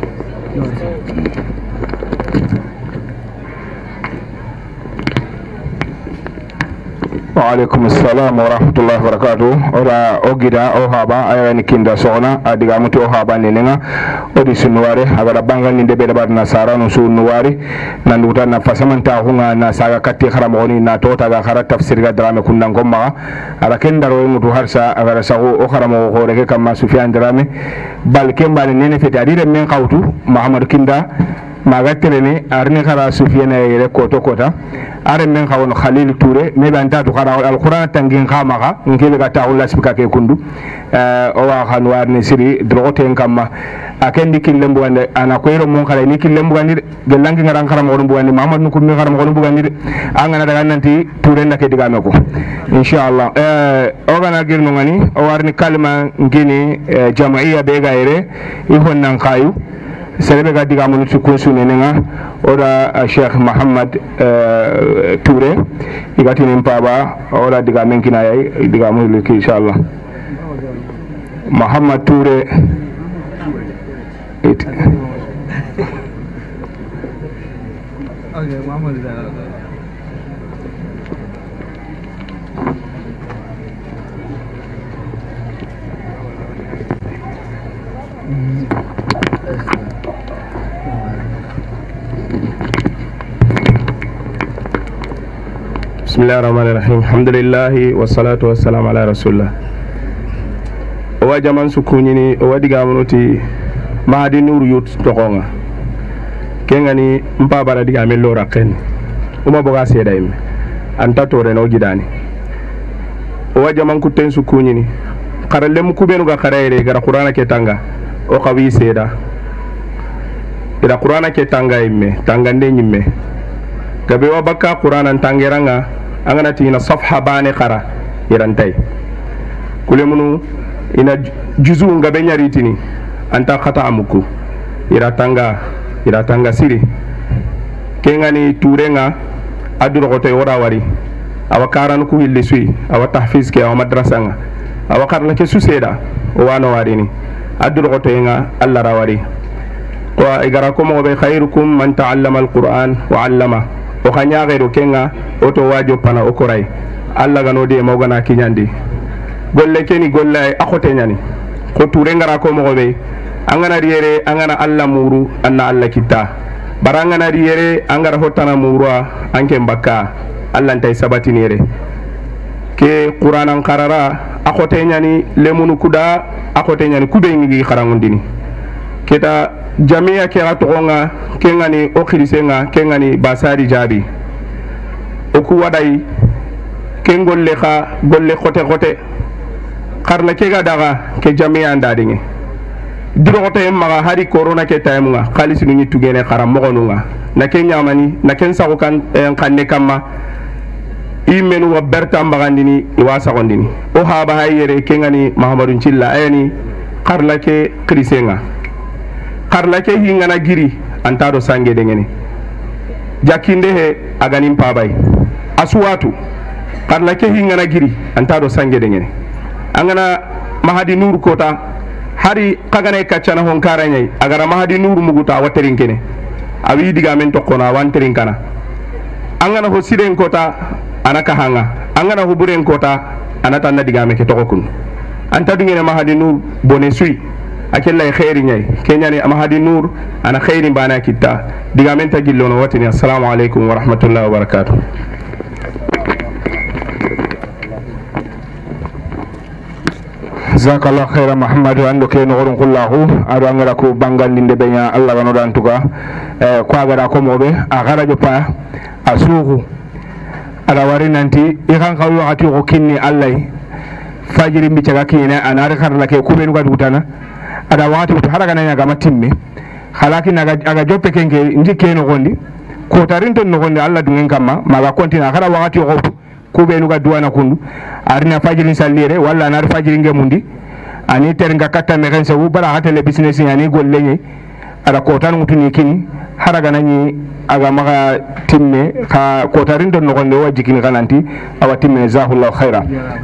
C: وعليكم السلام ورحمة الله وبركاته. أولا أوجدا أو هابا أيراني كيندا سونا أديك أمتي أو هابا نينغا أودي سنواري أغدا بانغا نيندي بيدا بار نصارى نسو نواري نندوتا نفاسمان تاهونغا نساغا كتي خراموني ناتو تاغا خرا تفسيرغا درامي كندان كومبا أغا كين دارو متو هرسا أغا ساغو أو خرامو غوريكي كما سفيان درامي بل كين بالي نيني فتي أدير من قوتو محمد كيندا maga terene arni khara sufiyana yere koto kota are men khawon khalil touré me banta to khara alquran tangin khamaga ngebe ga taawla spika ke kundu o wa khan warni siri drogote kamma akendi killembu wande ana koyro mon khala ni killembu wande de langi ngaran kharam won bu wande mahamad nukum mi kharam won bu wande angana daga nanti touré ndake diga meko inshallah o gana girno ngani o warni kalma ngini jamaiya be ga yere ihon nan khayu سلبي قاعد يعملوا تكون سنيننا ولا الشيخ محمد توري يقاتل من بابا ولا دعامين كنا دعامين لك إن شاء الله محمد توري بسم الله الرحمن الرحيم الحمد لله والصلاة والسلام على رسول الله وجمان سكونيني وديغا منوتي ما دي نور يوت تقونا كيغاني مبابا ديغا من لورا كين وما بغا سيدايم انتا توري نو جيداني وجمان كوتين سكونيني خارلم كوبينو غا خرايري غرا قرانا كيتانغا او قوي سيدا ida qur'ana ke tanga imme tangande nyimme gabe wa bakka qur'ana tangeranga angana tina safha bane qara irantai kulemunu ina juzu ngabe nyaritini anta khata amuku ira tanga siri kengani turenga aduro gote wora wari awa karan ku hilli sui awa tahfiz ke awa madrasa nga awa karla ke suseda o wano warini aduro gote nga alla rawari wa igara ko mo be khairukum man ta'allama alquran wa 'allama o khanya gaido kenga oto wajo pana o koray alla gano de mo gana kinyandi golle keni golle akote nyani ko ture ngara ko mo be angana riere angana alla muru anna alla kita barangana riere angara hotana murwa anke mbaka alla ntay sabati nire ke qur'anan qarara akote nyani lemunu kuda akote nyani kube ngi kharangundini kita jamia kera togonga kengani okirisenga kengani basari jabi oku wadai kengolle kha golle khote karla kega daga ke jamia andadinge diro khote maga hari corona ke taymunga khalisi nu nyitugene kharam mogonunga na kenya mani na kensa ko kan kanne kamma imenu wa berta mbagandini iwasa gondini o haba hayere kengani mahamadun chilla ayani karla ke krisenga karla ke hingana giri antado sange dengene jakinde he aganim pabay aswatu karla ke hingana giri antado sange dengene angana mahadi nur kota hari kagane kacana hon karanyai agara mahadi nur muguta waterin kene awi diga men tokkona wanterin kana angana ho siren kota anaka hanga angana ho buren kota anata na diga men ke tokokun anta dingene mahadi nur bone sui akella khairi nyai kenyani ama hadi Noor ana khairi bana kitta digamenta gillono watini assalamu alaikum wa rahmatullahi wa barakatuh. Jazakallah khaira Muhammadu ando ke no goron kullahu ado angara ko bangal linde benya Allah gano dan tuka ko agara ko mobe agara jopa asuhu ada wari nanti ikan kawu wakati ko kinni Allah fajiri mbi caga kina anare kharla ke kubenu ga dutana ada wakati to haraga nanya ga matimme halaki naga aga joppe kenge ndike no gondi ko tarinto no gondi Allah dungen kamma maga kontina hara wakati ko kubenu ga duwana kundu arina fajiri sallire walla anar fajiri ngemundi ani terenga katta me kan sabu bara hatale business yani gollenye ada ko tan mutuni kini haraga nanyi aga maga timme ka ko tarinto no gonde wajikini kananti awa timme zahullahu khaira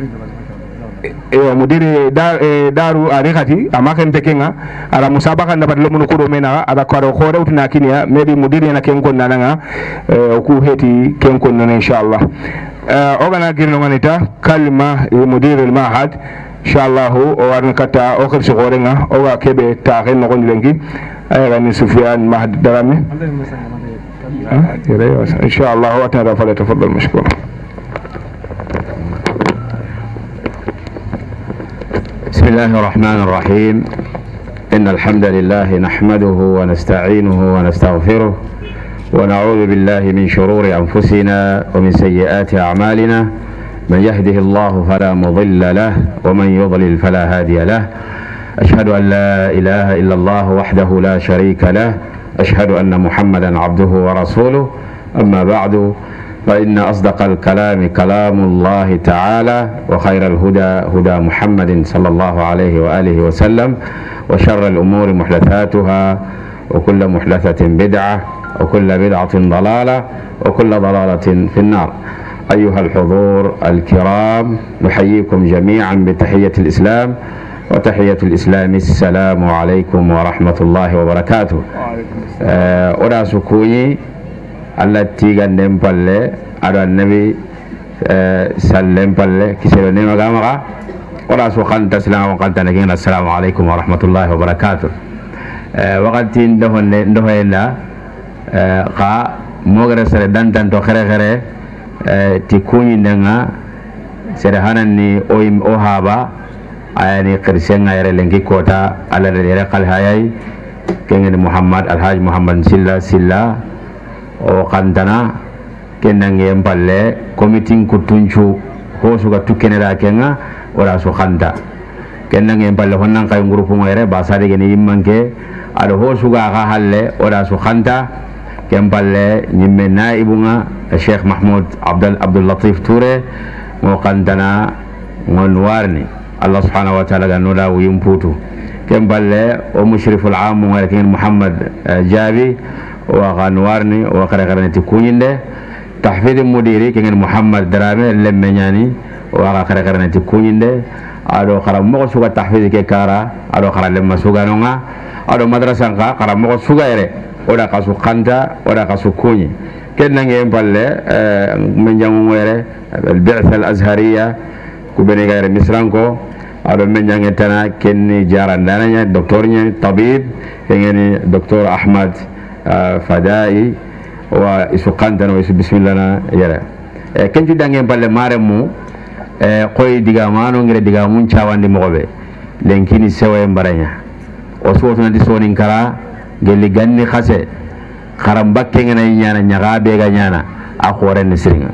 C: mudiri daru arikati amaken pekenga ala musabaka ndabat lomu ko do mena ada ko khore utna kinia maybe mudiri na ken kon nananga ku heti ken kon nan inshallah ogana girno nganita kalma mudir al mahad inshallah o warna kata o khirsi gorenga o ga kebe taxen no gon lengi ay gani Sufyan mahad darame inshallah wa ta'ala falyatafaddal mashkur.
N: بسم الله الرحمن الرحيم إن الحمد لله نحمده ونستعينه ونستغفره ونعوذ بالله من شرور أنفسنا ومن سيئات أعمالنا من يهده الله فلا مضل له ومن يضلل فلا هادي له أشهد أن لا إله إلا الله وحده لا شريك له أشهد أن محمدا عبده ورسوله أما بعد فإن أصدق الكلام كلام الله تعالى وخير الهدى هدى محمد صلى الله عليه وآله وسلم وشر الأمور محدثاتها وكل محدثة بدعة وكل بدعة ضلالة وكل ضلالة في النار. أيها الحضور الكرام نحييكم جميعا بتحية الإسلام وتحية الإسلام السلام عليكم ورحمة الله وبركاته. أولا سكوني التي غندم بالله على النبي سلم بالله كسر نيم غامرا ولا سوخان تسلم وقال تنكين السلام عليكم ورحمة الله وبركاته. وقت ndhohena قا مغرس دانتان تو خره خره تكوني نغا سرهانني اويم اوهابا ayani krisen ngayre lengi kota ala re qal hayay kengen Muhammad Alhaj Muhammad Silla o kandana kenange mballe committee kutunchu hosu ga tukenera kenga ora so khanda kenange mballe honnan kay groupe ngere ba sade gene yimmanke ado hosu ga halle ora so khanda kemballe nyimme naibunga Sheikh Mahmoud Abdul Latif Touré mo kandana ngon warni Allah subhanahu wa ta'ala ga noda yimputu kemballe o mushriful aam ngere ken Muhammad Jabi وغانوارني وقرقرني تكونينده تحفيظ مديري كان محمد درامي لمنياني وقرقرني تكونينده ادو خرام مو سوغا تحفيظ كارا ادو خرا لما سوغانونغا ادو مدرسه كا خرام مو سوغايره ودا كاسو خانتا ودا كاسو كوني كن نغي مبالله من جامو ويره البعثه الازهريه كوبني غير مصرانكو ادو من جانغي تانا كني جاراندانا دكتور ني طبيب كني دكتور احمد فدائي ويسقندنا ويس بسم الله يلا كنتي دانغي بالله مارمو قوي ديغامانو غير ديغامون تشاواندي موبه لنكيني سوي مبارانيا وسوتنا دي سونين كرا gelli ganni khase kharam bakke ngana nyana nyaga be ga nyana akhore nisringa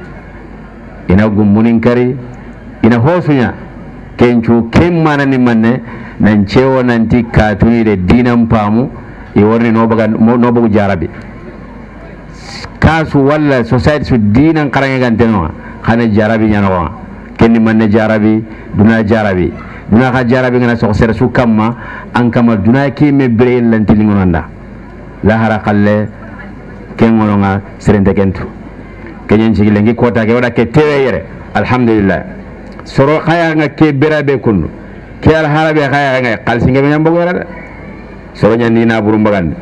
N: ina gumunin kari ina hosunya kencu kemmana ni manne nan cewo nanti katuni de dinam pamu iwarni no bagu jarabi kasu walla society su dinan karange ganteno khana jarabi nyana wa kenni manne jarabi duna ka jarabi ngana so sere su kamma an kama duna ki me breel lanti lingonanda la hara khalle kengonga serente kentu kenyen ci lengi kota ke wada ke tewere alhamdulillah soro khaya nga ke berabe kunu ke al harabe khaya nga qalsi ngebe nyambo wala soro nyandi na buru mbagande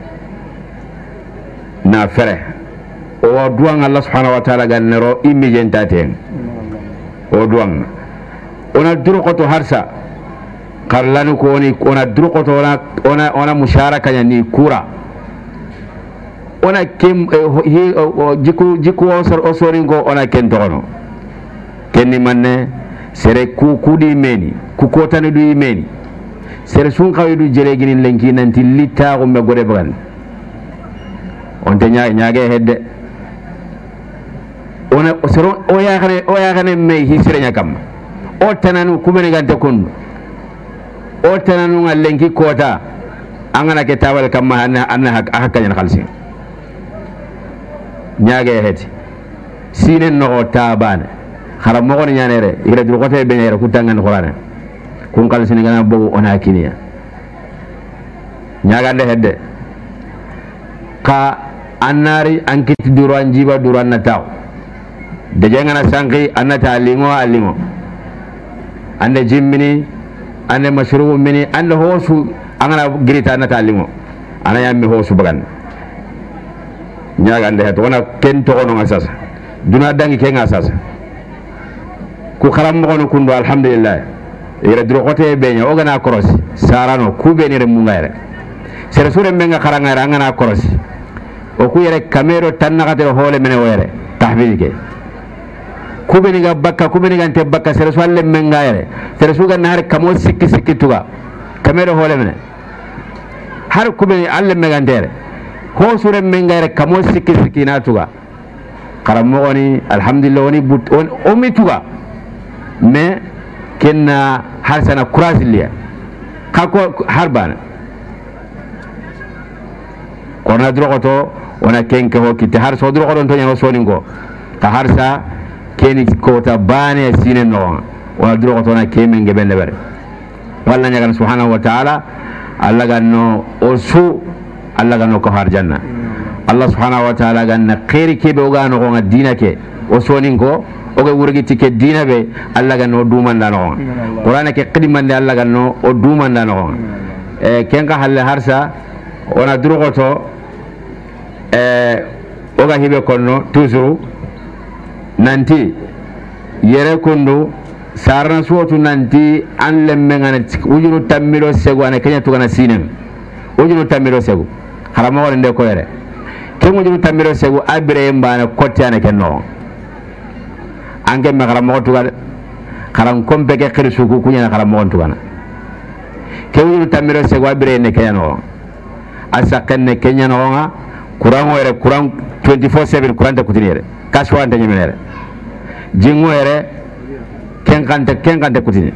N: na fere o duang Allah subhanahu wa ta'ala ganero immediate o duang ona duru ko to harsa karlanu ko ona druqoto ona musharaka ni kura ona kim jiku osoringo ona kentono kenni manne sere kudi meni ku kotani du meni sere sun kawidu jere ginin lenki nanti litta ko me gode bagan on te nyaage hedde ona sero o ya khane me hisire nyakam o tananu kumene gante kun o tananu ngalenki kota angana ke tawal kam anna hakka nyen khalsi nyaage heti sinen no tabane khara mo goni nyanere ira dur kote be nyere ku tangan qur'an kun kal sini gana bogu ona kiniya nyaga de hedde ka annari ankiti duran jiba duran na taw de jengana sanki annata lingo ande jimmini ande mashrubu mini ande hosu angana girita annata lingo ana yammi hosu bagan nyaga de hedde wona ken to ono ngasasa duna dangi ke ngasasa ku kharam mo no kundo alhamdulillah ira dro kote be nya ogana cross sarano ku be ni re mungayre sere sure menga kharanga rangana cross o ku yere camero tan nakate hole mene were tahbige ku be ni ga bakka ku be ni gante bakka sere swalle menga yere sere suga nar kamo sikki tuga camero hole mene har ku be ni alle megandere ko sure menga yere kamo sikki na tuga kharam mo ni alhamdulillah woni but on o mi tuga mais kenna har sana courage liya kako harbana kona drogoto ona kenke ho kitte har so drogoto to nyawo soningo ta harsa keni kota bane sinen no ona drogoto na kemen gebende bare walla nyaga subhanahu wa ta'ala alla ganno osu alla ganno ko har janna Allah subhanahu wa ta'ala ganna khairi kebe ogano ko ngadina ke o soningo oge wurgi tike dina be alla ganno dumanda no qur'ana ke qidimande alla ganno o dumanda no kenka halle harsa ona drugoto oga hibe konno toujours nanti yere kundu sarna suotu nanti an lemme ngane ujunu tammiro segu ane kenya tugana sinem ujunu tammiro segu harama wala nde ko yere kemu ujunu tammiro segu abire mbana kotiane kenno ange me kala mo tugal karam kombe ke khirsu ku kunya kala mo tugana kemu tamiro se gwa bire ne keno asa kanne kenya no nga kuran were kuran 24/7 kuran ta kutinere kaswa ante nyemenere jingo ere kenkante kutini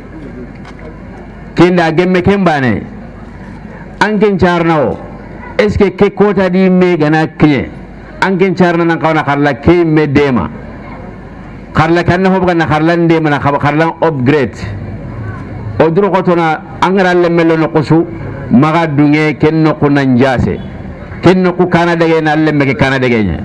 N: kinda gemme kembane angen charnawo est ce que kota di me gana kiye angen charna nan kawna kharla ke me dema kharla kanna hob ganna kharlan de mana kharlan upgrade o duro kotona angara le melo no qosu maga dunge kenno ko nanjase kenno ko kana dege na le mege kana dege nya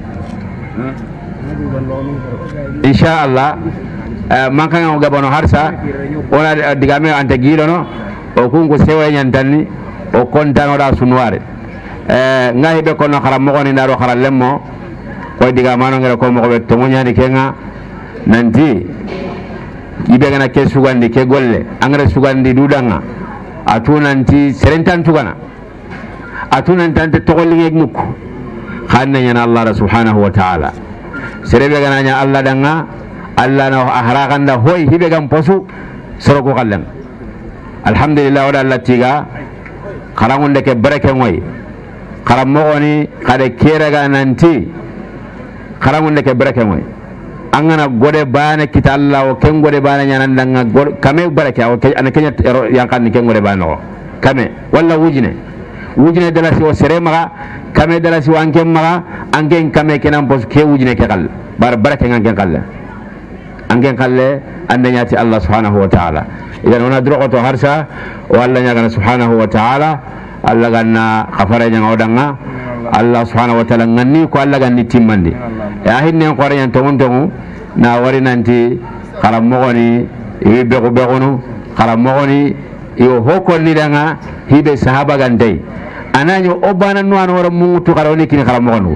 N: insha Allah manka ngo gabono harsa ona digame ante gilono o kungo sewe nyantanni o kontano da sunware ngahi be kono kharam mo ni ndaro kharal lemmo ko digamano ngere ko mo be to nyani kenga nanti ibe gana ke sugandi ke golle angara sugandi dudanga atu nanti serentan tugana atu nanti to golli ngek mukk khanna nyana Allah subhanahu wa ta'ala serebe gana nya Allah danga Allah na ahraqanda hoy hibe gam posu soroko kallan alhamdulillah wala Allah tiga kharangunde ke barake ngoy kharam mo oni kade keraga nanti kharangunde ke barake ngoy angana gode bana kita Allah o ken gode bana nyanan danga kame baraka o ana kenya yang kan ken gode bana o kame walla wujine dala si o serema kame dala si wanken maga angen kame kenan pos ke wujine ke kal bar baraka ngen kal angen kalle andanya ti Allah subhanahu wa ta'ala idan ona dro to harsa walla nyaga subhanahu wa ta'ala Allah ganna khafara nya odanga Allah subhanahu wa ta'ala nganni ko Allah ganni timmandi ya hinne ko reyan to montongu na wari nanti kharam mogoni e be ko kharam mogoni yo hokol ni danga hibe sahaba gandai ananyo obana nuano wara mutu karoni kini kharam mogonu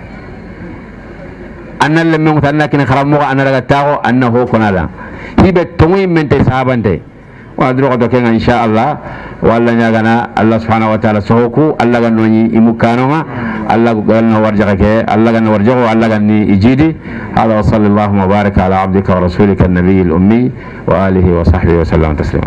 N: annal lemme mutanna kini kharam mogo anara tago anna hokona la hibe tongi mente sahaba ndai wa dro do ken insha Allah walla nyagana Allah subhanahu wa ta'ala soku Allah ganno ni imukanoma Allah ganno warjaga ke Allah ganno warjago Allah ganni ijidi hada wa sallallahu wa baraka ala abdika wa rasulika an-nabiy al-ummi wa alihi wa sahbihi wa sallam taslima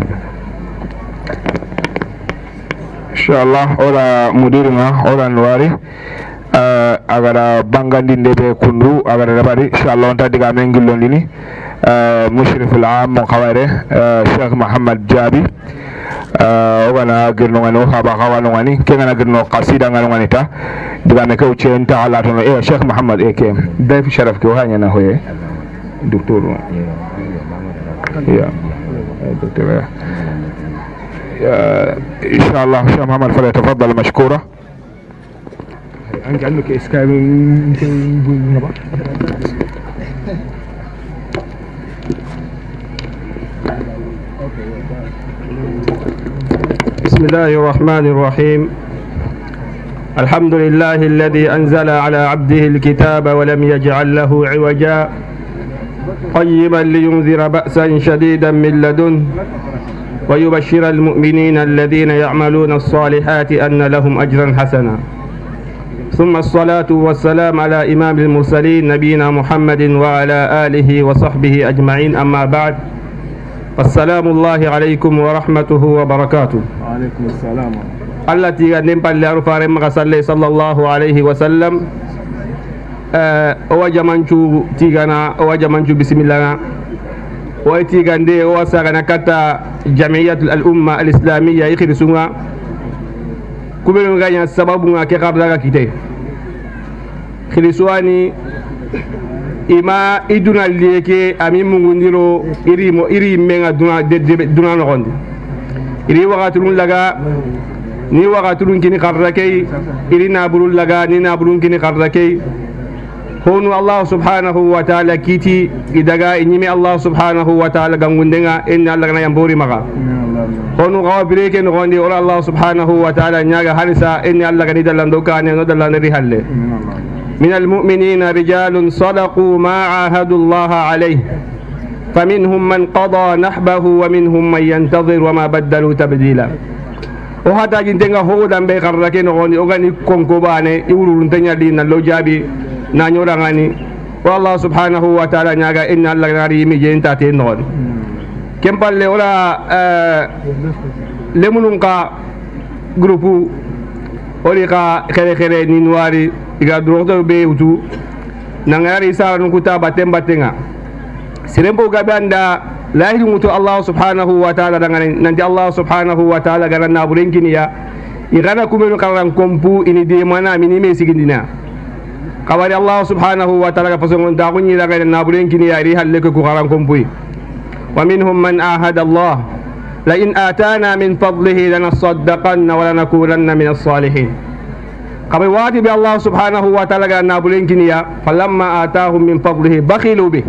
C: inshallah ora mudirma ora nwari agara bangandi ndebe kundu agara dabari inshallah on tadiga men gillondini mushrif al-am khaware Sheikh Muhammad Jabi ogana girno ngano haba khawano ngani kengana girno qasida ngano ngani ta diga me ko centa ala to Sheikh Muhammad eke dayf sharaf ko hanya na hoye docteur ya docteur إن شاء الله شيخ محمد فليتفضل مشكورا.
O: بسم الله الرحمن الرحيم. الحمد لله الذي أنزل على عبده الكتاب ولم يجعل له عوجا قيما لينذر بأسا شديدا من لدنه ويبشر المؤمنين الذين يعملون الصالحات أن لهم أجرا حسنا. ثم الصلاة والسلام على إمام المرسلين نبينا محمد وعلى آله وصحبه أجمعين. أما بعد السلام الله عليكم ورحمته وبركاته.
C: وعليكم السلام.
O: التي نمبر لأرفار مغسل صلى الله عليه وسلم أوجمانشو تيغانا أوجمانشو بسم الله وأتي غاندي وساغنا كتا جمعية الأمة الإسلامية يخرسونا كبيرون غانيا سببونا كقابلغا كيتي خرسواني إما إدونا ليكي أمي مغنديرو إري ميغا دونا نغند إري وغاتلون لغا ني وغاتلون كيني قرركي إري نابلون لغا ني نابلون كيني قرركي هون الله سبحانه وتعالى كيتي إدغا إنيمي الله سبحانه وتعالى غنغندنغا إن الله غنا يمبوري مغا هون غوا بريكي نغوندي أولا الله سبحانه وتعالى نياغا هانسا إن الله غني دلاندوكا ندلا نريحل من المؤمنين رجال صدقوا ما عاهدوا الله عليه فمنهم من قضى نحبه ومنهم من ينتظر وما بدلوا تبديلا وهذا جنتنغا هو دم بيقرركي نغوندي أغاني كونكوباني يورون تنيا دينا لو جابي نانيورا غاني والله سبحانه وتعالى نياغا إن الله غاري ميجين تاتين نغون كم بالله ولا لمنونكا غروبو أوليكا خيري خيري نينواري إيكا دروغتو بيوتو نغاري سارا نكوتا باتين باتينغا سيرمبو غاباندا لا يموت الله سبحانه وتعالى نانتي الله سبحانه وتعالى غانا نابرينكينيا إيغانا كومينو كاران كومبو إني ديمانا ميني ميسي جندنا قواري الله سبحانه وتعالى فسنون داغني لغانا نابرينكينيا إريها لك كاران كومبوي ومنهم من عاهد الله لئن آتانا من فضله لنصدقن ولنكونن من الصالحين قبل وادي بالله سبحانه وتعالى غانا نابرينكينيا فلما آتاهم من فضله بخلوا به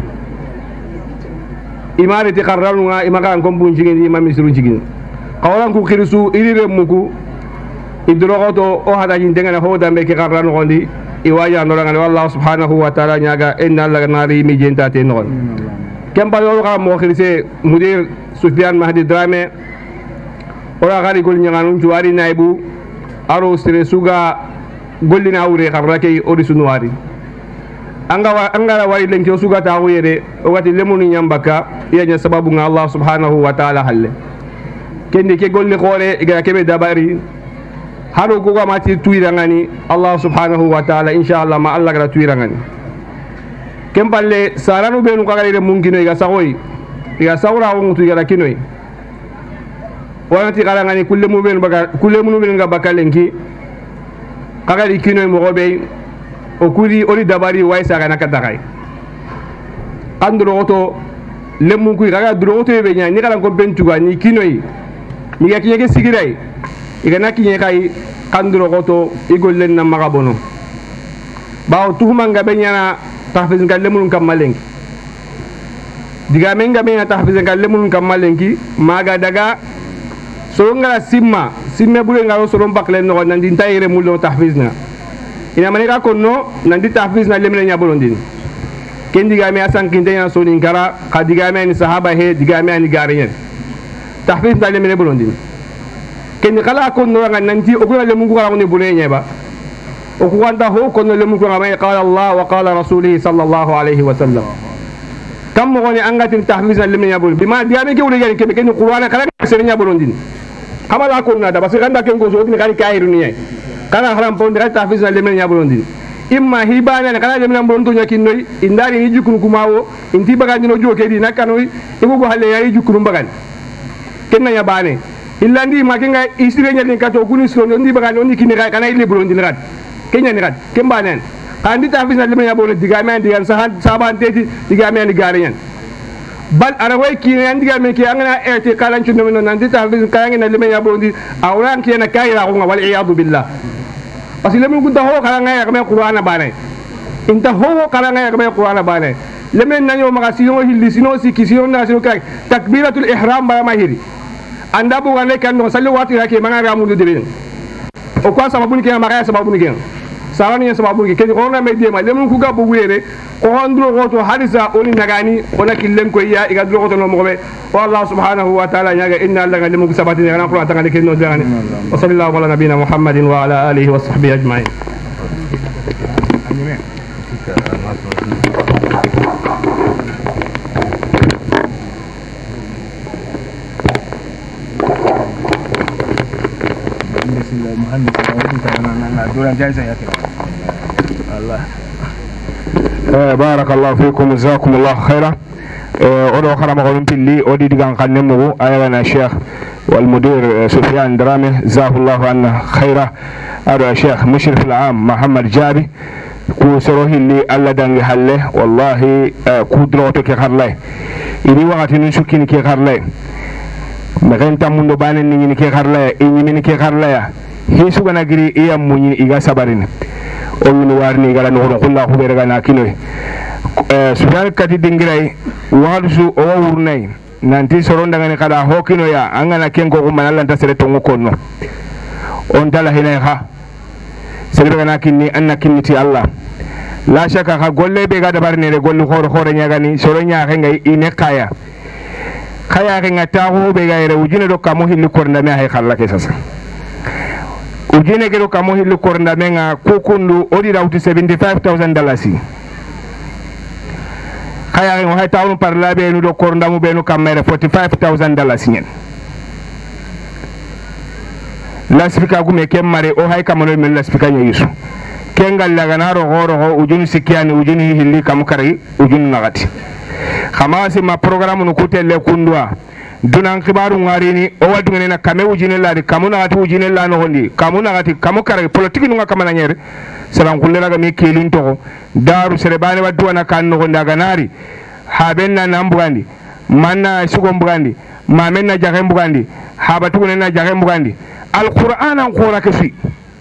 O: إمارة قررنا إمارة كومبون جين إمام مسرون جين قولان كو خرسو إلي رمكو إدروغتو أو هذا جين دعنا هو دم بك قررنا عندي إيواجا نوران الله سبحانه وتعالى نياغا إن الله ناري ميجين تاتين نون كم بالو كا مخرسي مدير سفيان مهدي درامي ولا غاري كل نيغانون جواري نايبو أرو سرسوغا غولنا أوري قرركي أوري سنواري angara wari lenki suga ta wuyere wati lemunu nyambaka yanya sababu nga Allah subhanahu wa ta'ala halle kendi ke golli khore iga kebe dabari haro ko ga mati tuirangani Allah subhanahu wa ta'ala inshallah ma Allah gara tuirangani kempalle saranu benu kagare mungkino iga sawoy iga sawra wongutu iga kinoi wanati karangani kullemu benu ga bakalenki kagari kinoi mo gobe okuri ori dabari waisa kana katakai andro oto lemu ku kaga dro oto be nya ni kala ko bentuga ni kinoi ni ga kinyege sigirai igana kinye kai kandro oto igollen na magabono bawo tuhuma nga benya na tahfiz ngal lemu kam malenki diga men nga benya tahfiz ngal lemu kam malenki maga daga so ngala simme bure ngalo so bakle no nan din tayre mulo tahfiz na ina manika konno nandi tahfiz na lemina nya bolondin ken diga me asan kin tanya so nin kara ka diga me ni sahaba he diga me ni garenyen tahfiz na lemene bulondin ken kala ko no nga nanti o ko lemu ko ngani bule nyeba o ko wanda ho ko no lemu ko ngama qala Allah wa qala rasulihi sallallahu alaihi wasallam kam mo ngoni angatin tahfiz na lemene bul bima diame ke wuli gani ke ken qur'ana kala serenya bulondin kamala ko na da basi kanda ken go so ni kali kairu ni kala haram pon dira tahfiz na lemene bulondin imma hibana kala lemene bulondin yakinnoy indari ni jukun kumawo inti bagani no joke di nakanoy ibu go halle yayi jukun bagan kenna ya bane illandi makinga isire nyali kato kuni so ndi bagani ondi kini kana ile bulondin rat kenya ni rat kembanen andi tahfiz na lemene bulondin diga men digan saban teti diga men digarenyan bal arawai kini andi ga men ki angana ete kalan chunno non andi tahfiz kayangi na lemene bulondin awran ki na kayra ko wal iyad billah parce que lemene kunta ho kala ngaya kama qur'ana bane inta ho kala ngaya kama qur'ana bane lemene nanyo magasiyo hilli sino sikisiyo na sino kay takbiratul ihram ba mahiri anda bu ngane kan no sallu wati yake manga ramu de debin o kwa sababu ni ke manga sababu ni ke sawani ya sababu ke ko na me dema lemene ku gabu were ko hondro goto hadisa oni nagani ona killen ko ya iga dro goto no mo be wallahu subhanahu wa ta'ala nyaga inna allaha limu sabati ngana qur'an tangane ke no dangane wa sallallahu ala nabina muhammadin wa ala alihi wa sahbihi ajma'in
C: بارك الله فيكم جزاكم الله خيرا ودو خرم غلم بلي ودي دغان خنمو ايوانا الشيخ والمدير سفيان درامي جزاه الله عنا خيرا ادو الشيخ مشرف العام محمد جابي كو سروه اللي الله دانغي حله والله كو دروتو كي خرلاي إذا وقت نشوكين كي خرلاي مغن تاموندو بانن ني كي خرلاي إني من كي خرلاي هيسو غنا غري إيام موني إيغا سبارين أولو نوارني غلا نورو كلا خبير غنا كينوي سفيان كاتي دينغراي وارسو او ورناي nanti soron daga ni kada hokino ya angana kenko ko manalla ta sere tongo konno on dala hina ha sere daga kinni anna kinniti Allah la shaka ka golle be ga dabar ne gollu horo horo nyaga ni soron nya ga ngai ine kaya kaya ga ngata ho be ga ere ujine do kamo hilli kornda me hay khalla ke sasa ujine ke do kamo hilli kornda me nga kukundu odi rawti $75,000 kaya ngo hay tawnu par la be nu do kornda mu be nu kamere $45,000 nyen la spika gume kemmare o hay kamano men la spika nyisu kengal laga na ro goro ujun sikiani ujun hilli kam kari ujun nagati khamasi ma programme nu kutelle kundwa dunan khibaru ngarini o wadu ngene kame ujine la di kamuna gati ujine la no hondi kamuna gati kamu kari politique nu ngakamana nyere salam kullela ga mi kelin to daru serebane waddu wana kan no honda ganari habenna nambugandi manna sugo mbugandi mamenna jaxe mbugandi habatu ne na jaxe mbugandi alquran an qura kafi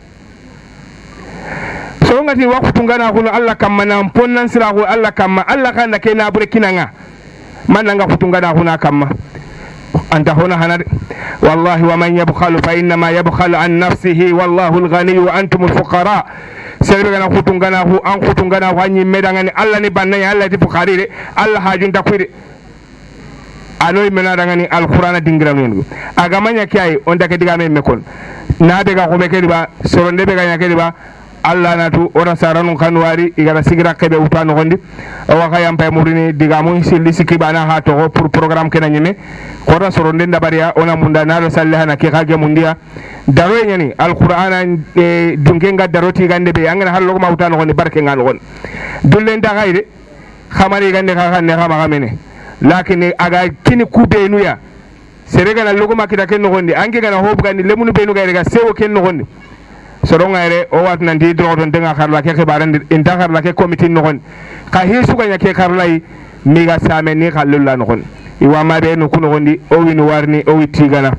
C: so ngati waqtu ngana ko Allah kamma nan ponnan sira ko Allah kamma Allah kan ke na bure kinanga man nga futungana huna kamma anta huna hanade wallahi wa man yabkhalu fa inna ma yabkhalu an nafsihi wallahu al-ghani wa antum al-fuqara sebe gana futungana hu an futungana hu anyi medangani Allah ni banna Allah ti fuqari de Allah hajun takwide anoy mena dangani al-qur'ana dingira non aga manya kay on dake diga me mekon na be ga ko be kediba soronde be ga nya kediba Allah natu ora saranu kanwari igara sigira kebe utano gondi wa kayam pay murini diga mo silli sikibana ha to pour programme kena nyime ko ra soronde ndabaria ona munda na sallaha na ke kage mundia daro nyani alqur'ana dungenga daroti gande be angana hallo ma utano gondi barke ngal gon dulle nda gayde khamari gande ka kanne khama gamene lakin aga kini kube nuya serega na logo makita ken gondi ange gana hobu gandi lemunu be nu gayde ga sewo ken gondi sorongare o wat nanti droton denga kharla ke khibaran inta kharla ke committee no ka hisu ganya ke kharlay miga same ni khallulla no iwa ma be no kuno gondi o winu warni o witigana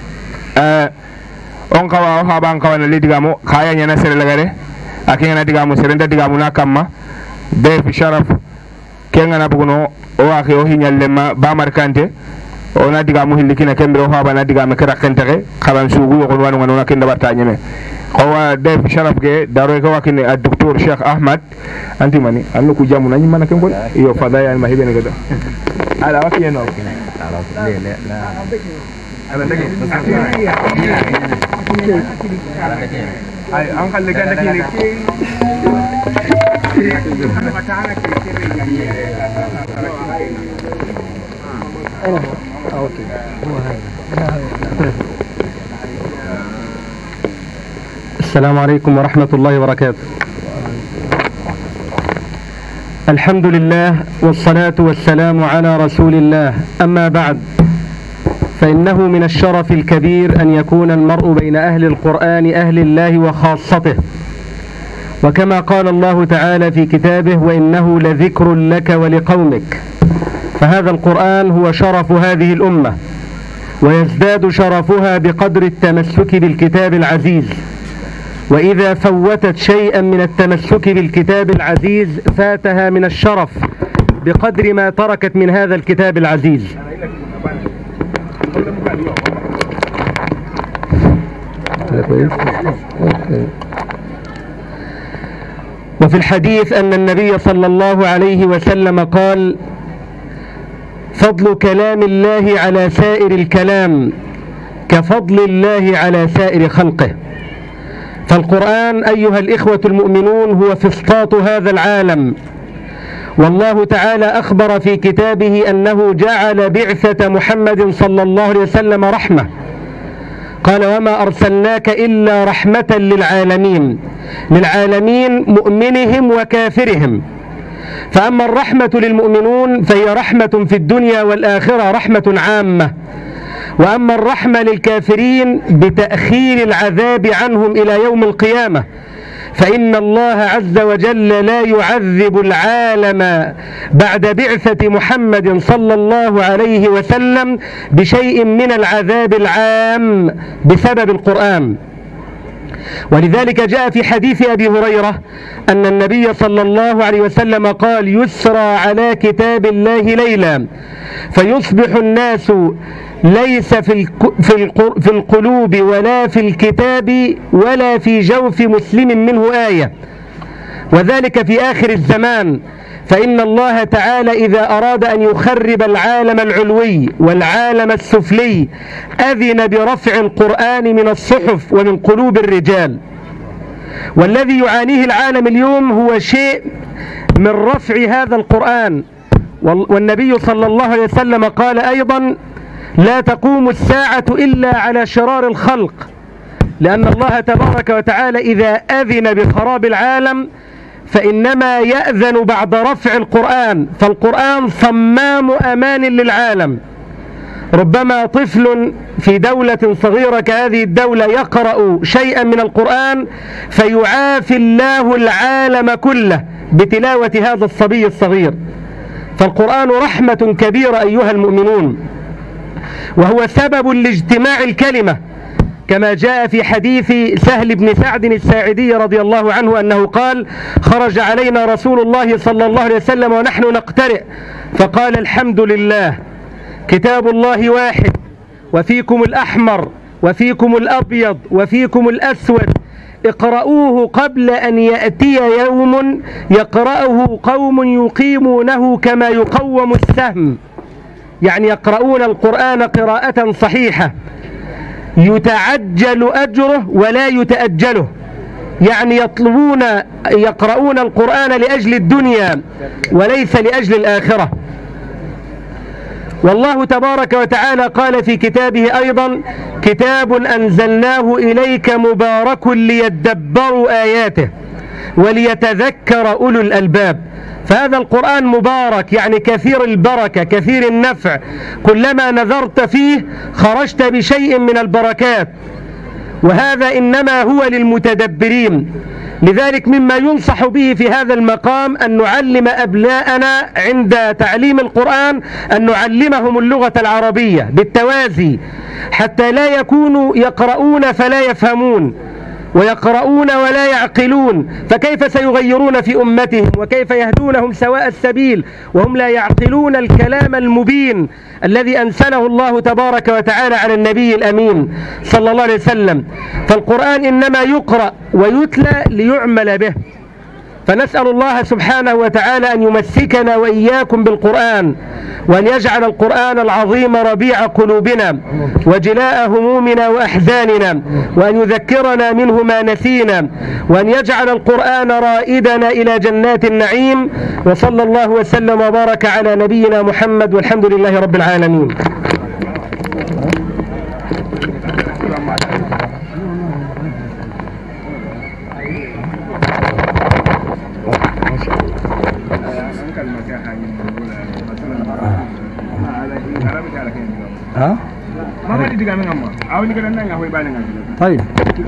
C: on kawa ha ban kawana lidigamo khaya nyana sere lagare akena digamo sere nda digamo na kamma be fi sharaf kenga na bugono o akhi o hinyallema ba markante ona digamo hillikina kembro ha bana digame kera kentere khalan sugu ko wanu wanu kenda batta nyeme قوا ديف شرف جي داروي كوا كني الدكتور شيخ أحمد أنتي ماني أنو كجامو ناني مانا كم قول يو فضايا المهيبين كده على وقت ينو
P: السلام عليكم ورحمة الله وبركاته. الحمد لله والصلاة والسلام على رسول الله، أما بعد، فإنه من الشرف الكبير أن يكون المرء بين أهل القرآن أهل الله وخاصته، وكما قال الله تعالى في كتابه: وإنه لذكر لك ولقومك. فهذا القرآن هو شرف هذه الأمة، ويزداد شرفها بقدر التمسك بالكتاب العزيز، وإذا فوتت شيئا من التمسك بالكتاب العزيز فاتها من الشرف بقدر ما تركت من هذا الكتاب العزيز. وفي الحديث أن النبي صلى الله عليه وسلم قال: فضل كلام الله على سائر الكلام كفضل الله على سائر خلقه. فالقرآن أيها الإخوة المؤمنون هو فسطاط هذا العالم، والله تعالى أخبر في كتابه أنه جعل بعثة محمد صلى الله عليه وسلم رحمة، قال: وما أرسلناك إلا رحمة للعالمين، للعالمين مؤمنهم وكافرهم. فأما الرحمة للمؤمنون فهي رحمة في الدنيا والآخرة، رحمة عامة. وأما الرحمة للكافرين بتأخير العذاب عنهم إلى يوم القيامة، فإن الله عز وجل لا يعذب العالم بعد بعثة محمد صلى الله عليه وسلم بشيء من العذاب العام بسبب القرآن. ولذلك جاء في حديث أبي هريرة أن النبي صلى الله عليه وسلم قال: يسرى على كتاب الله ليلا فيصبح الناس ليس في القلوب ولا في الكتاب ولا في جوف مسلم منه آية، وذلك في آخر الزمان. فإن الله تعالى إذا أراد أن يخرب العالم العلوي والعالم السفلي أذن برفع القرآن من الصحف ومن قلوب الرجال. والذي يعانيه العالم اليوم هو شيء من رفع هذا القرآن. والنبي صلى الله عليه وسلم قال أيضا: لا تقوم الساعة إلا على شرار الخلق، لأن الله تبارك وتعالى إذا أذن بخراب العالم فإنما يأذن بعد رفع القرآن. فالقرآن صمام أمان للعالم. ربما طفل في دولة صغيرة كهذه الدولة يقرأ شيئا من القرآن فيعافي الله العالم كله بتلاوة هذا الصبي الصغير. فالقرآن رحمة كبيرة أيها المؤمنون، وهو سبب لاجتماع الكلمة، كما جاء في حديث سهل بن سعد الساعدي رضي الله عنه أنه قال: خرج علينا رسول الله صلى الله عليه وسلم ونحن نقترئ فقال: الحمد لله، كتاب الله واحد، وفيكم الأحمر وفيكم الأبيض وفيكم الأسود، اقرؤوه قبل أن يأتي يوم يقرأه قوم يقيمونه كما يقوم السهم، يعني يقرؤون القرآن قراءة صحيحة يتعجل أجره ولا يتأجله، يعني يقرؤون القرآن لأجل الدنيا وليس لأجل الآخرة. والله تبارك وتعالى قال في كتابه أيضا: كتاب أنزلناه إليك مبارك ليدبروا آياته وليتذكر أولو الألباب. فهذا القرآن مبارك، يعني كثير البركة كثير النفع، كلما نظرت فيه خرجت بشيء من البركات، وهذا إنما هو للمتدبرين. لذلك مما ينصح به في هذا المقام أن نعلم أبناءنا عند تعليم القرآن أن نعلمهم اللغة العربية بالتوازي، حتى لا يكونوا يقرؤون فلا يفهمون ويقرؤون ولا يعقلون، فكيف سيغيرون في أمتهم وكيف يهدونهم سواء السبيل وهم لا يعقلون الكلام المبين الذي أنزله الله تبارك وتعالى على النبي الأمين صلى الله عليه وسلم. فالقرآن إنما يقرأ ويتلى ليعمل به. فنسأل الله سبحانه وتعالى أن يمسكنا وإياكم بالقرآن، وأن يجعل القرآن العظيم ربيع قلوبنا وجلاء همومنا وأحزاننا، وأن يذكرنا منه ما نسينا، وأن يجعل القرآن رائدنا إلى جنات النعيم. وصلى الله وسلم وبارك على نبينا محمد، والحمد لله رب العالمين.
O: طيب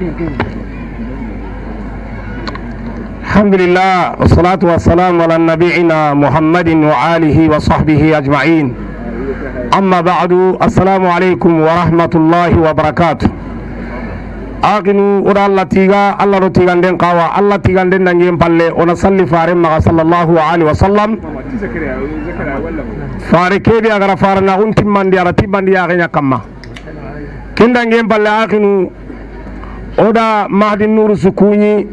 O: الحمد لله والصلاة والسلام على نبينا محمد وآله وصحبه أجمعين. أما بعد، السلام عليكم ورحمة الله وبركاته. أغنو أرى الله تيغا الله رتيغان دين قاوة الله تيغان دين نجيم بالله ونصلي فارم صلى الله عليه وسلم فاركي بي أغرى فارنا أنتم من دي أرتي من دي أغنى كما كندا نجيم بالله أغنو أرى مهد النور سكوني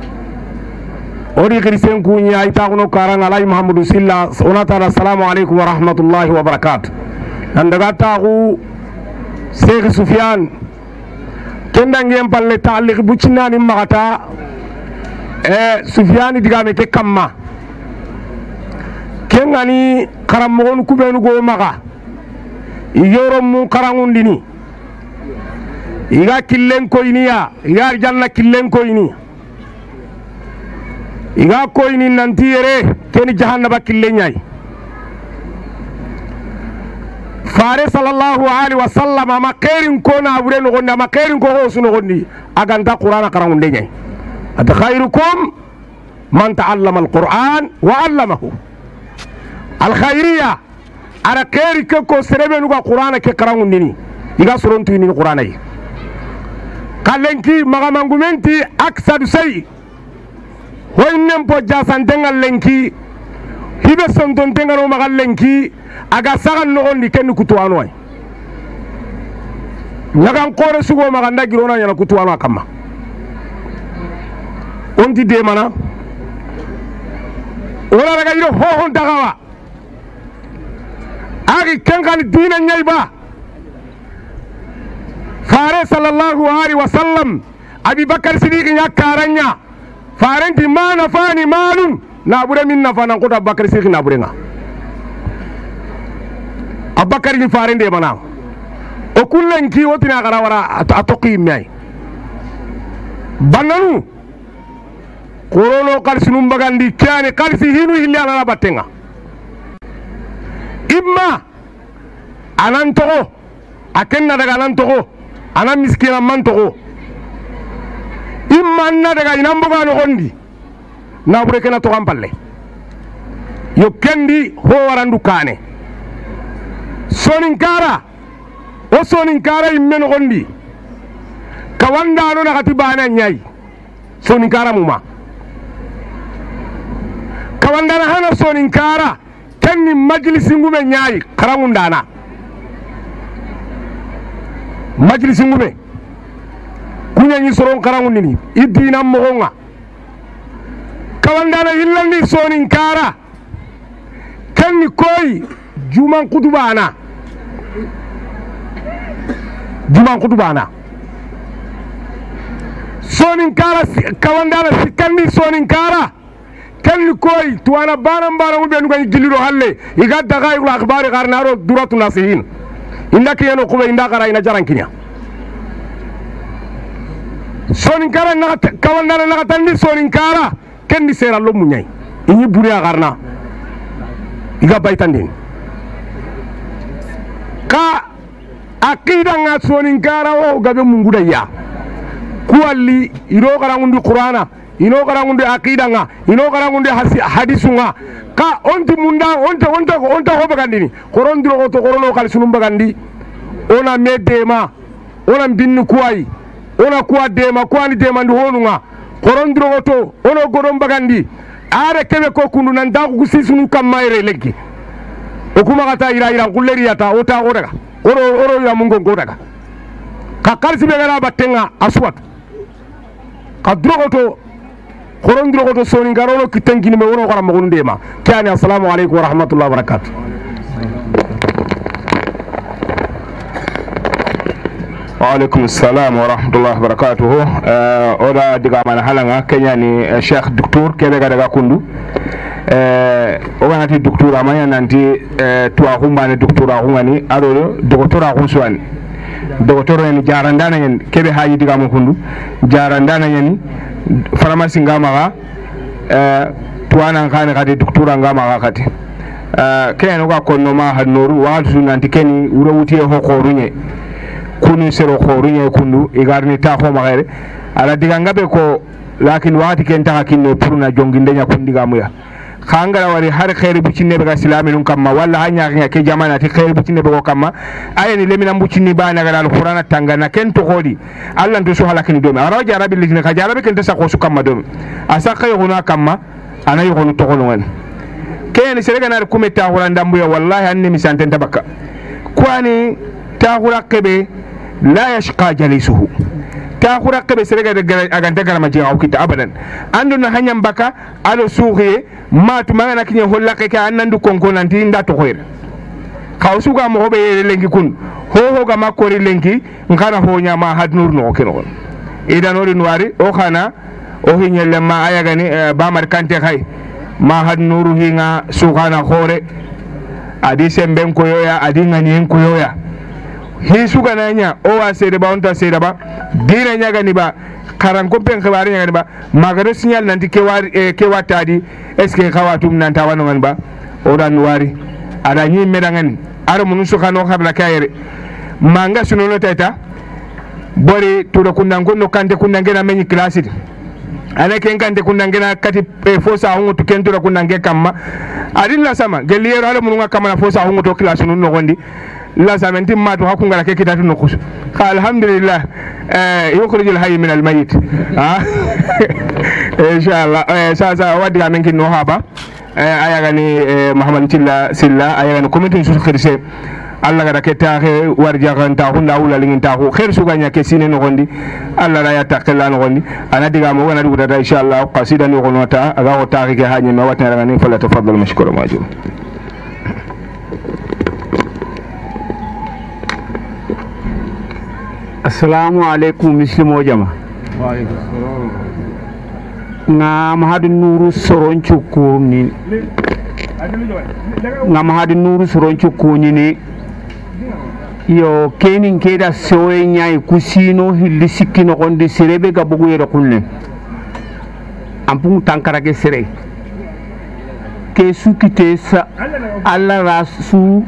O: أرى كريسين كوني أيتاغنو كاران علي محمد سيلا ونطار السلام عليكم ورحمة الله وبركاته. عندما شيخ سفيان kenda ngem palle ta'liq bucinani magata Sufyani digame ke kamma kengani karammogon kubenu go maga igoro mu karangundini iga killen koyniya iga janna killen koyni iga koyni nanti yere keni jahannaba killen nyai fare sallallahu alaihi wasallam ma khairin ko na bure no gonda ma khairin ko ho suno gondi aganta qur'ana karangunde nyai at khairukum man ta'allama al-qur'an wa 'allamahu al khairiyya ara khairi ko serebe no qur'ana ke karangundini iga sorontu ni qur'ana yi kalenki maga mangumenti aksadu sai ho innem po jasan dengal lenki hibe sondon dengano maga lenki aga sagan no ondi ken kutuwano ay nyagan kore sugo maga ndagirona nyana kutuwano kama ondi de mana wala daga yiro ho hon dagawa agi kengan dina nyayba fare sallallahu alaihi wasallam abi bakar siddiq nyakaranya farenti mana fani malun na bure min na fana ko bakar siddiq na bure nga abakar ni farende mana o kullen ki wotina gara wara atoqi mai bananu korono kalsinum bagandi kyane kalsi hinu hilya na batenga imma anantogo akenna daga anantogo anan miskina mantogo imma na daga inamboga no gondi na bure kena to kampalle yo kendi ho warandu kane soninkara o soninkara immen gondi kawanda no nakati bana nyai soninkara muma kawanda na hana soninkara kenni majlisi ngume nyai karamundana majlisi ngume kunya ni soron karamundini idina mogonga kawanda na hillandi soninkara kenni koy juman kutubana soninkara kawandana sikandi soninkara kenni koy tuwana banan mu benu gani giliro halle iga daga igul akhbari garnaro duratu nasihin inda kiyano kuba inda gara ina jarankinya soninkara na kawandana na tandi soninkara kenni sera lo munyai inyi buriya garna iga baitandin ka akida nga soninkara o gabe munguda ya kualli iro garangundi qur'ana ino garangundi akida nga ino garangundi hadisu nga ka onti munda onta ho bagandini korondiro ko to korono kal sunum bagandi ona medema ona binni kuai ona kuwa dema kwani dema ndi honu nga korondiro ko to ono godom bagandi are kebe ko kundu nan da ku sisunu kamayre lekki o kuma kata ira kulleri yata ota odaga oro ya mungo godaga ka kalsi be gara batenga aswat ka drogoto khoron dro ko soni garono kitangini me wono xara mo ndema kani assalamu alaykum wa rahmatullahi wa barakatuh
C: وعليكم السلام ورحمة الله وبركاته أولا دقا من حلقة كياني الشيخ دكتور كيف دقا كندو أولا نتي دكتور أمانيا نتي تواهم باني دكتور أهواني أدولو دكتور أهون سواني دكتور يعني جاراندانا يعني كيف هاي دقا من كندو جاراندانا يعني فرماسي نغاما توانا نغاني غادي دكتور نغاما غادي كياني وغا كونو ما هاد نورو وغادي سنانتي كيني وروتيه هو قوروني kunu sero khorunya kundu igarni ta ko magere ala diga ngabe ko lakin wati ken ta kinne purna jonginde nya kundiga muya khangara wari har khair bu cinne be ga islamin kamma walla hanya nya ke jamana ti khair bu cinne be ko kamma ayani lemina bu cinni bana ga alqur'ana tangana ken to khodi allah to so halakin do me ara jarabi lidina ka jarabi ken ta sa ko su kamma do asa khay huna kamma ana yi honu to ko non ken sere ga na ko meta horanda mbuya wallahi anni mi santen tabaka kwani ta hura kebe لا يشقى جليسه تاخر قبل سرقة أجان تقرأ مجيء أو كده أبدا عندنا هنيم بكا على سوقه ما تمانا كنيه هلا كأن عنده كونكون أنتين دا تغير خاوسوكا مغبى لينكي كون هو كما كوري لينكي نكنا هو نياما هاد نور نوكينون إذا نور نواري أو خنا أو هي لما أيغاني بامر كانتي خاي ما هاد نور هينا سوكانا خوري أدي سمبن كويويا أدي غنيين كويويا hi suga nanya o wa sede ba onta sede ba dina nyaga ni ba karan ko pen xibari nyaga ni ba magare signal nanti ke watadi est ce que xawatum nanta wano ngan ba o dan wari ada nyi medangan ara munu sukano xabla kayere manga sunono teta bori tudo kundango no kante kundangena menyi classe ana ken kante kundangena kati fosa hungu to ken tudo kundange kamma adilla sama geliyero ala munu ngakama fosa hungu to classe no gondi لا سامنتي ما تو حكون على كيكي تاتو نخش الحمد لله يخرج الحي من الميت ان شاء الله ساسا ودي منك نوهابا ايغاني محمد تilla silla ayagani community su khirse alla gara ke taaxe warja kan ta hunda wula lingin ta ko khair su ganya ke sine no gondi alla la ya taqilla no gondi ana diga mo wana duda insha Allah qasida ni gonota aga o taaxe ke hanye no watna ngani fala tafaddal mashkura majum
Q: Assalamu alaikum muslimo jama nga mahadu nuru soron chukuni nga mahadu nuru soron chukuni ni yo kenin keda soye nyai kusino hilli sikkino gondi sirebe ga bugu yere kunne ampung tankara ke sire ke sukite sa alla rasu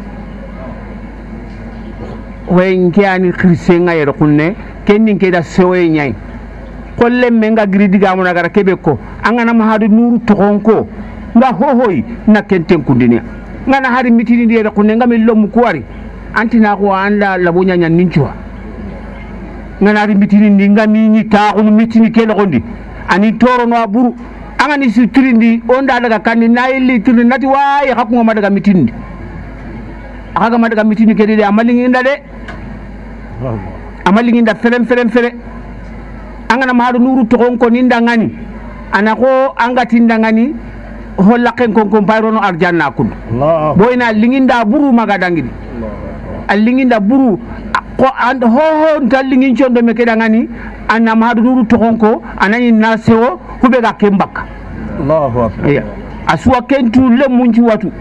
Q: wenke ani krisenga yero kunne kennin ke da soye nyai kolle menga gridiga mo nagara kebe ko angana ma hadu nuru tokonko nga hohoy na kenten kundinia ngana hari mitini ndi yero kunne ngami lomu kuwari antina ko anda labunya nyan ninchwa ngana hari mitini ndi ngami ni ta ko mitini kele gondi ani toro no aburu angani sutiri ndi onda daga kandi nayli tiri nati wayi hakko ma daga mitini akaga madaga mitini kedede amalinginda de amalinginda fere angana mahadu nuru togon ko ninda ngani anako angatinda ngani hollaken kon kon bayrono arjanna kun boyna linginda buru magadangidi allinginda buru ko and ho ndallingin chondo me keda ngani anna mahadu nuru togon ko anani nasewo hube ga kembaka Allahu akbar aswa kentu le munji watu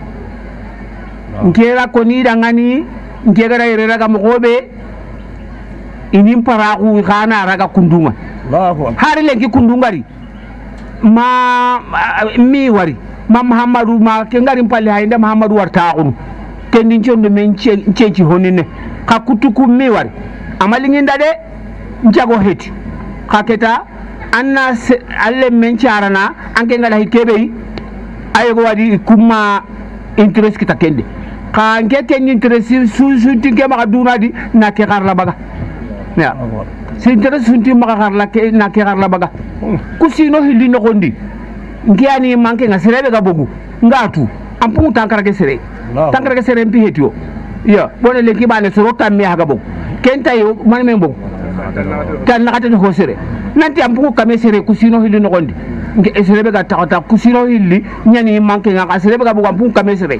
Q: ngera ko ni dangani ngera ire raga mogobe inim paragu khana raga kunduma hari lengi kundungari ma mi wari ma muhammadu ma ke ngari palle haynde muhammadu warta on kendi chondo men chenci honine ka kutuku mi wari amalingi ndade njago heti kaketa anna alle men charana anke ngala hikebe ayego wadi kuma interest kita kende ka ngete ni interest su tinke ma duna di na ke garla baga ya si interest sunti ma garla ke na ke garla baga kusino hilli no gondi ngiani manke nga serebe ga bogu ngatu ampu tankara ke sere mpi hetio ya bone le kibane so rota mi haga bogu kenta yo man men bogu tan na kata ko sere nanti ampu kame sere kusino hilli no gondi nge serebe ga takata kusiro hilli nyani manke nga serebe ga buga pun kamesere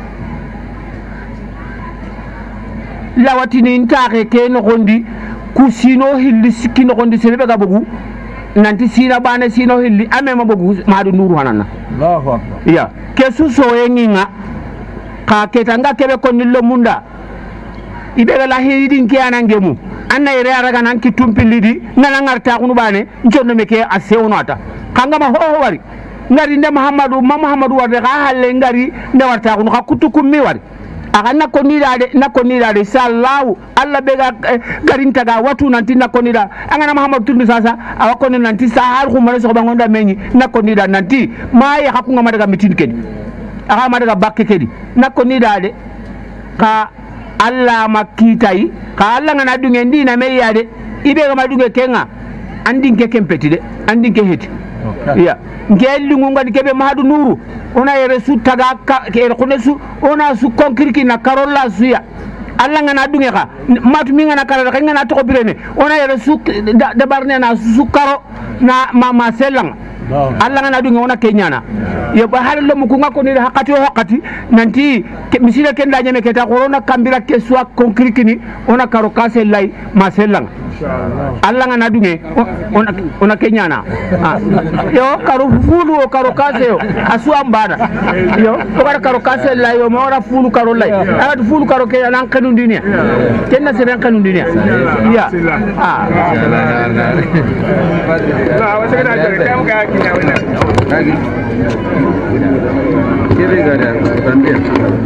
Q: lawatini ntake ke no gondi kusino hilli sikino gondi serebe ga bugu nanti sina bane sino hilli amema bugu madu nuru hanana Allahu akbar ya kesu soyenga ka ketanga kebe konillo munda ibega la hidin ke anangemu anna ire araga nan ki tumpilidi nana ngarta kunu bane njonno meke asewnata kanga ma ho wari ngari nde muhammadu warde ga halle ngari nde warta kunu ka kutukum mi wari aga nakkonira de sallahu alla bega garinta ga watu nanti nakkonira angana muhammadu tundu sasa awakoni nanti sahar khumare so bangonda menyi nakkonira nanti maye hakunga madaga mitin kedi aga madaga bakke kedi nakkonira de ka alla makitai ka alla ngana dunge ndina me yade ibe ga madunge kenga andinke kempeti de andinke heti ya ngelli ngunga dikebe mahadu nuru ona yere su taga ke kunesu ona su konkriki na karolla suya alla ngana dunge ka matu mi ngana karara ka ngana to birene ona yere su dabarne na su karo na ma selang alla ngana dunge ona kenyana yo ba har lo mukunga ko ni hakati nanti misira kenda nyame keta corona kambira ke suwa konkriki ni ona karo kase lay ma selang alla ngana dunge ona kenyana yo karo fulu o karo kase yo asu ambada yo o karo kase lay yo ma ora fulu karo lay ara fulu karo ke nan kanun dunia kenna se nan kanun dunia ya la wa se na jare kam ga kinya wala kiri ga da tanbih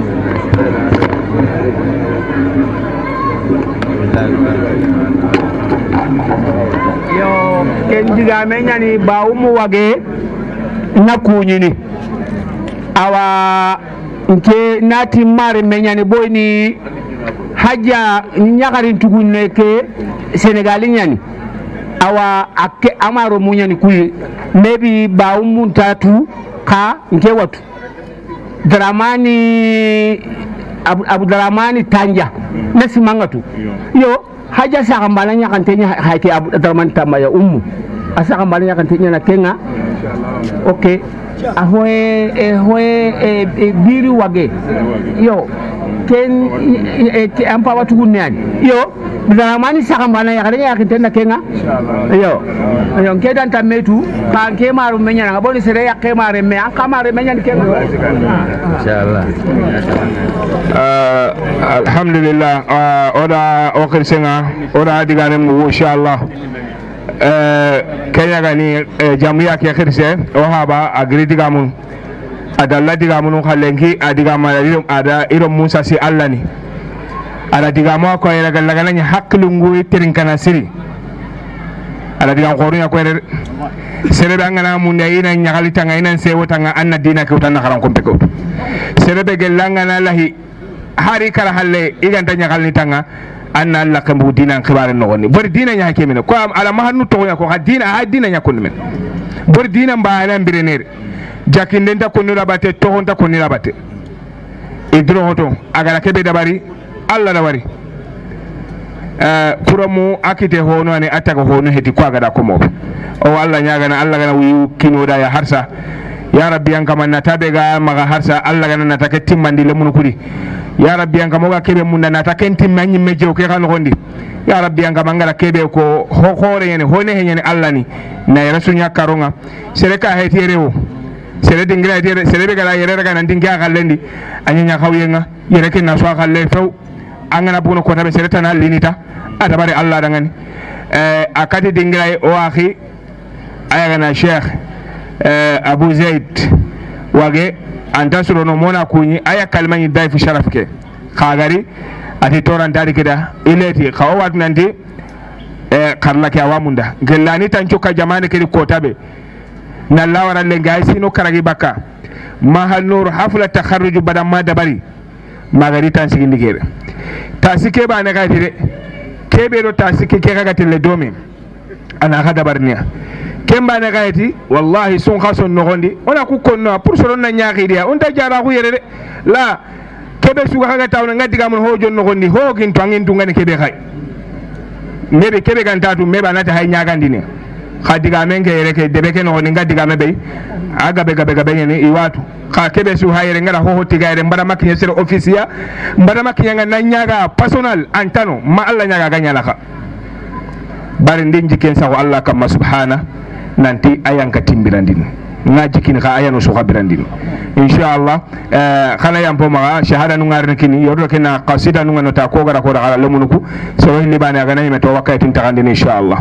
Q: yo ken diga menyani ba umu wage na kunyini awa nke nati mare menyani boyni haja nyakarin tugunne ke senegali nyani awa ake amaro munyani kuyi maybe ba umu tatu ka nke watu dramani abu dramani tanja nasi mangatu yo haja sa kambala nya kan tenya haike abu dramani tamaya ummu asa kambala nya kan tenya na kenga okay ahoe biri wage yo ken ampa watu gunyani yo dramani sa kambala nya kan tenya kenga yo kedan tametu kan ke maru menya na boni sere ya ke mare me an kamare menya kenga
C: inshallah alhamdulillah oda okir senga oda digane mu inshallah kenya gani jamuya ke khirse o haba agri digamun adalla digamun khalengi adigama ada iro musa si allani ada digamo ko ira galaga ni haklungu tirin kana siri ada digam qorunya ko ere serebe ngana mun ina nyagali tanga ina sewo tanga anna dina ke utanna kharan kompe ko serebe gelanga na lahi hari kala halle iganta nyagali tanga anna alla kambu dina khibare no woni bor dina nya hakemene ko ala mahannu to ya ko ha dina nya kun men bor dina mbaala mbirenere jakinde nda ko nura bate to honta ko nura bate idro hoto agala kebe dabari alla dawari kuramu akite hono ane ataga hono heti ko agada ko mo o alla nyaga na alla gana wi kino da ya harsa ya rabbi an kama natabe ga maga harsa alla gana natake timmandi le mun kudi ya rabbi an kama ga kebe mun natake timmanyi meje o ke kan gondi ya rabbi an kama ngara kebe ko hore yene hone henyene alla ni na rasul nya karonga sereka heti rewo sere dingira heti sere be gala yere daga nan dinga gallendi anyanya kawyenga yere ken na so galle few angana buno ko tabe sere tan linita ada bare alla dangani akati dingira o akhi ayagana sheikh abu zaid wage antasuro no mona kunyi aya kalmani daifu sharafke khagari ati toran dari kida ileti khawat nanti karla ke awamunda gelani tancho ka jamane ke ko tabe na lawara le gay sino karagi bakka mahal nur hafla takharruj badam ma dabari magari tan sigi ndigere tasike ba ne gaytire kebe do tasike ke kaga tele domi ana ga dabarniya kemba ne gayti wallahi sun khason no gondi ona ku konno pour so na nyaaki dia on ta jara ku yere la kebe su ga tawna ngadi ga mun hojo no gondi ho gin to ngin ngani kebe khay mebe kebe kan tatu mebe anata hay nyaagandi ne khadiga men ke yere ke debe ke no ninga diga me be aga be gabe ni iwatu ka kebe su hayre ngara ho tiga yere mbara makinya sere ofisia mbara makinya nga nyaga personal antano ma Allah nyaga ganya la kha bari ndin jiken sa Allah kam subhana nanti ayan ka timbirandin nga jikin kha ayanu su khabirandin inshallah khana yam poma shahada nu ngarni kini yodo kina qasida nu ngano ta ko gara ko da lemunuku so ni bana ga nay meto wakatin takandin inshallah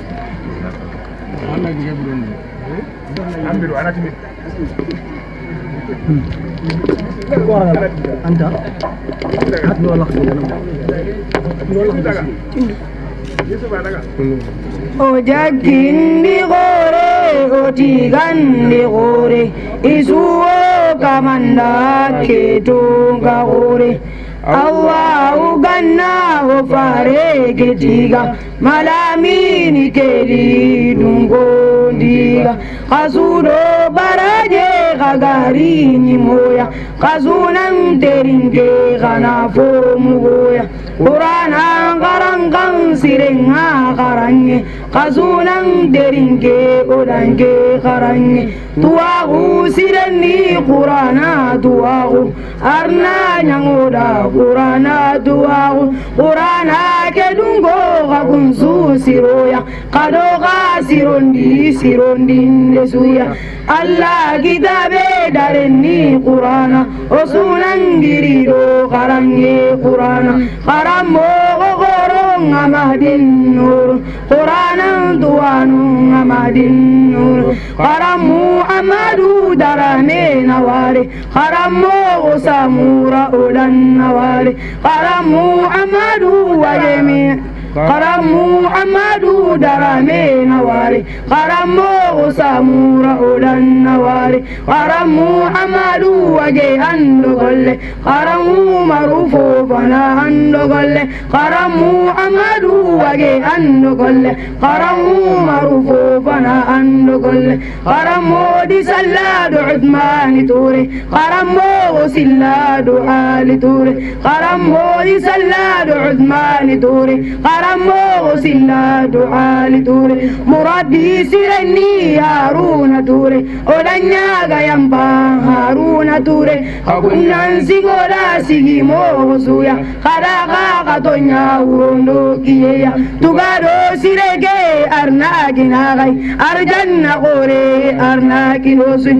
F: O jakindi gore o tigandi gore isuwo kamanda ketunga gore Allahu ganna o fare getiga malamini keli dungo diga kasudo baraje gagari ni moya kasunan teringe gana fo mugoya Qur'ana garangan sirenga garange kasunan teringe odange garange tuahu sirenni Qur'ana tuahu arna nyangoda Qur'ana tuahu Qur'ana kedungo gagunsu siroya kadoga sirondi nesuya Allah kitabe darenni Qur'ana osunan girido garange Qur'ana karamo gogoro ngamadin nur Qur'ana tuanu ngamadin nur karamu amadu darane nawari karamo samura ulan nawari karamu amadu wajemi karamu amadu darame nawari karamu samura ulan nawari karamu amadu wage ando golle karamu marufu bana ando golle karamu amadu wage ando golle karamu marufu bana ando golle karamu di salladu udmani turi karamu silladu ali turi karamu di salladu udmani turi karamu silladu ali turi muradi sireni haruna turi odanya gayamba haruna turi kakunan sigoda sigimo suya kadaga katonya urondo kiya tugado sirege arna ginagai arjanna gore arna kinosu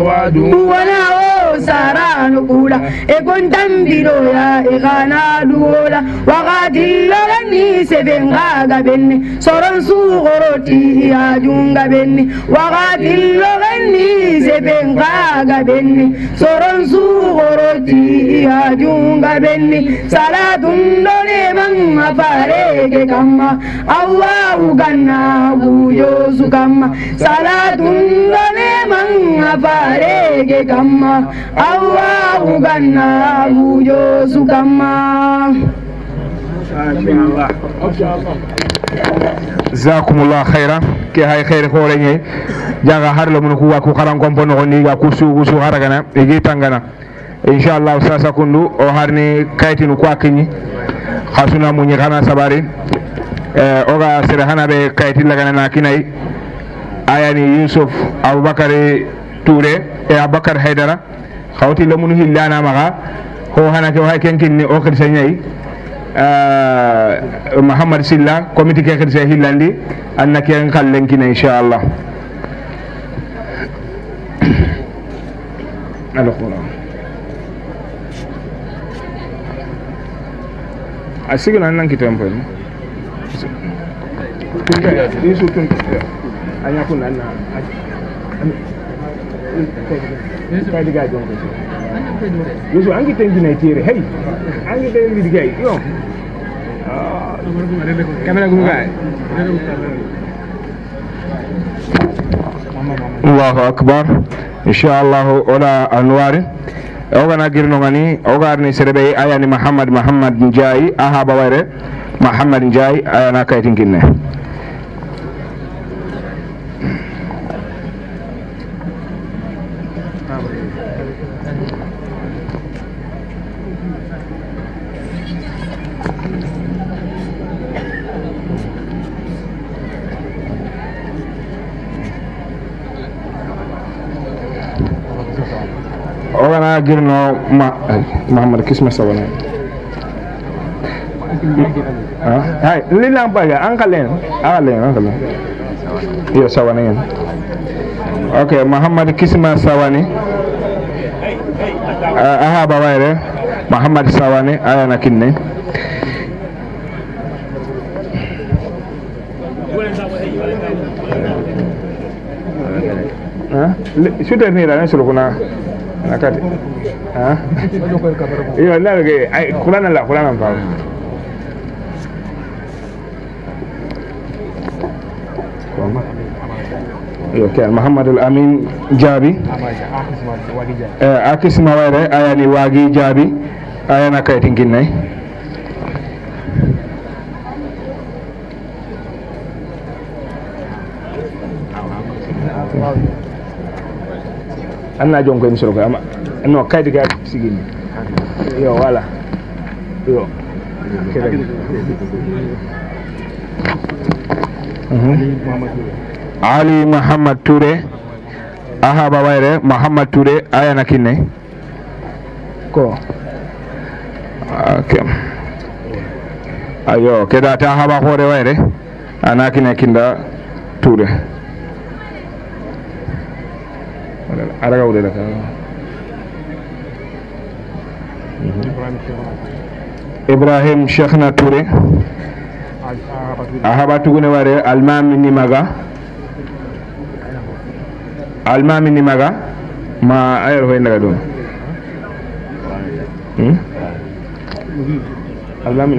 F: wana o sarano kula e kontambiro ya e kana duola wakati lolani sebenga gabenne soron su goroti ya junga benni wakati lolani sebenga gabenne soron su goroti ya junga benni salatun dole man afare ke kamma Allahu ganna buyo su kamma salatun dole man afare ke kamma Allahu ganna buyo su kamma
C: jazakumullah khaira ke hay khair khore nye jaga harlo mun ku waku kharan kompo no ni ga ku su haragana e gi tangana inshallah sasa kundu o harni kaytinu ko akini khasuna mun ni khana sabari oga sere hana be kaytin lagana na kinai ayani Yusuf Abubakar Touré e Abubakar Haidara khawti le mun hillana maga ho hana ke hay kenkin ni o khirsa nyai Muhammad Silla committee ke khirsa hillandi annake en khallen kina inshallah asigi nan nan kitan fa isu tun anya kun nan kai diga jon ko yusu an kitan gina tire hey an kitan diga yo kamera gumu ga Allahu akbar inshallah ola anwari ogana girno ngani ogarni serebe ayani Muhammad Njai aha baware Muhammad Njai ayana kaytin kinne anga girno Muhammad kisma sawana hay lilam baga angalen yo sawana ngeen okay Muhammad kisma sawani aha bawayre Muhammad sawani ayana kinne sudah ni dah suruh kuna nakati iya lah ke Quran apa iya kan Muhammad al-Amin Jabi akis maware ayani wagi Jabi ayana kay tingin nay anna jonko en sorogo ama no kaydi ga sigini yo wala yo Ali Muhammad Touré aha bawayre Muhammad Touré ayana kinne ko okay ayo keda ta haba hore wayre ana kinne kinda Touré araga udah kan Ibrahim Sheikhna Touré ahaba tugune ware almami ni maga ma ayar hoy naga don almami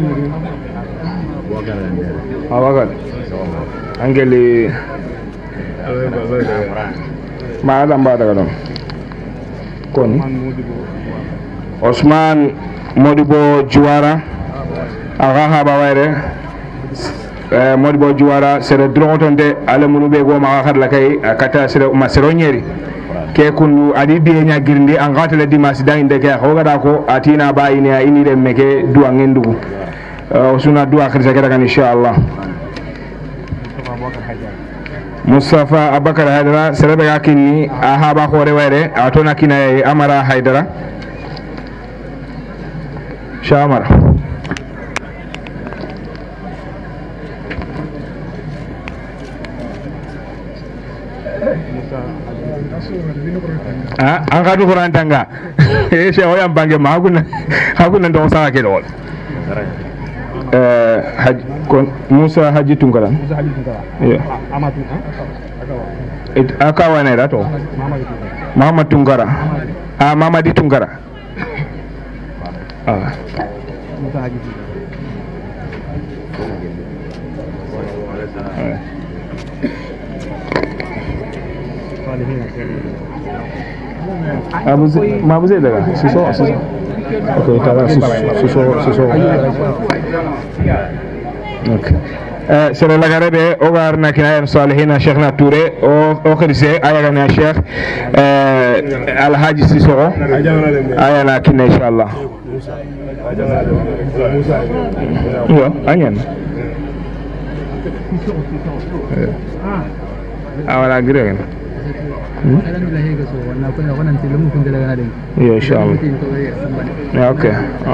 C: awagal angeli ma adam ba daga don kon Osman Modibo Juara aga ba wayre Modibo Juara sere drogotonde ala munu be go ma khad la kay kata sere ma sero nyeri ke kunu adi be nya girndi an gatale dimas danginde ke ho gada ko atina bayini ya ini dem meke duwa ngendugu suna duwa khirsa kada kan inshallah Mustafa Abakar Haidara serebe yakini ahaba khore wayre atona kina Amara Haidara Shamar an ka du Quran tanga she oyam bange ma hakuna ndo sala ke lol Musa Haji Tungara iya akawa ne rato Muhammad Tungara Mamadi Tungara Musa Haji Abu Zaid daga siso okay tara siso okay sere la garebe o garna kina salihina Cheikhna Touré o khirse ayagana Cheikh Alhaji Siso ayana kina inshallah yo anyan awala gregen iya inshallah ya okay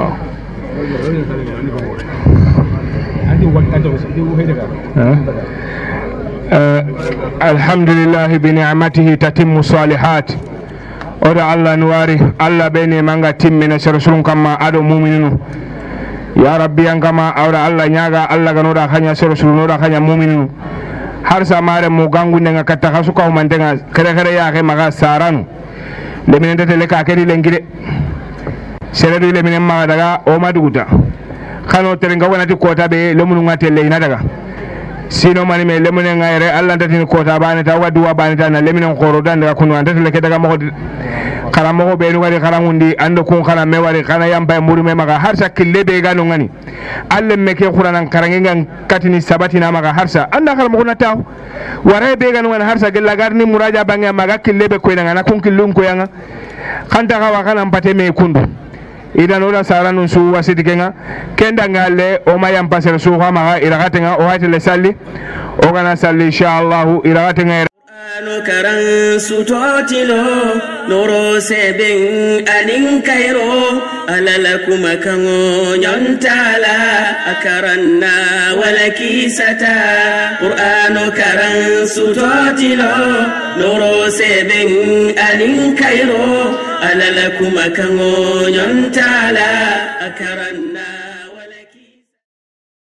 C: alhamdulillah bi ni'matihi tatimmu salihat oda Allah nuwari Allah bene manga timmina sarasulun kama ado mu'mininu ya rabbi an kama awda Allah nyaga Allah ganoda khanya sarasulun oda khanya mu'mininu har samare mo gangunde nga katta khasuka humantenga kare ya ke maga saranu le minen tele ka kedi lengire seredu le minen maga daga o maduguta khano tere nga wonati kota be le munu ngate le ina daga sino mani me le minen ngayre Allah tatini kota bani ta wadu wa bani ta na le minen khoro dan daga kunu ante le ke daga mo karamo be no wari karamundi ando kun kana me wari kana yamba muri me maga harsa kille be gano ngani alle me ke qur'anan karangen katini sabati na maga harsa anda karamo kuna taw wara be gano ngani harsa gella garni muraja bangi maga kille be ko ngana kun killum ko yanga kanta kawa kana mpate me kundu idan oda saranun su wasiti kenga kenda ngale o mayam pasere su maga iragatenga o hatele salli o gana salli inshallah iragatenga
A: karan sutotilo noro seben anin kairo alala kuma kango nyontala akaranna wala kisata qur'ano karan sutotilo noro seben anin kairo alala kuma kango nyontala akaranna